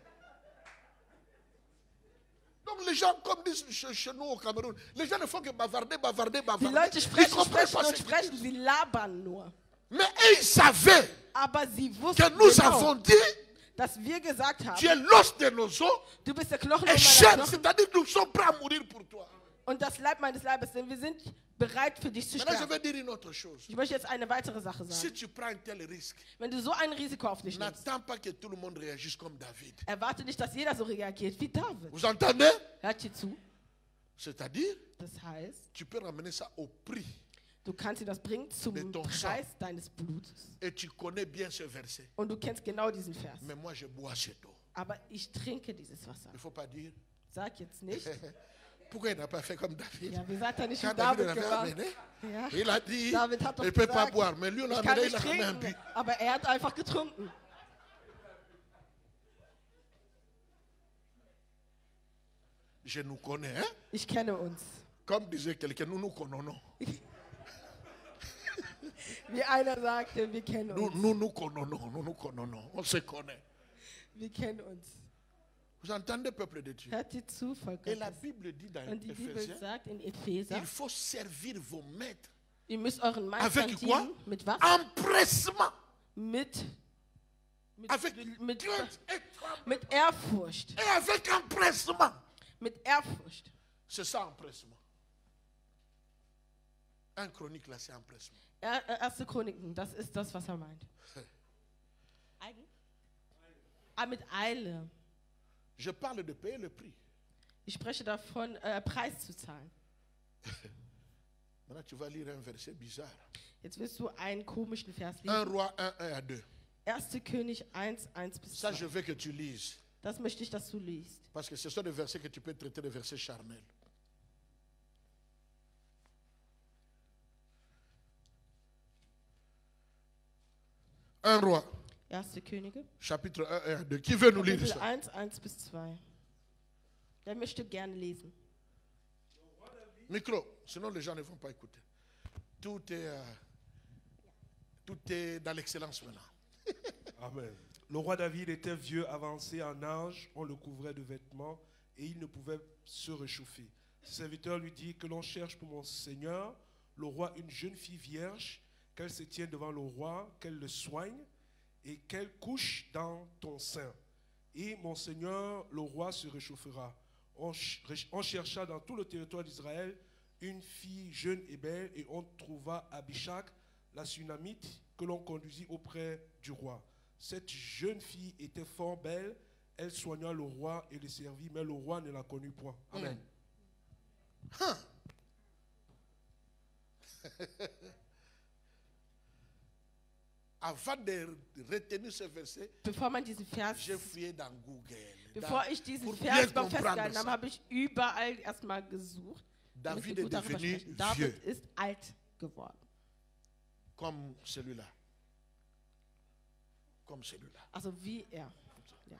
Speaker 1: Donc les gens, comme disent chez nous au Cameroun, les gens ne font que bavarder, bavarder,
Speaker 2: Die
Speaker 1: bavarder.
Speaker 2: Leute
Speaker 1: Ils
Speaker 2: sprechen,
Speaker 1: comprennent
Speaker 2: sprechen
Speaker 1: pas
Speaker 2: und
Speaker 1: ce qu'ils
Speaker 2: sprechen,
Speaker 1: disent.
Speaker 2: sie labern nur.
Speaker 1: Mais ils savaient
Speaker 2: Aber sie
Speaker 1: que
Speaker 2: wussten
Speaker 1: nous
Speaker 2: genau,
Speaker 1: avons dit,
Speaker 2: dass wir gesagt
Speaker 1: tu
Speaker 2: haben,
Speaker 1: es l'os de nos os
Speaker 2: du bist der Knochen
Speaker 1: et
Speaker 2: in meiner
Speaker 1: chair,
Speaker 2: Knochen
Speaker 1: c'est-à-dire nous sommes prêts à mourir pour toi.
Speaker 2: und das Leib meines Leibes, denn wir sind bereit für dich zu
Speaker 1: Maintenant, je
Speaker 2: sterben.
Speaker 1: vais dire une autre chose.
Speaker 2: Ich möchte jetzt eine weitere Sache
Speaker 1: Si
Speaker 2: sagen.
Speaker 1: tu prends un tel risque,
Speaker 2: Wenn du so ein Risiko auf dich nimmst,
Speaker 1: n'attends pas que tout le monde réagisse comme David.
Speaker 2: erwarte nicht, dass jeder so reagiert wie David.
Speaker 1: Vous entendez?
Speaker 2: Hört hier zu.
Speaker 1: C'est-à-dire,
Speaker 2: Das heißt,
Speaker 1: tu peux ramener ça au prix.
Speaker 2: du kannst dir das bringen zum
Speaker 1: De ton
Speaker 2: Preis deines Blutes.
Speaker 1: Et tu connais bien ce verset.
Speaker 2: Und du kennst genau diesen Vers.
Speaker 1: Mais moi, je bois cette eau.
Speaker 2: Aber ich trinke dieses Wasser.
Speaker 1: Il ne faut pas dire,
Speaker 2: Sag jetzt nicht.
Speaker 1: pourquoi il n'a pas fait comme David?
Speaker 2: Ja, wir hat er nicht
Speaker 1: Quand
Speaker 2: wie
Speaker 1: David
Speaker 2: David
Speaker 1: l'avait
Speaker 2: gemacht.
Speaker 1: amené,
Speaker 2: Ja.
Speaker 1: il a dit,
Speaker 2: David hat
Speaker 1: il
Speaker 2: doch
Speaker 1: ne peut pas
Speaker 2: gesagt,
Speaker 1: boire. Mais lui, on l'a
Speaker 2: ich kann
Speaker 1: amené,
Speaker 2: nicht
Speaker 1: il a quand même bu.
Speaker 2: trinken. Aber er hat einfach getrunken.
Speaker 1: Je nous connais, hein?
Speaker 2: Ich kenne uns.
Speaker 1: Comme disait quelqu'un, nous nous connaissons.
Speaker 2: Wie einer sagte, wir kennen
Speaker 1: Nous
Speaker 2: uns.
Speaker 1: nous connaissons, nous nous connaissons. On se connaît.
Speaker 2: Wir kennen uns.
Speaker 1: Vous entendez, peuple de Dieu?
Speaker 2: Hört dir zu, Volk
Speaker 1: Et la
Speaker 2: Gottes.
Speaker 1: Bible dit dans
Speaker 2: Und die Bibel
Speaker 1: Ephésiens,
Speaker 2: sagt in Epheser,
Speaker 1: il faut servir vos maîtres
Speaker 2: ihr müsst euren Meistern
Speaker 1: avec quoi?
Speaker 2: dienen. Mit was?
Speaker 1: Empressement.
Speaker 2: Mit
Speaker 1: Avec
Speaker 2: mit,
Speaker 1: crainte et tremblement.
Speaker 2: mit Ehrfurcht.
Speaker 1: Et avec empressement.
Speaker 2: Mit Ehrfurcht.
Speaker 1: C'est ça, empressement. Un chronique, là, c'est empressement.
Speaker 2: Erste Chroniken, das ist das, was er meint. Eigen? Ah, mit Eile.
Speaker 1: Je parle de payer le prix.
Speaker 2: Ich spreche davon, Preis zu zahlen.
Speaker 1: Maintenant, tu vas lire un verset bizarre.
Speaker 2: Jetzt wirst du einen komischen Vers
Speaker 1: 1
Speaker 2: lesen.
Speaker 1: Roi 1, 1 à 2.
Speaker 2: 1. König 1, 1 bis
Speaker 1: Ça, je
Speaker 2: 2.
Speaker 1: veux que tu lises.
Speaker 2: Das möchte ich, dass du liest.
Speaker 1: Parce que ce sont des versets que tu peux traiter de versets charnels. Un roi,
Speaker 2: 1. Könige,
Speaker 1: chapitre 1, 1 à 2. Qui veut nous lire
Speaker 2: Kapitel
Speaker 1: ça?
Speaker 2: 1, 1 bis 2. Wer möchte gerne lesen?
Speaker 1: Micro, sinon les gens ne vont pas écouter. Tout est dans l'excellence maintenant.
Speaker 3: Amen. Le roi David était vieux, avancé en âge, on le couvrait de vêtements et il ne pouvait se réchauffer. Ses serviteurs lui dit que l'on cherche pour mon seigneur, le roi, une jeune fille vierge, qu'elle se tienne devant le roi, qu'elle le soigne et qu'elle couche dans ton sein. Et mon seigneur, le roi, se réchauffera. On chercha dans tout le territoire d'Israël une fille jeune et belle et on trouva Abishag, la Sunamite, que l'on conduisit auprès du roi. Cette jeune fille était fort belle, elle soigna le roi et le servit, mais le roi ne la connut point. Amen.
Speaker 1: Hein. Avant de retenir ce verset,
Speaker 2: Bevor man diesen Vers,
Speaker 1: j'ai fouillé dans Google.
Speaker 2: bevor ich diesen
Speaker 1: pour
Speaker 2: Vers
Speaker 1: bien
Speaker 2: beim
Speaker 1: comprendre
Speaker 2: Festgehalten habe,
Speaker 1: ça.
Speaker 2: habe ich überall erstmal gesucht. damit
Speaker 1: David
Speaker 2: wir
Speaker 1: est
Speaker 2: gut darüber
Speaker 1: devenu
Speaker 2: sprechen. David
Speaker 1: vieux,
Speaker 2: ist alt geworden.
Speaker 1: comme celui-là. Comme celui-là.
Speaker 2: Also wie er. Ja.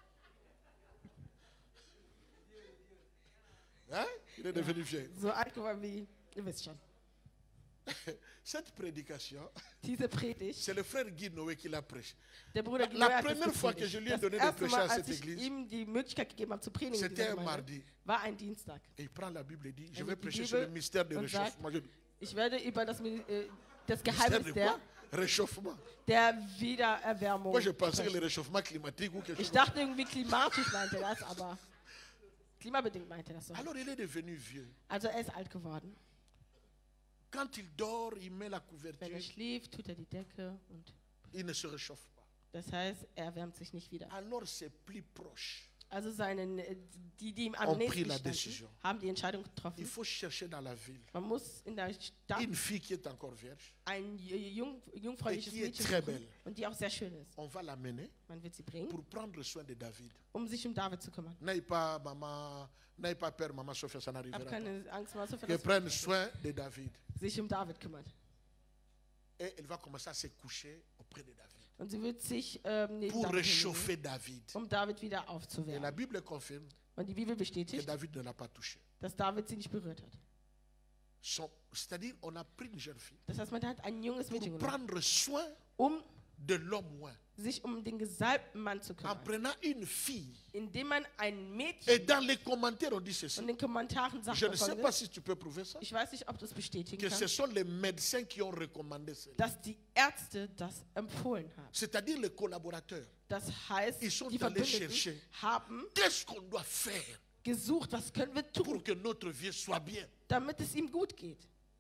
Speaker 1: Hein? Il est devenu vieux.
Speaker 2: So alt geworden wie, ihr wisst schon.
Speaker 1: Cette prédication,
Speaker 2: Diese Predigt,
Speaker 1: c'est le frère Guy Noé qui l'a prêché.
Speaker 2: der Bruder Guido
Speaker 1: La
Speaker 2: hat das
Speaker 1: première fois que
Speaker 2: gepredigt.
Speaker 1: je lui ai
Speaker 2: Das
Speaker 1: donné de
Speaker 2: erste
Speaker 1: prêcher
Speaker 2: Mal,
Speaker 1: à
Speaker 2: als
Speaker 1: cette
Speaker 2: ich
Speaker 1: église,
Speaker 2: ihm die Möglichkeit gegeben habe zu predigen, in
Speaker 1: c'était
Speaker 2: dieser
Speaker 1: un
Speaker 2: Gemeinde,
Speaker 1: mardi.
Speaker 2: war ein Dienstag.
Speaker 1: Et il prend la Bible et dit, je
Speaker 2: Also
Speaker 1: vais
Speaker 2: die
Speaker 1: prêcher
Speaker 2: Bibel
Speaker 1: sur le mystère de
Speaker 2: und sagt,
Speaker 1: réchauffement. Je dis,
Speaker 2: Ich werde über das
Speaker 1: mystère
Speaker 2: Geheimnis
Speaker 1: de quoi?
Speaker 2: der
Speaker 1: Réchauffement.
Speaker 2: Wiedererwärmung.
Speaker 1: Moi, je pensais que
Speaker 2: sprechen.
Speaker 1: le réchauffement climatique ou quelque
Speaker 2: Ich
Speaker 1: chose.
Speaker 2: dachte irgendwie klimatisch meinte er das, aber klimabedingt meinte er das so.
Speaker 1: Alors il est devenu vieux.
Speaker 2: Also er ist alt geworden.
Speaker 1: Quand il dort, il met la
Speaker 2: Wenn
Speaker 1: couverture,
Speaker 2: er schläft, tut er die Decke und
Speaker 1: il ne se réchauffe pas.
Speaker 2: das heißt, er wärmt sich nicht wieder.
Speaker 1: Alors c'est plus proche.
Speaker 2: Also die ihm am
Speaker 1: On prit
Speaker 2: nächsten
Speaker 1: la
Speaker 2: standen,
Speaker 1: décision.
Speaker 2: haben die Entscheidung
Speaker 1: Il
Speaker 2: getroffen.
Speaker 1: faut chercher dans la ville
Speaker 2: Man muss in der Stadt
Speaker 1: une fille qui est encore vierge.
Speaker 2: ein jungfräuliches
Speaker 1: Et qui est
Speaker 2: Mädchen
Speaker 1: très
Speaker 2: suchen
Speaker 1: belle.
Speaker 2: und die auch sehr schön ist.
Speaker 1: On va l'amener
Speaker 2: Man wird sie bringen,
Speaker 1: pour prendre soin de David.
Speaker 2: sich um David zu kümmern.
Speaker 1: N'aie pas maman, n'aie pas peur, maman Sophia, ça n'arrivera
Speaker 2: Hab
Speaker 1: pas.
Speaker 2: keine Angst, mal so für
Speaker 1: Que
Speaker 2: das
Speaker 1: prenne soin de David.
Speaker 2: sich um David kümmert.
Speaker 1: Et elle va commencer à se coucher auprès de David.
Speaker 2: Und sie wird sich neben
Speaker 1: Pour
Speaker 2: David
Speaker 1: réchauffer
Speaker 2: hinlegen,
Speaker 1: David.
Speaker 2: um David wieder
Speaker 1: Et la
Speaker 2: aufzuwärmen.
Speaker 1: Bible confirme
Speaker 2: Und die Bibel
Speaker 1: que
Speaker 2: bestätigt,
Speaker 1: David ne l'a pas touché.
Speaker 2: dass David sie nicht berührt hat.
Speaker 1: C'est-à-dire, on a pris une jeune fille
Speaker 2: Das heißt, man hat ein junges
Speaker 1: pour
Speaker 2: Mädchen genommen,
Speaker 1: prendre soin de l'homme oint.
Speaker 2: sich den gesalbten Mann zu
Speaker 1: En
Speaker 2: kümmern.
Speaker 1: prenant une fille.
Speaker 2: Indem man ein
Speaker 1: Et
Speaker 2: Mädchen,
Speaker 1: dans les commentaires, on dit ceci.
Speaker 2: und in den Kommentaren sagt
Speaker 1: Je
Speaker 2: man
Speaker 1: ne sais pas
Speaker 2: Folgendes,
Speaker 1: si tu peux prouver ça.
Speaker 2: ich weiß nicht, ob du es bestätigen
Speaker 1: Que ce
Speaker 2: kannst,
Speaker 1: sont les médecins qui ont recommandé cela.
Speaker 2: dass die Ärzte das empfohlen haben.
Speaker 1: C'est-à-dire les collaborateurs.
Speaker 2: Das heißt,
Speaker 1: Ils sont
Speaker 2: die
Speaker 1: allés
Speaker 2: Verbündeten
Speaker 1: chercher.
Speaker 2: haben
Speaker 1: Qu'est-ce qu'on doit faire
Speaker 2: gesucht, was können wir
Speaker 1: pour
Speaker 2: tun,
Speaker 1: que notre vie soit bien?
Speaker 2: damit es ihm gut geht.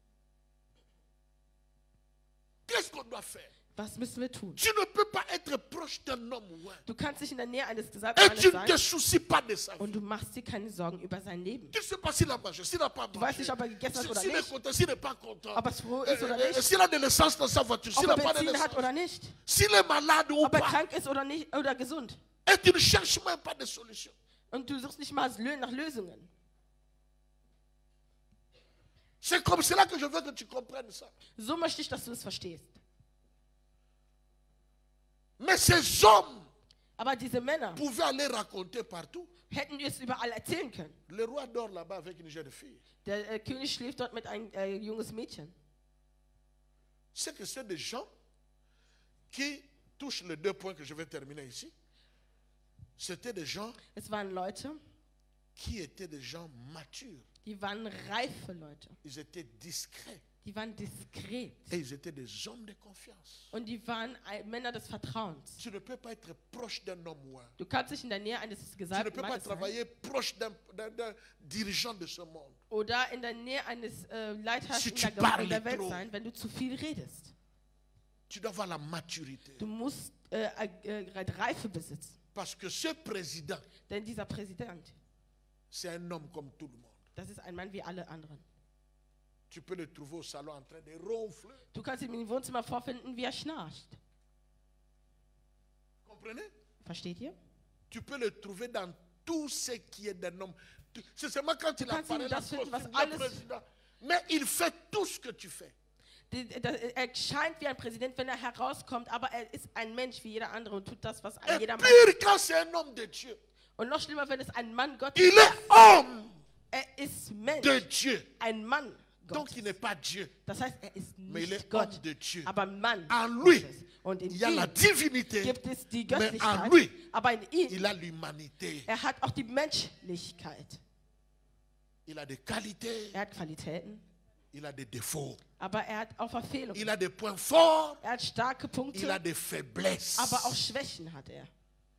Speaker 1: Qu'est-ce qu'on doit faire?
Speaker 2: Was müssen wir tun?
Speaker 1: Tu ne peux pas être proche d'un homme oint.
Speaker 2: Du kannst nicht in der Nähe eines gesalbten
Speaker 1: Et
Speaker 2: Mannes
Speaker 1: tu ne
Speaker 2: sein
Speaker 1: te soucies pas de sa vie.
Speaker 2: und du machst dir keine Sorgen über sein Leben.
Speaker 1: Tu ne sais pas s'il a mangé, s'il n'a pas
Speaker 2: Du weißt
Speaker 1: mangé.
Speaker 2: nicht, ob er gegessen hat oder
Speaker 1: S'il est
Speaker 2: nicht,
Speaker 1: content, s'il n'est pas content.
Speaker 2: ob er froh ist oder nicht,
Speaker 1: S'il a de l'essence dans sa voiture,
Speaker 2: ob
Speaker 1: s'il
Speaker 2: er
Speaker 1: n'a pas de
Speaker 2: Benzin hat
Speaker 1: l'essence.
Speaker 2: oder nicht,
Speaker 1: S'il est malade ou
Speaker 2: ob er
Speaker 1: pas.
Speaker 2: krank ist oder nicht oder gesund.
Speaker 1: Et tu ne cherches même pas de solution.
Speaker 2: Und du suchst nicht mal nach Lösungen.
Speaker 1: C'est comme cela que je veux que tu comprennes ça.
Speaker 2: So möchte ich, dass du es verstehst.
Speaker 1: Mais ces hommes
Speaker 2: Aber diese Männer
Speaker 1: pouvaient aller raconter partout.
Speaker 2: hätten es überall erzählen können.
Speaker 1: Le roi dort là-bas avec une jeune fille.
Speaker 2: Der König schläft dort mit einem junges Mädchen.
Speaker 1: C'est que c'est des gens qui touchent les 2 points que je vais terminer ici. C'était des gens
Speaker 2: Es waren Leute,
Speaker 1: qui étaient des gens matures.
Speaker 2: die waren reife Leute.
Speaker 1: Ils étaient discrets.
Speaker 2: Die waren diskret.
Speaker 1: Et ils étaient des hommes de confiance.
Speaker 2: Und die waren Männer des Vertrauens.
Speaker 1: Tu ne peux pas être proche d'un homme ouin.
Speaker 2: Du kannst nicht in der Nähe eines
Speaker 1: Tu ne
Speaker 2: gesalbten
Speaker 1: peux pas
Speaker 2: Mannes sein
Speaker 1: travailler proche d'un dirigeant de ce monde.
Speaker 2: oder in der Nähe eines Leiters
Speaker 1: Si
Speaker 2: in
Speaker 1: tu
Speaker 2: der,
Speaker 1: parles
Speaker 2: in der Welt
Speaker 1: trop.
Speaker 2: sein, wenn du zu viel redest.
Speaker 1: Tu dois avoir la maturité.
Speaker 2: Du musst Reife besitzen.
Speaker 1: Parce que ce président,
Speaker 2: Denn dieser Präsident,
Speaker 1: c'est un homme comme tout le monde.
Speaker 2: das ist ein Mann wie alle anderen.
Speaker 1: Tu peux le trouver au salon en train de ronfler.
Speaker 2: Du kannst ihn im Wohnzimmer vorfinden, wie er schnarcht.
Speaker 1: Comprenez?
Speaker 2: Versteht ihr?
Speaker 1: Tu peux le trouver dans tout ce qui est d'un homme. C'est seulement quand il
Speaker 2: kannst
Speaker 1: apparaît
Speaker 2: ihn
Speaker 1: là,
Speaker 2: das finden, was
Speaker 1: le
Speaker 2: alles-
Speaker 1: président. Mais il fait tout ce que tu fais.
Speaker 2: Er scheint wie ein Präsident, wenn er herauskommt, aber er ist ein Mensch wie jeder andere und tut das, was
Speaker 1: Et
Speaker 2: jeder Mann.
Speaker 1: pire quand c'est un homme de Dieu.
Speaker 2: Und noch schlimmer, wenn es ein Mann Gottes
Speaker 1: Il
Speaker 2: ist.
Speaker 1: est homme
Speaker 2: Er ist Mensch,
Speaker 1: de Dieu.
Speaker 2: ein Mann
Speaker 1: Donc
Speaker 2: Gottes.
Speaker 1: il n'est pas Dieu.
Speaker 2: Das heißt, er ist
Speaker 1: Mais il
Speaker 2: nicht
Speaker 1: est
Speaker 2: Gott,
Speaker 1: homme de Dieu.
Speaker 2: aber Mann
Speaker 1: En lui,
Speaker 2: Gottes. Und in
Speaker 1: il y a la
Speaker 2: ihm
Speaker 1: divinité,
Speaker 2: gibt es die
Speaker 1: mais en
Speaker 2: Göttlichkeit,
Speaker 1: lui,
Speaker 2: aber in ihm,
Speaker 1: il a l'humanité.
Speaker 2: er hat auch die Menschlichkeit.
Speaker 1: Il a des qualités,
Speaker 2: Er hat Qualitäten,
Speaker 1: il a des défauts.
Speaker 2: aber er hat auch Verfehlungen.
Speaker 1: Il a des points forts,
Speaker 2: Er hat starke Punkte,
Speaker 1: il a des faiblesses.
Speaker 2: aber auch Schwächen hat er.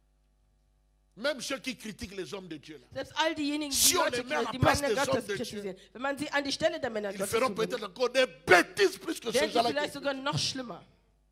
Speaker 1: Même ceux qui critiquent les hommes de Dieu, là,
Speaker 2: Selbst all diejenigen, die,
Speaker 1: Si on
Speaker 2: Leute,
Speaker 1: les met à la
Speaker 2: die
Speaker 1: place
Speaker 2: Männer
Speaker 1: des
Speaker 2: Gottes
Speaker 1: hommes de
Speaker 2: kritisieren, wenn man sie an die Stelle der Männer
Speaker 1: ils
Speaker 2: Gottes
Speaker 1: feront
Speaker 2: bringt,
Speaker 1: peut-être encore des bêtises plus que ces
Speaker 2: werden sie
Speaker 1: gens-là.
Speaker 2: vielleicht sogar noch schlimmer.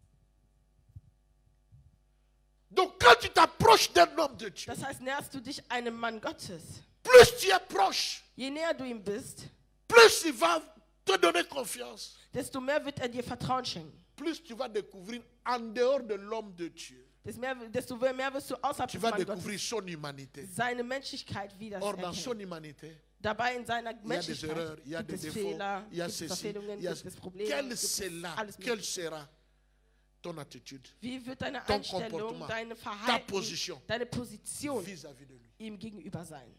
Speaker 1: Donc quand tu t'approches d'un homme de Dieu,
Speaker 2: Das heißt, näherst du dich einem Mann Gottes.
Speaker 1: plus tu es proche,
Speaker 2: Je näher du ihm bist,
Speaker 1: plus il va te donner confiance.
Speaker 2: desto mehr wird er dir Vertrauen schenken.
Speaker 1: Plus tu vas découvrir en dehors de l'homme de Dieu.
Speaker 2: Desto mehr wirst du außerhalb
Speaker 1: Tu
Speaker 2: des
Speaker 1: vas
Speaker 2: Mannes
Speaker 1: découvrir
Speaker 2: Gottes
Speaker 1: son humanité.
Speaker 2: seine Menschlichkeit wieder
Speaker 1: Or, dans son
Speaker 2: erkennen.
Speaker 1: humanité,
Speaker 2: Dabei in seiner
Speaker 1: il y a des
Speaker 2: Menschlichkeit
Speaker 1: erreurs, il y a
Speaker 2: gibt
Speaker 1: des
Speaker 2: es
Speaker 1: défauts,
Speaker 2: Fehler,
Speaker 1: il y a
Speaker 2: gibt es
Speaker 1: ceci,
Speaker 2: Verfehlungen,
Speaker 1: il y a
Speaker 2: gibt es Probleme,
Speaker 1: quelle
Speaker 2: gibt es
Speaker 1: sera,
Speaker 2: alles
Speaker 1: quelle
Speaker 2: Mögliche.
Speaker 1: sera ton attitude
Speaker 2: Wie wird deine
Speaker 1: ton
Speaker 2: Einstellung,
Speaker 1: comportement,
Speaker 2: deine
Speaker 1: ta
Speaker 2: Verhalten,
Speaker 1: position
Speaker 2: deine Position
Speaker 1: vis-à-vis de lui?
Speaker 2: ihm gegenüber sein?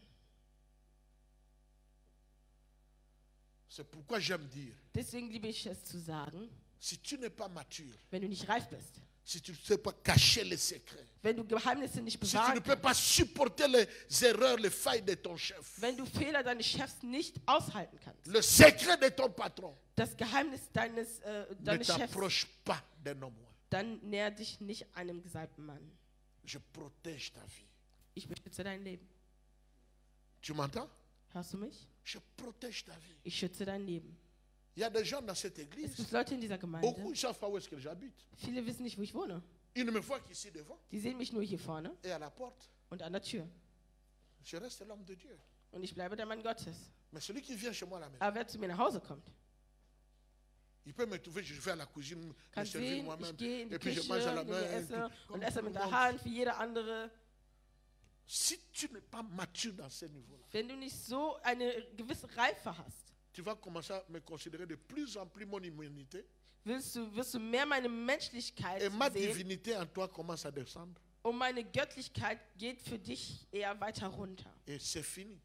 Speaker 1: C'est pourquoi j'aime dire,
Speaker 2: Deswegen liebe ich es zu sagen,
Speaker 1: si tu n'es pas mature,
Speaker 2: wenn du nicht reif bist,
Speaker 1: si tu ne sais pas cacher les secrets,
Speaker 2: wenn du Geheimnisse nicht
Speaker 1: si tu ne
Speaker 2: bewahren
Speaker 1: peux pas supporter les erreurs, les failles de ton chef,
Speaker 2: wenn du Fehler deines Chefs nicht aushalten kannst,
Speaker 1: le secret de ton patron,
Speaker 2: das Geheimnis
Speaker 1: ne
Speaker 2: deines Chefs,
Speaker 1: t'approche pas d'un homme.
Speaker 2: dann näher dich nicht einem gesalbten Mann.
Speaker 1: Je protège ta vie.
Speaker 2: Ich beschütze dein Leben.
Speaker 1: Tu m'entends?
Speaker 2: Hörst du mich?
Speaker 1: Je protège ta vie.
Speaker 2: Ich schütze dein Leben.
Speaker 1: Il y a des gens dans cette
Speaker 2: Es
Speaker 1: église,
Speaker 2: gibt Leute in dieser
Speaker 1: beaucoup
Speaker 2: Gemeinde,
Speaker 1: ne savent pas où est-ce que j'habite.
Speaker 2: viele wissen nicht, wo ich wohne.
Speaker 1: Ils ne me voient qu'ici devant
Speaker 2: Die sehen mich nur hier vorne
Speaker 1: et à la porte.
Speaker 2: und an der Tür.
Speaker 1: Je reste l'homme de Dieu.
Speaker 2: Und ich bleibe der Mann Gottes.
Speaker 1: Mais celui qui vient chez moi à la maison,
Speaker 2: Aber wer zu mir nach Hause kommt,
Speaker 1: il peut me trouver, je vais à la cuisine, me
Speaker 2: kann
Speaker 1: servir
Speaker 2: sehen,
Speaker 1: moi-même,
Speaker 2: ich gehe in die
Speaker 1: et puis je
Speaker 2: Küche,
Speaker 1: mange à la
Speaker 2: nehme
Speaker 1: main.
Speaker 2: esse
Speaker 1: Comme
Speaker 2: und esse
Speaker 1: tout
Speaker 2: mit
Speaker 1: le
Speaker 2: der
Speaker 1: monde.
Speaker 2: Hand wie jeder andere.
Speaker 1: Si tu n'es pas mature dans ce niveau-là,
Speaker 2: Wenn du nicht so eine gewisse Reife hast,
Speaker 1: tu vas commencer à me considérer de plus en plus mon humanité
Speaker 2: wirst du mehr meine Menschlichkeit
Speaker 1: et ma
Speaker 2: sehen
Speaker 1: divinité en toi commence à descendre.
Speaker 2: und meine Göttlichkeit geht für dich eher weiter runter.
Speaker 1: Et c'est fini.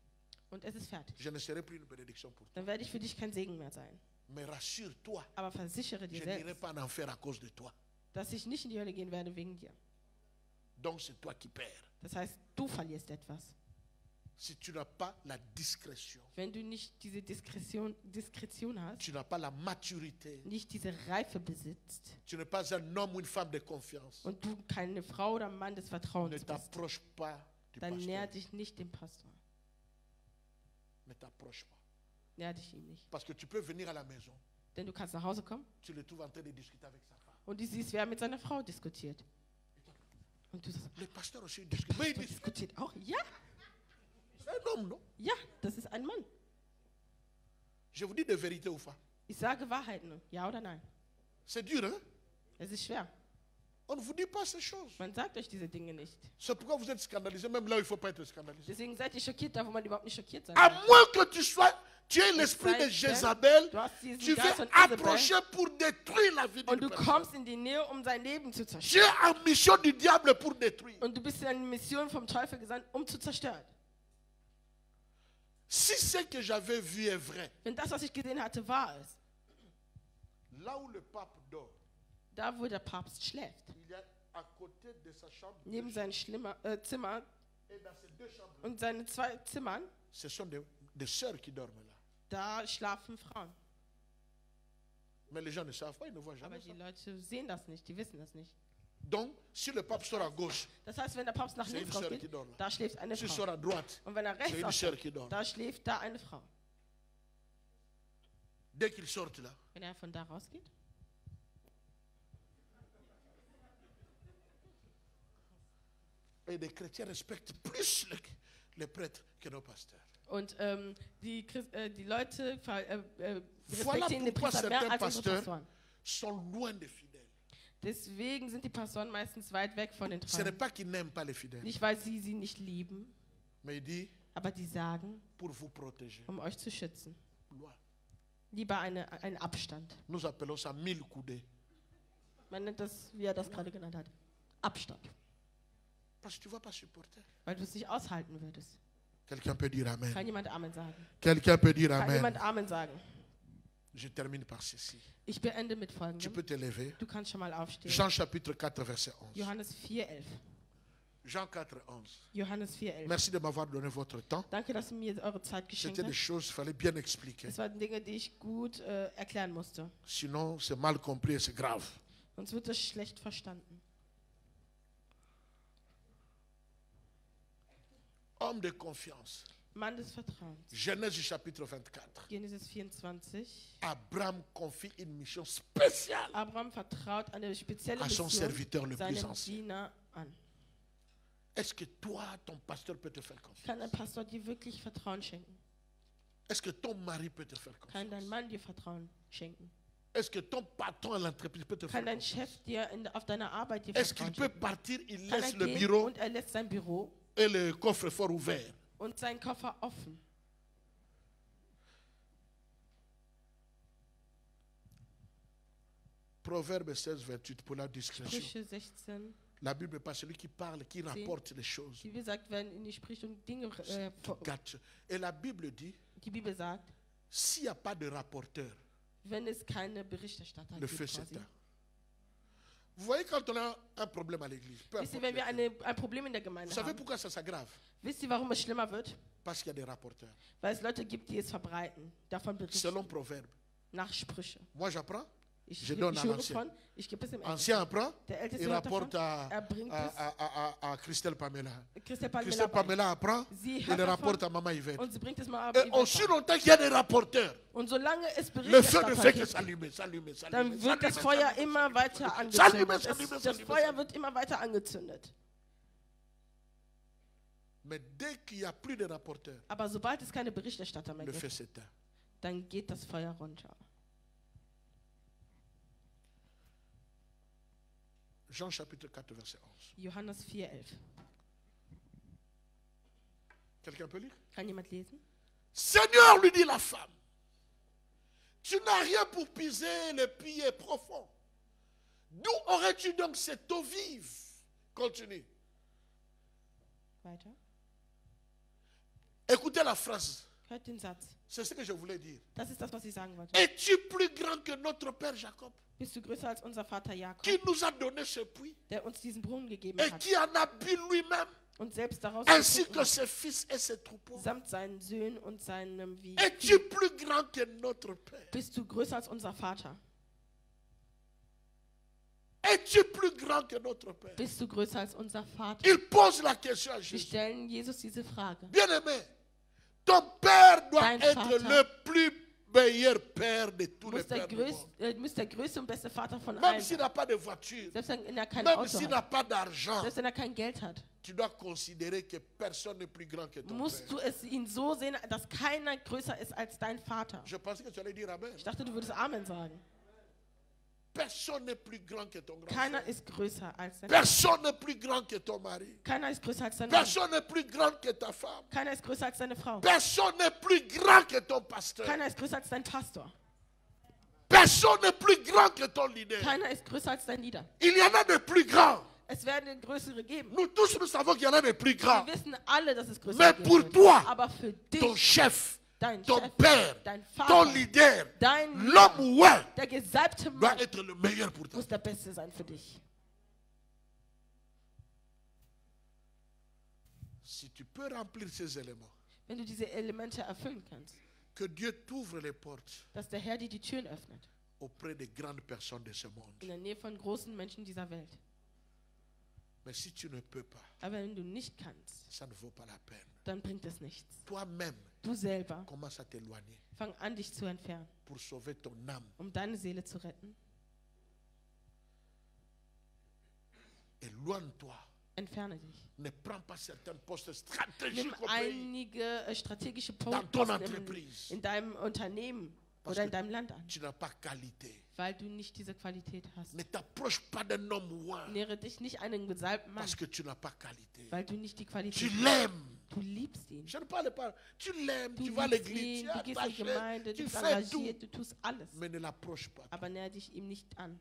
Speaker 2: und es ist fertig.
Speaker 1: Je ne serai plus une bénédiction pour toi.
Speaker 2: Dann werde ich für dich kein Segen mehr sein.
Speaker 1: Mais rassure-toi,
Speaker 2: Aber versichere
Speaker 1: je
Speaker 2: dir
Speaker 1: n'irai
Speaker 2: selbst,
Speaker 1: pas en enfer à cause de toi.
Speaker 2: dass ich nicht in die Hölle gehen werde wegen dir.
Speaker 1: Donc c'est toi qui perds.
Speaker 2: Das heißt, du verlierst etwas.
Speaker 1: Si tu n'as pas la discrétion,
Speaker 2: Wenn du nicht diese Diskretion hast,
Speaker 1: tu n'as pas la maturité,
Speaker 2: nicht diese Reife besitzt
Speaker 1: tu n'es pas un homme ou une femme de confiance,
Speaker 2: und du keine Frau oder Mann des Vertrauens
Speaker 1: ne
Speaker 2: bist,
Speaker 1: t'approche pas du
Speaker 2: dann näher
Speaker 1: pasteur.
Speaker 2: dich nicht dem Pastor.
Speaker 1: Ne t'approche pas.
Speaker 2: Näher dich ihm nicht.
Speaker 1: Parce que tu peux venir à la maison,
Speaker 2: Denn du kannst nach Hause kommen
Speaker 1: tu le trouves en train de discuter avec sa femme.
Speaker 2: und du siehst, wer mit seiner Frau diskutiert. Und du sagst,
Speaker 1: Le pasteur aussi discute. Mais il
Speaker 2: Pastor
Speaker 1: dit,
Speaker 2: diskutiert auch? Ja,
Speaker 1: c'est un homme, non?
Speaker 2: ja, das ist ein Mann.
Speaker 1: Je vous dis de vérité ou pas.
Speaker 2: Ich sage Wahrheiten, ja oder nein.
Speaker 1: C'est dur, hein?
Speaker 2: Es ist schwer.
Speaker 1: On ne vous dit pas ces choses.
Speaker 2: Man sagt euch diese Dinge nicht.
Speaker 1: C'est pourquoi vous êtes scandalisés, même là où il ne faut pas être scandalisé.
Speaker 2: Deswegen seid ihr schockiert da, wo man überhaupt nicht schockiert sein
Speaker 1: À
Speaker 2: kann.
Speaker 1: moins que tu aies l'esprit de Jézabel,
Speaker 2: Du hast diesen
Speaker 1: tu
Speaker 2: Geist
Speaker 1: veux
Speaker 2: von Isabel
Speaker 1: approcher pour détruire la vie
Speaker 2: und
Speaker 1: d'une
Speaker 2: du
Speaker 1: personne.
Speaker 2: kommst in die Nähe, um sein Leben zu
Speaker 1: Tu
Speaker 2: zerstören.
Speaker 1: es en mission du diable pour détruire.
Speaker 2: Und du bist in eine Mission vom Teufel gesandt, um zu zerstören.
Speaker 1: Si ce que j'avais vu est vrai,
Speaker 2: Wenn das, was ich gesehen hatte, wahr ist,
Speaker 1: là où le pape dort,
Speaker 2: da wo der Papst schläft,
Speaker 1: il y a à côté de sa chambre
Speaker 2: neben seinem Zimmer
Speaker 1: et dans ces deux chambres,
Speaker 2: und seine 2 Zimmern,
Speaker 1: ce sont des sœurs qui dorment là.
Speaker 2: da schlafen Frauen.
Speaker 1: Mais les gens ne savent pas, ils ne voient
Speaker 2: Aber
Speaker 1: jamais
Speaker 2: die
Speaker 1: ça.
Speaker 2: Leute sehen das nicht, die wissen das nicht.
Speaker 1: Donc, si le pape sort à gauche,
Speaker 2: Das heißt, wenn der Papst nach
Speaker 1: c'est une
Speaker 2: links
Speaker 1: sœur qui
Speaker 2: rausgeht,
Speaker 1: dort là.
Speaker 2: da schläft eine
Speaker 1: S'il
Speaker 2: Frau.
Speaker 1: sort à droite,
Speaker 2: Und wenn er
Speaker 1: c'est
Speaker 2: rechts
Speaker 1: une sœur
Speaker 2: rausgeht,
Speaker 1: qui dort.
Speaker 2: da schläft da eine Frau.
Speaker 1: Dès qu'ils sortent là,
Speaker 2: Wenn er von da rausgeht,
Speaker 1: et les chrétiens respectent plus les prêtres que nos pasteurs.
Speaker 2: und die Leute
Speaker 1: Voilà
Speaker 2: respektieren den
Speaker 1: pourquoi
Speaker 2: Priester mehr
Speaker 1: certains
Speaker 2: als unsere
Speaker 1: pasteurs
Speaker 2: Pastoren.
Speaker 1: sont loin des fidèles.
Speaker 2: Deswegen sind die Pastoren meistens weit weg von den
Speaker 1: Ce n'est
Speaker 2: Treuen.
Speaker 1: pas qu'ils n'aiment pas les fidèles,
Speaker 2: Nicht, weil sie sie nicht lieben,
Speaker 1: mais il dit
Speaker 2: aber die sagen,
Speaker 1: pour vous protéger.
Speaker 2: um euch zu schützen.
Speaker 1: Loin.
Speaker 2: Lieber einen Abstand.
Speaker 1: Nous appelons ça 1000 coudées.
Speaker 2: Man nennt das, wie er das gerade genannt hat, Abstand.
Speaker 1: Parce que tu ne vas pas supporter.
Speaker 2: Weil du es nicht aushalten würdest.
Speaker 1: Quelqu'un peut dire Amen.
Speaker 2: Kann jemand Amen sagen?
Speaker 1: Quelqu'un peut dire
Speaker 2: Kann
Speaker 1: Amen.
Speaker 2: jemand Amen sagen?
Speaker 1: Je termine par ceci.
Speaker 2: Ich beende mit
Speaker 1: Tu
Speaker 2: folgendem.
Speaker 1: peux te lever.
Speaker 2: Du kannst schon mal aufstehen.
Speaker 1: Jean chapitre 4, verset 11.
Speaker 2: Johannes 4,11.
Speaker 1: Jean 4, 11.
Speaker 2: Johannes 4,11.
Speaker 1: Merci de m'avoir donné votre temps.
Speaker 2: Danke, dass du mir eure Zeit geschenkt
Speaker 1: C'était des
Speaker 2: hast.
Speaker 1: choses qu'il fallait bien expliquer.
Speaker 2: Das waren Dinge, die ich gut erklären musste.
Speaker 1: Sinon, c'est mal compris et c'est grave.
Speaker 2: Sonst wird das schlecht verstanden.
Speaker 1: Homme de confiance.
Speaker 2: Mann des Vertrauens.
Speaker 1: Genèse chapitre 24.
Speaker 2: Genesis 24.
Speaker 1: Abraham confie une mission spéciale
Speaker 2: Abraham vertraut eine spezielle
Speaker 1: à son
Speaker 2: Mission
Speaker 1: serviteur le plus
Speaker 2: seinem
Speaker 1: ancien.
Speaker 2: Diener an.
Speaker 1: Est-ce que toi, ton pasteur peut te faire confiance?
Speaker 2: Kann ein Pastor dir wirklich Vertrauen schenken?
Speaker 1: Est-ce que ton mari peut te faire
Speaker 2: Kann
Speaker 1: confiance?
Speaker 2: dein Mann dir Vertrauen schenken?
Speaker 1: Est-ce que ton patron à l'entreprise peut te faire
Speaker 2: Kann dein
Speaker 1: confiance?
Speaker 2: Chef dir auf deiner Arbeit dir
Speaker 1: Est-ce qu'il
Speaker 2: Vertrauen
Speaker 1: peut
Speaker 2: schenken?
Speaker 1: partir, il
Speaker 2: Kann
Speaker 1: laisse
Speaker 2: er
Speaker 1: le
Speaker 2: gehen
Speaker 1: bureau
Speaker 2: und er lässt sein Büro
Speaker 1: et le coffre-fort ouvert?
Speaker 2: und seinen Koffer offen?
Speaker 1: Proverbe 16, 28 pour la discrétion.
Speaker 2: Sprüche 16.
Speaker 1: La Bible n'est pas celui qui parle, qui rapporte les choses.
Speaker 2: Die Bibel sagt, wenn die spricht und Dinge,
Speaker 1: Gâte. Et la Bible dit,
Speaker 2: die Bibel sagt,
Speaker 1: s'il n'y a pas de rapporteur,
Speaker 2: wenn es keine Berichterstatter
Speaker 1: le
Speaker 2: gibt,
Speaker 1: feu
Speaker 2: quasi.
Speaker 1: s'éteint. Vous voyez quand on a un problème à l'église, peu
Speaker 2: Wisst ihr,
Speaker 1: importe
Speaker 2: wenn wir
Speaker 1: lequel.
Speaker 2: ein Problem in der Gemeinde
Speaker 1: Vous savez
Speaker 2: haben,
Speaker 1: pourquoi ça s'aggrave?
Speaker 2: wisst ihr, warum es schlimmer wird?
Speaker 1: Parce qu'il y a des rapporteurs.
Speaker 2: Weil es Leute gibt, die es verbreiten, davon berichten,
Speaker 1: Selon Proverbe.
Speaker 2: nach Sprüche.
Speaker 1: Moi j'apprends,
Speaker 2: Ich,
Speaker 1: Je donne
Speaker 2: ich
Speaker 1: à
Speaker 2: höre
Speaker 1: l'ancien.
Speaker 2: von, ich gebe es dem
Speaker 1: ancien apprend,
Speaker 2: Der Älteste
Speaker 1: il
Speaker 2: hört davon,
Speaker 1: rapporte
Speaker 2: er bringt es.
Speaker 1: à Christelle Pamela.
Speaker 2: Christelle
Speaker 1: Christelle
Speaker 2: Pamela
Speaker 1: Pamela apprend,
Speaker 2: Sie
Speaker 1: il
Speaker 2: hört
Speaker 1: le
Speaker 2: davon
Speaker 1: rapporte à Maman Yvette.
Speaker 2: und sie bringt es mal
Speaker 1: Et aussi longtemps qu'il y a des rapporteurs,
Speaker 2: Und solange es
Speaker 1: le feu ne
Speaker 2: Berichterstatter
Speaker 1: fait que
Speaker 2: gibt,
Speaker 1: s'allumer, s'allumer,
Speaker 2: dann
Speaker 1: s'allumer.
Speaker 2: wird das
Speaker 1: s'allumer,
Speaker 2: Feuer
Speaker 1: s'allumer,
Speaker 2: immer weiter
Speaker 1: s'allumer,
Speaker 2: angezündet.
Speaker 1: s'allumer,
Speaker 2: Das
Speaker 1: s'allumer.
Speaker 2: Feuer wird immer weiter angezündet.
Speaker 1: Mais dès qu'il n'y a plus de rapporteurs,
Speaker 2: Aber sobald es keine Berichterstatter mehr
Speaker 1: le feu
Speaker 2: gibt,
Speaker 1: s'éteint.
Speaker 2: dann geht das Feuer runter.
Speaker 1: Jean chapitre 4, verset 11.
Speaker 2: Johannes 4,11.
Speaker 1: Quelqu'un peut lire?
Speaker 2: Kann jemand lesen?
Speaker 1: Seigneur, lui dit la femme, tu n'as rien pour piser le pied profond. D'où aurais-tu donc cette eau vive? Continue.
Speaker 2: Weiter.
Speaker 1: Écoutez la phrase.
Speaker 2: Hört den Satz.
Speaker 1: C'est ce que je voulais dire.
Speaker 2: Das ist das, was ich sagen wollte.
Speaker 1: Es-tu plus grand que notre Père Jacob,
Speaker 2: Bist du größer als unser Vater Jakob,
Speaker 1: qui nous a donné ce puits
Speaker 2: der uns diesen Brunnen gegeben
Speaker 1: et
Speaker 2: hat
Speaker 1: qui en a bu lui-même,
Speaker 2: und selbst daraus
Speaker 1: ainsi
Speaker 2: getrunken
Speaker 1: que
Speaker 2: hat,
Speaker 1: ses fils et ses troupeaux?
Speaker 2: samt seinen Söhnen und seinem Vieh?
Speaker 1: Es-tu plus grand que notre Père?
Speaker 2: Bist du größer als unser Vater?
Speaker 1: Es-tu plus grand que notre Père?
Speaker 2: Bist du größer als unser Vater?
Speaker 1: Il pose la question à
Speaker 2: Wir
Speaker 1: Jésus.
Speaker 2: stellen Jesus diese Frage.
Speaker 1: Bien-aimé, ton Père doit
Speaker 2: Dein
Speaker 1: être
Speaker 2: Vater
Speaker 1: le plus meilleur Père de tous les
Speaker 2: Muss der,
Speaker 1: pères du monde.
Speaker 2: muss der größte und beste Vater von
Speaker 1: Même
Speaker 2: allen
Speaker 1: s'il
Speaker 2: sein.
Speaker 1: n'a pas de voiture,
Speaker 2: Selbst wenn er kein
Speaker 1: même
Speaker 2: Auto
Speaker 1: s'il
Speaker 2: hat,
Speaker 1: n'a pas d'argent,
Speaker 2: selbst wenn er kein Geld hat,
Speaker 1: tu dois considérer que personne n'est plus grand que ton
Speaker 2: musst
Speaker 1: Père.
Speaker 2: du es ihn so sehen, dass keiner größer ist als dein Vater.
Speaker 1: Je pensais que tu allais dire Amen.
Speaker 2: Ich dachte, du würdest Amen sagen.
Speaker 1: Personne n'est plus grand que ton grand
Speaker 2: Keiner
Speaker 1: frère.
Speaker 2: ist größer als dein
Speaker 1: Personne n'est plus grand que ton mari.
Speaker 2: Keiner ist größer als dein Mann.
Speaker 1: Personne n'est plus grand que ta femme.
Speaker 2: Keiner ist größer als deine Frau.
Speaker 1: Personne n'est plus grand que ton pasteur.
Speaker 2: Keiner ist größer als dein Pastor.
Speaker 1: Personne n'est plus grand que ton leader.
Speaker 2: Keiner ist größer als dein Leader.
Speaker 1: Il y en a de plus grands.
Speaker 2: Es werden größere geben.
Speaker 1: Nous tous, nous savons qu'il y en a de plus grands.
Speaker 2: Wir wissen alle, dass es größere
Speaker 1: Mais
Speaker 2: geben
Speaker 1: pour
Speaker 2: wird.
Speaker 1: toi,
Speaker 2: Aber für
Speaker 1: Ton
Speaker 2: dich,
Speaker 1: chef,
Speaker 2: dein
Speaker 1: ton
Speaker 2: Chef,
Speaker 1: père,
Speaker 2: dein
Speaker 1: ton
Speaker 2: Vater,
Speaker 1: leader,
Speaker 2: dein
Speaker 1: l'homme ou un,
Speaker 2: der gesalbte
Speaker 1: doit
Speaker 2: Mann
Speaker 1: être le meilleur pour toi.
Speaker 2: muss der Beste sein für dich.
Speaker 1: Si tu peux remplir ces éléments,
Speaker 2: Wenn du diese Elemente erfüllen kannst,
Speaker 1: que Dieu t'ouvre les portes
Speaker 2: dass der Herr dir die Türen öffnet,
Speaker 1: auprès des grandes personnes de ce monde.
Speaker 2: in der Nähe von großen Menschen dieser Welt.
Speaker 1: Mais si tu ne peux pas,
Speaker 2: Aber wenn du nicht kannst,
Speaker 1: ça ne vaut pas la peine.
Speaker 2: dann bringt es nichts.
Speaker 1: Toi-même,
Speaker 2: Du selber
Speaker 1: commence à t'éloigner
Speaker 2: fang an, dich zu entfernen,
Speaker 1: pour sauver ton âme.
Speaker 2: um deine Seele zu retten.
Speaker 1: Éloigne-toi.
Speaker 2: Entferne dich.
Speaker 1: Ne prends pas certains postes stratégiques
Speaker 2: Nimm
Speaker 1: au pays.
Speaker 2: einige strategische
Speaker 1: Dans ton
Speaker 2: Posten
Speaker 1: entreprise.
Speaker 2: in deinem Unternehmen
Speaker 1: Parce
Speaker 2: oder in
Speaker 1: que
Speaker 2: deinem Land an,
Speaker 1: tu n'as pas qualité.
Speaker 2: weil du nicht diese Qualität hast.
Speaker 1: Ne t'approche pas d'un homme ou un
Speaker 2: Nähere dich nicht an einen gesalbten Mann,
Speaker 1: parce que tu n'as pas qualité.
Speaker 2: weil du nicht die
Speaker 1: Tu
Speaker 2: Qualität hast.
Speaker 1: l'aimes.
Speaker 2: Du liebst ihn.
Speaker 1: Je ne parle pas. Tu l'aimes,
Speaker 2: Du
Speaker 1: tu vas à
Speaker 2: liebst
Speaker 1: l'église,
Speaker 2: ihn,
Speaker 1: tu
Speaker 2: du
Speaker 1: es
Speaker 2: gehst in die Gemeinde,
Speaker 1: attaché,
Speaker 2: du
Speaker 1: tu
Speaker 2: bist
Speaker 1: fais tout.
Speaker 2: engagiert, du tust alles.
Speaker 1: Mais ne l'approche pas.
Speaker 2: Aber näher dich ihm nicht an.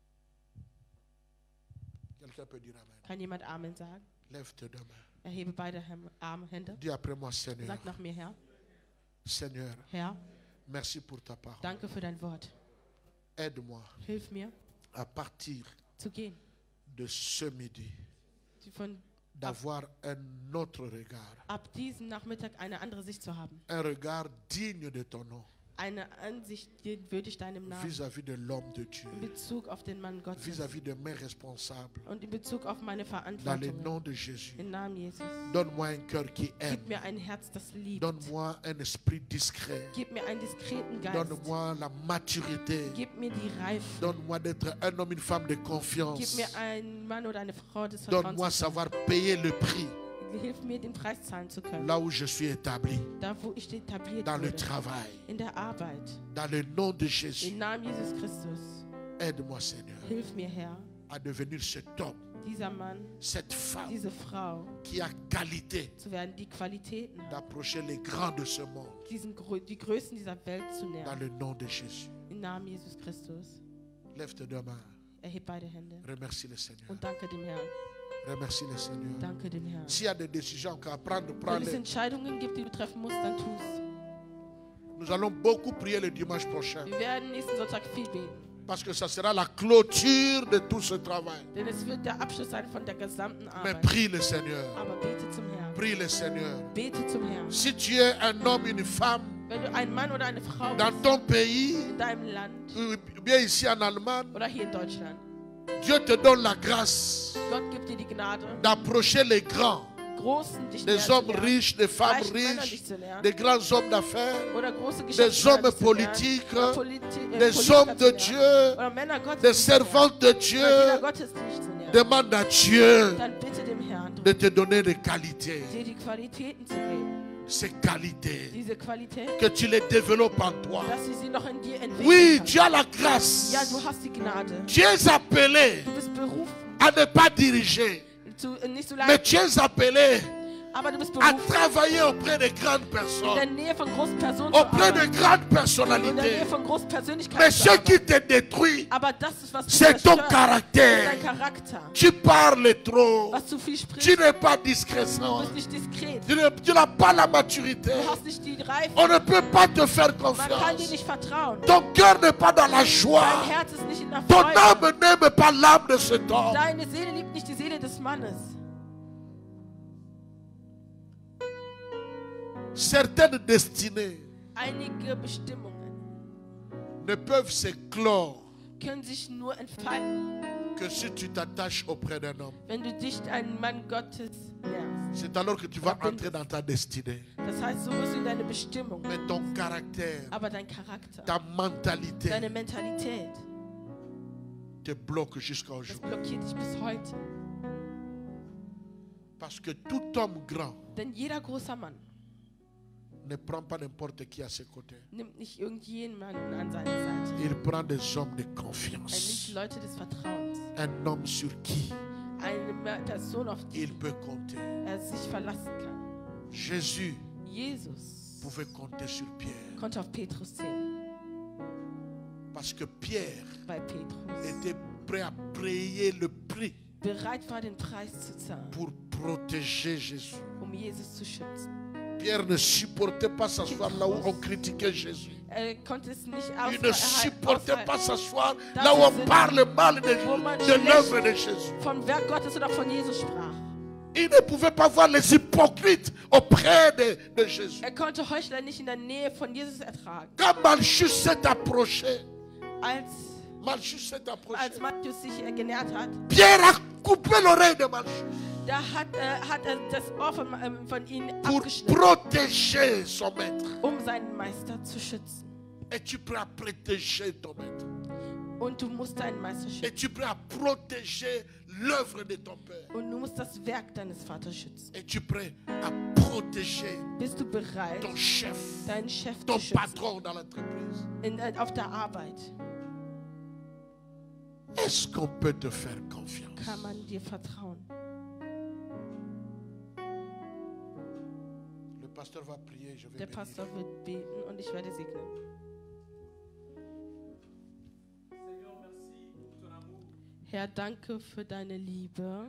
Speaker 1: Quelqu'un peut dire Amen.
Speaker 2: Kann jemand Amen sagen?
Speaker 1: Lève tes deux mains.
Speaker 2: Erhebe beide Hände.
Speaker 1: Dis après moi, Seigneur.
Speaker 2: Sag nach mir, Herr.
Speaker 1: Seigneur,
Speaker 2: Herr,
Speaker 1: merci pour ta parole.
Speaker 2: danke für dein Wort.
Speaker 1: Aide-moi
Speaker 2: Hilf mir,
Speaker 1: à partir
Speaker 2: zu gehen.
Speaker 1: de ce midi,
Speaker 2: Von
Speaker 1: d'avoir un autre regard.
Speaker 2: ab diesem Nachmittag eine andere Sicht zu haben.
Speaker 1: Un regard digne de ton nom
Speaker 2: Eine Ansicht, die würdig deinem Namen.
Speaker 1: vis-à-vis de l'homme de Dieu,
Speaker 2: In Bezug auf den Mann Gottes.
Speaker 1: vis-à-vis de mes responsables.
Speaker 2: Und in Bezug auf meine
Speaker 1: Dans le
Speaker 2: Verantwortung.
Speaker 1: nom de Jésus,
Speaker 2: Im Namen Jesus.
Speaker 1: donne-moi un cœur qui aime.
Speaker 2: Gib mir ein Herz, das liebt.
Speaker 1: Donne-moi un esprit discret.
Speaker 2: Gib mir einen diskreten Geist.
Speaker 1: Donne-moi la maturité.
Speaker 2: Gib mir die Reife.
Speaker 1: Donne-moi d'être un homme, une femme de
Speaker 2: Gib
Speaker 1: confiance.
Speaker 2: mir einen Mann oder eine Frau des
Speaker 1: Donne-moi
Speaker 2: Vertrauens.
Speaker 1: savoir payer le prix
Speaker 2: Hilf mir, den Preis zahlen zu können.
Speaker 1: là où je suis établi,
Speaker 2: Da, wo ich etabliert
Speaker 1: dans le
Speaker 2: wurde.
Speaker 1: travail.
Speaker 2: In der Arbeit.
Speaker 1: Dans le nom de Jésus,
Speaker 2: Im Namen Jesus Christus.
Speaker 1: aide-moi, Seigneur,
Speaker 2: Hilf mir, Herr,
Speaker 1: à devenir cet homme,
Speaker 2: dieser Mann,
Speaker 1: cette femme
Speaker 2: diese Frau
Speaker 1: qui a qualité
Speaker 2: zu werden, die Qualitäten hat,
Speaker 1: d'approcher les grands de ce monde.
Speaker 2: die Größten dieser Welt zu
Speaker 1: Dans
Speaker 2: nähern.
Speaker 1: le nom de Jésus.
Speaker 2: Im Namen Jesus Christus.
Speaker 1: Lève tes deux mains.
Speaker 2: Erheb beide Hände
Speaker 1: Remercie le Seigneur.
Speaker 2: und danke dem Herrn.
Speaker 1: Remercie le Seigneur.
Speaker 2: Danke dem Herrn.
Speaker 1: S'il y a des décisions encore à prendre,
Speaker 2: Wenn es
Speaker 1: prends-les.
Speaker 2: Entscheidungen gibt, die du treffen musst, dann tu's.
Speaker 1: Nous allons beaucoup prier le dimanche prochain.
Speaker 2: Wir werden nächsten Sonntag viel beten,
Speaker 1: Parce que ça sera la clôture de tout ce travail.
Speaker 2: denn es wird der Abschluss sein von der gesamten
Speaker 1: Mais
Speaker 2: Arbeit.
Speaker 1: prie le Seigneur.
Speaker 2: Aber bete zum Herrn.
Speaker 1: Prie le Seigneur.
Speaker 2: Bete zum Herrn.
Speaker 1: Si tu es un homme, une femme,
Speaker 2: Wenn du ein Mann oder eine Frau
Speaker 1: dans
Speaker 2: bist,
Speaker 1: ton pays,
Speaker 2: in deinem Land
Speaker 1: ou bien ici en Allemagne,
Speaker 2: oder hier in Deutschland,
Speaker 1: Dieu te donne la grâce
Speaker 2: Gott gibt dir die Gnade,
Speaker 1: d'approcher les grands,
Speaker 2: Großen dich
Speaker 1: des
Speaker 2: näher zu
Speaker 1: hommes
Speaker 2: lernen,
Speaker 1: riches, des femmes
Speaker 2: reichen Männer
Speaker 1: riches,
Speaker 2: dich zu lernen,
Speaker 1: des grands hommes d'affaires,
Speaker 2: oder große
Speaker 1: des
Speaker 2: Geschäftsmänner
Speaker 1: hommes
Speaker 2: dich zu lernen,
Speaker 1: politiques,
Speaker 2: oder
Speaker 1: des
Speaker 2: Politiker
Speaker 1: hommes
Speaker 2: zu
Speaker 1: de
Speaker 2: lernen,
Speaker 1: Dieu,
Speaker 2: oder Männer Gottes
Speaker 1: des
Speaker 2: dich zu lernen,
Speaker 1: servantes de
Speaker 2: oder Diener
Speaker 1: Dieu.
Speaker 2: Gottes dich zu lernen.
Speaker 1: Demande à Dieu
Speaker 2: Dann bitte dem Herrn,
Speaker 1: de te donner des qualités,
Speaker 2: dir die Qualitäten zu geben,
Speaker 1: ces qualités,
Speaker 2: diese Qualität,
Speaker 1: que tu les développes en toi.
Speaker 2: dass du sie noch in dir
Speaker 1: Oui,
Speaker 2: entwickeln
Speaker 1: tu as la grâce.
Speaker 2: kannst. Ja, du hast die Gnade.
Speaker 1: Tu es appelé
Speaker 2: Du bist berufen,
Speaker 1: à ne pas diriger,
Speaker 2: nicht so
Speaker 1: mais
Speaker 2: lange,
Speaker 1: tu es appelé
Speaker 2: Aber du bist
Speaker 1: à
Speaker 2: berufen,
Speaker 1: travailler auprès de grandes
Speaker 2: in
Speaker 1: personnes,
Speaker 2: der Nähe von großen Personen zu
Speaker 1: auprès de
Speaker 2: arbeiten.
Speaker 1: grandes
Speaker 2: In der
Speaker 1: personnalités.
Speaker 2: Nähe von großen
Speaker 1: Mais
Speaker 2: Persönlichkeiten zu
Speaker 1: ce qui
Speaker 2: arbeiten.
Speaker 1: te détruit,
Speaker 2: Aber das ist, was dich
Speaker 1: c'est ton
Speaker 2: zerstört.
Speaker 1: caractère.
Speaker 2: Dein Charakter.
Speaker 1: Tu parles trop.
Speaker 2: Was zu viel
Speaker 1: Tu
Speaker 2: sprichst.
Speaker 1: n'es pas
Speaker 2: Du
Speaker 1: discrétion.
Speaker 2: bist nicht diskret.
Speaker 1: Tu n'as pas la maturité.
Speaker 2: Du hast nicht die Reife.
Speaker 1: On ne peut pas te faire
Speaker 2: Man kann dir
Speaker 1: confiance.
Speaker 2: nicht vertrauen.
Speaker 1: Ton cœur n'est pas dans la joie.
Speaker 2: Dein Herz ist nicht in der
Speaker 1: Ton
Speaker 2: Freude.
Speaker 1: âme n'aime pas l'âme de cet homme.
Speaker 2: Deine Seele liebt nicht die Seele des Mannes.
Speaker 1: Certaines destinées
Speaker 2: Einige Bestimmungen
Speaker 1: ne peuvent s'éclore
Speaker 2: können sich nur entfalten,
Speaker 1: que si tu t'attaches auprès d'un homme.
Speaker 2: wenn du dich an Mann Gottes näherst.
Speaker 1: C'est alors que tu vas entrer dans ta destinée.
Speaker 2: Das heißt, so wirst du in deine Bestimmung.
Speaker 1: Mais ton caractère,
Speaker 2: Aber dein Charakter,
Speaker 1: ta mentalité
Speaker 2: deine Mentalität,
Speaker 1: te bloque jusqu'à
Speaker 2: das
Speaker 1: aujourd'hui.
Speaker 2: blockiert dich bis heute.
Speaker 1: Parce que tout homme grand
Speaker 2: Denn jeder große Mann
Speaker 1: ne prend pas n'importe qui à ses côtés.
Speaker 2: nimmt nicht irgendjemanden an seine Seite.
Speaker 1: Il prend des hommes de
Speaker 2: Er nimmt
Speaker 1: confiance.
Speaker 2: Leute des Vertrauens.
Speaker 1: Un homme sur qui
Speaker 2: Eine Person, auf die
Speaker 1: il peut compter.
Speaker 2: er sich verlassen kann.
Speaker 1: Jésus
Speaker 2: Jesus
Speaker 1: pouvait compter sur Pierre.
Speaker 2: konnte auf Petrus zählen,
Speaker 1: Parce que Pierre
Speaker 2: weil Petrus
Speaker 1: était prêt à payer le prix
Speaker 2: bereit war, den Preis zu zahlen,
Speaker 1: pour protéger Jésus.
Speaker 2: Jesus zu schützen.
Speaker 1: Pierre ne supportait pas s'asseoir là où on critiquait Jésus.
Speaker 2: Er konnte es nicht
Speaker 1: Il ne supportait pas
Speaker 2: aushalten,
Speaker 1: s'asseoir là où on parle mal de l'œuvre de Jésus.
Speaker 2: vom Werk Gottes oder von Jesus sprach.
Speaker 1: Il ne pouvait pas voir les hypocrites auprès de Jésus.
Speaker 2: Er konnte Heuchler nicht in der Nähe von Jesus ertragen.
Speaker 1: Quand Malchus s'est approché,
Speaker 2: Als Matthäus sich genährt hat,
Speaker 1: Pierre a coupé l'oreille de Malchus
Speaker 2: da hat er das Ohr von ihm
Speaker 1: pour
Speaker 2: abgeschnitten,
Speaker 1: protéger son maître.
Speaker 2: seinen Meister zu schützen.
Speaker 1: Es-tu prêt à protéger ton maître?
Speaker 2: Und du musst deinen Meister schützen.
Speaker 1: Es-tu prêt à protéger l'œuvre de ton père?
Speaker 2: Und du musst das Werk deines Vaters schützen.
Speaker 1: Es-tu prêt à protéger
Speaker 2: Bist du bereit,
Speaker 1: ton chef,
Speaker 2: deinen Chef
Speaker 1: ton
Speaker 2: zu schützen
Speaker 1: patron dans l'entreprise?
Speaker 2: auf der Arbeit?
Speaker 1: Est-ce qu'on peut te faire confiance?
Speaker 2: Kann man dir vertrauen?
Speaker 1: Le pasteur va prier, je vais
Speaker 2: Der
Speaker 1: bénir.
Speaker 2: Pastor wird beten und ich werde segnen. Herr, danke für deine Liebe.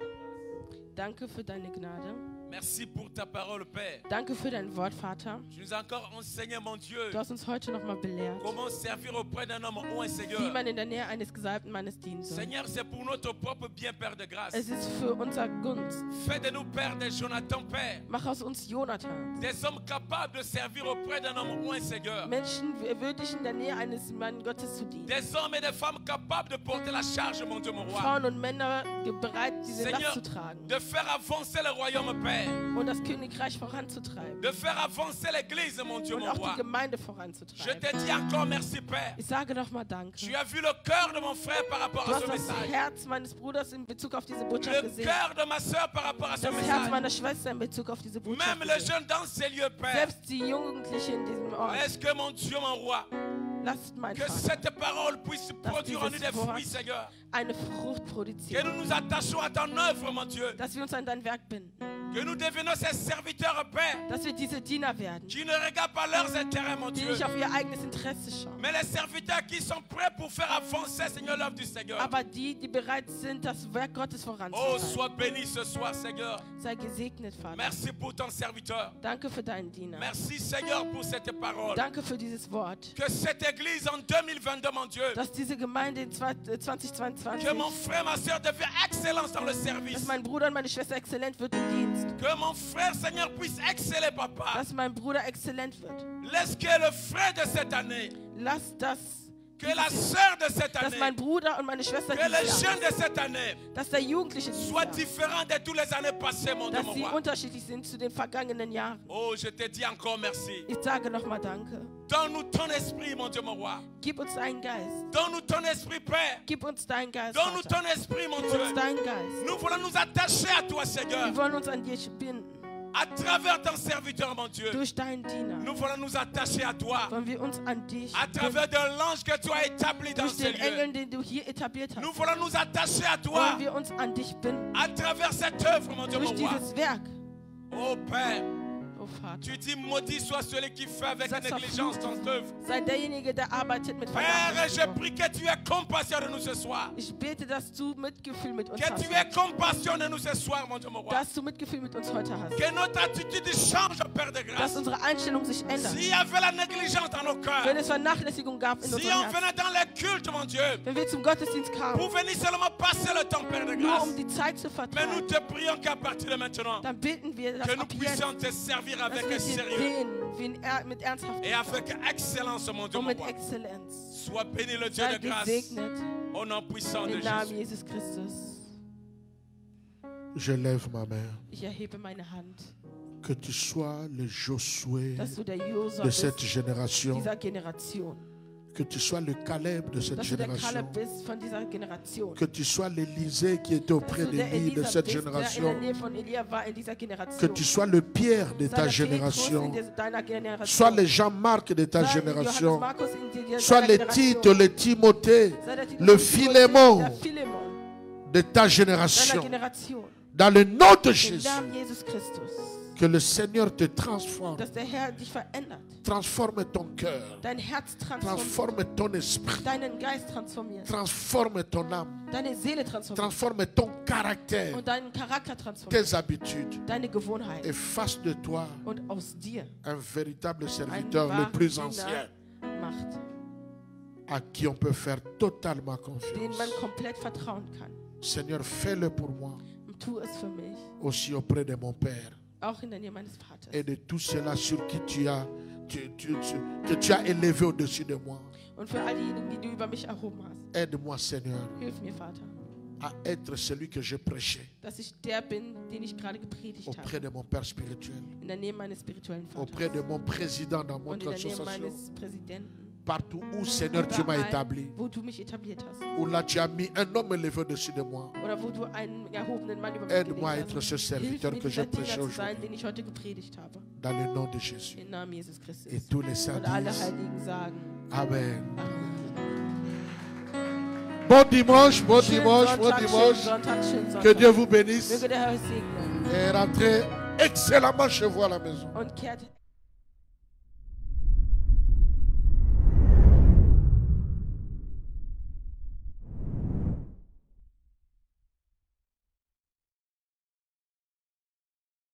Speaker 2: Danke für deine Gnade.
Speaker 4: Merci pour ta parole, Père.
Speaker 2: Danke für dein Wort, Vater.
Speaker 4: Tu nous as encore enseigné, mon Dieu,
Speaker 2: Du hast uns heute nochmal belehrt,
Speaker 4: comment servir auprès d'un homme ou un
Speaker 2: wie
Speaker 4: Seigneur.
Speaker 2: man in der Nähe eines Gesalbten Mannes dienen soll.
Speaker 4: Seigneur, c'est pour notre propre bien, Père de grâce.
Speaker 2: Es ist für unser Gunst.
Speaker 4: Fais de nous, Père de Jonathan, Père,
Speaker 2: Mach aus uns Jonathan.
Speaker 4: des hommes capables de servir auprès d'un homme ou un Seigneur.
Speaker 2: Menschen würdig in der Nähe eines Mannes Gottes zu dienen.
Speaker 4: Des hommes et des femmes capables de porter la charge, mon Dieu, mon roi.
Speaker 2: Frauen und Männer bereit, diese Last
Speaker 4: Seigneur,
Speaker 2: zu tragen.
Speaker 4: de faire avancer le royaume, Père.
Speaker 2: Und das Königreich voranzutreiben.
Speaker 4: De faire avancer l'église, mon Dieu,
Speaker 2: Und
Speaker 4: mon
Speaker 2: auch die
Speaker 4: roi.
Speaker 2: Gemeinde
Speaker 4: Je
Speaker 2: voranzutreiben.
Speaker 4: te dis encore merci, Père.
Speaker 2: Ich sage nochmal Danke.
Speaker 4: Tu as vu le cœur de mon frère par rapport
Speaker 2: Du
Speaker 4: à
Speaker 2: hast
Speaker 4: ce
Speaker 2: das
Speaker 4: message.
Speaker 2: Herz meines Bruders in Bezug auf diese Botschaft
Speaker 4: Le
Speaker 2: gesehen.
Speaker 4: cœur de ma soeur par rapport à ce
Speaker 2: Das Herz
Speaker 4: message.
Speaker 2: meiner Schwester in Bezug auf diese Botschaft
Speaker 4: Même les
Speaker 2: gesehen.
Speaker 4: jeunes dans ces lieux, Père.
Speaker 2: Selbst die Jugendlichen in diesem Ort.
Speaker 4: Est-ce que mon Dieu, mon roi,
Speaker 2: Lasst mein
Speaker 4: que
Speaker 2: Vater
Speaker 4: cette parole puisse produire en nous des fruits, Seigneur.
Speaker 2: eine Frucht
Speaker 4: Que
Speaker 2: produzieren.
Speaker 4: nous nous attachons à ton œuvre, mon Dieu.
Speaker 2: Dass wir uns an dein Werk binden.
Speaker 4: Que nous devenons ces serviteurs, Père,
Speaker 2: Dass wir diese Diener werden.
Speaker 4: qui ne regardent pas leurs intérêts, mon
Speaker 2: Die
Speaker 4: Dieu.
Speaker 2: nicht auf ihr eigenes Interesse schauen.
Speaker 4: Mais les serviteurs qui sont prêts pour faire avancer, Seigneur, l'œuvre du Seigneur.
Speaker 2: Aber die bereit sind, das Werk Gottes
Speaker 4: Oh,
Speaker 2: voranzutreiben.
Speaker 4: sois béni ce soir, Seigneur.
Speaker 2: Sei gesegnet, Vater.
Speaker 4: Merci pour ton serviteur.
Speaker 2: Danke für deinen Diener.
Speaker 4: Merci, Seigneur, pour cette parole.
Speaker 2: Danke für dieses Wort.
Speaker 4: Que cette église en 2022, mon Dieu,
Speaker 2: Dass diese Gemeinde in 2022,
Speaker 4: que mon frère, ma soeur devienne excellence dans le
Speaker 2: dass
Speaker 4: service.
Speaker 2: mein Bruder und meine Schwester exzellent wird im Dienst.
Speaker 4: Que mon frère, Seigneur, puisse exceller, papa.
Speaker 2: Dass mein Bruder exzellent wird.
Speaker 4: Laisse que le frère de cette année,
Speaker 2: Lass das,
Speaker 4: que la sœur de cette
Speaker 2: dass mein
Speaker 4: année,
Speaker 2: Bruder und meine Schwester
Speaker 4: que les
Speaker 2: dieses Jahr,
Speaker 4: jeunes de cette année
Speaker 2: dass der Jugendliche dieses
Speaker 4: soient
Speaker 2: Jahr,
Speaker 4: différents de toutes les années passées, mon Dieu,
Speaker 2: dass
Speaker 4: mon
Speaker 2: sie
Speaker 4: roi.
Speaker 2: unterschiedlich sind zu den vergangenen Jahren.
Speaker 4: Oh, je te dis encore merci.
Speaker 2: Ich sage nochmal Danke.
Speaker 4: Donne-nous ton esprit, mon Dieu, mon roi.
Speaker 2: Gib uns deinen Geist.
Speaker 4: Donne-nous ton esprit, Père.
Speaker 2: Gib uns deinen Geist,
Speaker 4: Donne-nous
Speaker 2: Vater.
Speaker 4: ton esprit, mon
Speaker 2: Gib
Speaker 4: Dieu.
Speaker 2: uns deinen Geist.
Speaker 4: Nous voulons nous attacher à toi, Seigneur,
Speaker 2: Wir wollen uns an dir binden.
Speaker 4: à travers ton serviteur, mon Dieu.
Speaker 2: Durch deinen Diener
Speaker 4: Nous voulons nous attacher à toi,
Speaker 2: wollen wir uns an dich
Speaker 4: à travers de l'ange que tu as établi dans
Speaker 2: durch
Speaker 4: ces
Speaker 2: den
Speaker 4: lieux.
Speaker 2: Engel, den du hier etabliert
Speaker 4: Nous
Speaker 2: hast,
Speaker 4: voulons nous attacher à toi,
Speaker 2: wollen wir uns an dich binden.
Speaker 4: à travers cette œuvre, mon Dieu,
Speaker 2: Durch
Speaker 4: mon roi.
Speaker 2: dieses Werk.
Speaker 4: Oh Père,
Speaker 2: Oh Vater.
Speaker 4: tu dis maudit soit celui qui fait avec
Speaker 2: Sagst,
Speaker 4: négligence ton œuvre.
Speaker 2: Sei derjenige, der arbeitet mit
Speaker 4: Père, je
Speaker 2: Vernachlässigung.
Speaker 4: prie que tu aies compassion de nous ce soir.
Speaker 2: Ich bete, dass du Mitgefühl mit uns
Speaker 4: Que tu
Speaker 2: hast.
Speaker 4: aies compassion de nous ce soir, mon Dieu, mon roi.
Speaker 2: Dass du Mitgefühl mit uns heute hast.
Speaker 4: Que notre attitude change, Père de
Speaker 2: Dass
Speaker 4: grâce.
Speaker 2: unsere Einstellung sich ändert.
Speaker 4: S'il y avait la négligence dans nos
Speaker 2: Wenn
Speaker 4: cœurs,
Speaker 2: es Vernachlässigung gab in
Speaker 4: si
Speaker 2: unserem
Speaker 4: on
Speaker 2: Herzen.
Speaker 4: venait dans les cultes, mon Dieu,
Speaker 2: Wenn wir zum Gottesdienst kamen,
Speaker 4: pour venir seulement passer le temps, Père de
Speaker 2: nur
Speaker 4: grâce,
Speaker 2: um die Zeit zu
Speaker 4: mais nous
Speaker 2: vertreiben,
Speaker 4: te prions qu'à partir de maintenant,
Speaker 2: dann beten wir, dass
Speaker 4: que nous
Speaker 2: ab jetzt,
Speaker 4: puissions te servir
Speaker 2: dass
Speaker 4: avec
Speaker 2: wir dir
Speaker 4: sérieux
Speaker 2: dienen mit
Speaker 4: et
Speaker 2: Ernsthaftigkeit
Speaker 4: avec excellence, mon Dieu,
Speaker 2: und
Speaker 4: mon
Speaker 2: mit
Speaker 4: roi.
Speaker 2: Exzellenz.
Speaker 4: Sois béni le Dieu
Speaker 2: Sei
Speaker 4: de grâce,
Speaker 2: gesegnet
Speaker 4: au nom puissant de
Speaker 2: im Namen
Speaker 4: Jésus.
Speaker 2: Jesus Christus.
Speaker 1: Je lève ma main.
Speaker 2: Ich erhebe meine Hand,
Speaker 1: Que tu sois le Josué
Speaker 2: dass du der Josua
Speaker 1: de cette
Speaker 2: bist
Speaker 1: génération.
Speaker 2: dieser Generation.
Speaker 1: Que tu sois le Caleb de cette
Speaker 2: Dass du der
Speaker 1: génération.
Speaker 2: Kaleb bist von dieser Generation.
Speaker 1: Que tu sois l'Élysée qui était auprès
Speaker 2: Dass du der
Speaker 1: d'Élie de
Speaker 2: Elisa
Speaker 1: cette
Speaker 2: bist, der in der
Speaker 1: génération.
Speaker 2: Nähe von Elia war in dieser
Speaker 1: Que
Speaker 2: Generation.
Speaker 1: tu sois le Pierre de
Speaker 2: Sei
Speaker 1: ta
Speaker 2: der Petrus
Speaker 1: génération.
Speaker 2: in deiner Generation.
Speaker 1: Sois le Jean-Marc de ta
Speaker 2: Sei
Speaker 1: génération.
Speaker 2: Johannes Markus in deiner
Speaker 1: Sois le
Speaker 2: Generation.
Speaker 1: Tite, le Timothée,
Speaker 2: Sei der Titus,
Speaker 1: le
Speaker 2: der
Speaker 1: Philémon
Speaker 2: Philemon
Speaker 1: de ta
Speaker 2: deiner
Speaker 1: génération.
Speaker 2: Generation.
Speaker 1: Dans le nom de
Speaker 2: Im
Speaker 1: Jésus.
Speaker 2: Namen Jesus Christus.
Speaker 1: Que le Seigneur te transforme.
Speaker 2: Dass der Herr dich verändert.
Speaker 1: Transforme ton cœur.
Speaker 2: Dein Herz transformiert.
Speaker 1: Transforme ton esprit.
Speaker 2: Deinen Geist transformiert.
Speaker 1: Transforme ton âme.
Speaker 2: Deine Seele transformiert.
Speaker 1: Transforme ton caractère.
Speaker 2: Und deinen Charakter transformiert.
Speaker 1: Tes habitudes.
Speaker 2: Deine Gewohnheit.
Speaker 1: Et fasse de toi
Speaker 2: Und aus dir
Speaker 1: un véritable
Speaker 2: ein
Speaker 1: serviteur, le
Speaker 2: wahrer
Speaker 1: plus
Speaker 2: Diener
Speaker 1: ancien,
Speaker 2: macht,
Speaker 1: à qui on peut faire totalement
Speaker 2: den
Speaker 1: confiance.
Speaker 2: man komplett vertrauen kann.
Speaker 1: Seigneur, fais-le pour moi,
Speaker 2: Und tu es für mich,
Speaker 1: aussi auprès de mon Père
Speaker 2: auch in der Nähe meines Vaters.
Speaker 1: et de tous ceux-là sur qui que tu as élevé au-dessus de moi.
Speaker 2: Und für all diejenigen, die du über mich erhoben hast.
Speaker 1: Aide-moi, Seigneur,
Speaker 2: Hilf mir, Vater,
Speaker 1: à être celui que je prêchais
Speaker 2: dass ich der bin, den ich gerade gepredigt
Speaker 1: auprès
Speaker 2: habe.
Speaker 1: de mon Père spirituel,
Speaker 2: In der Nähe meines spirituellen
Speaker 1: auprès de
Speaker 2: Vaters.
Speaker 1: mon président dans mon
Speaker 2: Und in der Nähe
Speaker 1: association,
Speaker 2: meines Präsidenten.
Speaker 1: partout où, Seigneur, tu m'as
Speaker 2: Überall,
Speaker 1: établi,
Speaker 2: wo du mich etabliert hast.
Speaker 1: où là tu as mis un homme élevé au-dessus de moi.
Speaker 2: Oder wo du einen erhobenen Mann über mich
Speaker 1: Aide-moi à
Speaker 2: gelegt
Speaker 1: être
Speaker 2: hast.
Speaker 1: ce
Speaker 2: Hilf
Speaker 1: serviteur
Speaker 2: mir,
Speaker 1: que j'ai
Speaker 2: dieser Diener
Speaker 1: prêché
Speaker 2: zu sein,
Speaker 1: aujourd'hui.
Speaker 2: den ich heute gepredigt habe.
Speaker 1: Dans le nom de Jésus.
Speaker 2: Im Namen Jesus Christus.
Speaker 1: Et tous les saints
Speaker 2: Und alle
Speaker 1: disent
Speaker 2: Heiligen sagen,
Speaker 1: Amen.
Speaker 2: Amen.
Speaker 1: Bon dimanche, bon
Speaker 2: Schönen
Speaker 1: dimanche, bon
Speaker 2: Sonntag, schönen
Speaker 1: dimanche.
Speaker 2: Sonntag, schönen
Speaker 1: Que
Speaker 2: Sonntag.
Speaker 1: Dieu vous bénisse
Speaker 2: Möge der Herr euch segnen
Speaker 1: et rentrez excellemment chez vous à la maison.
Speaker 2: und kehrt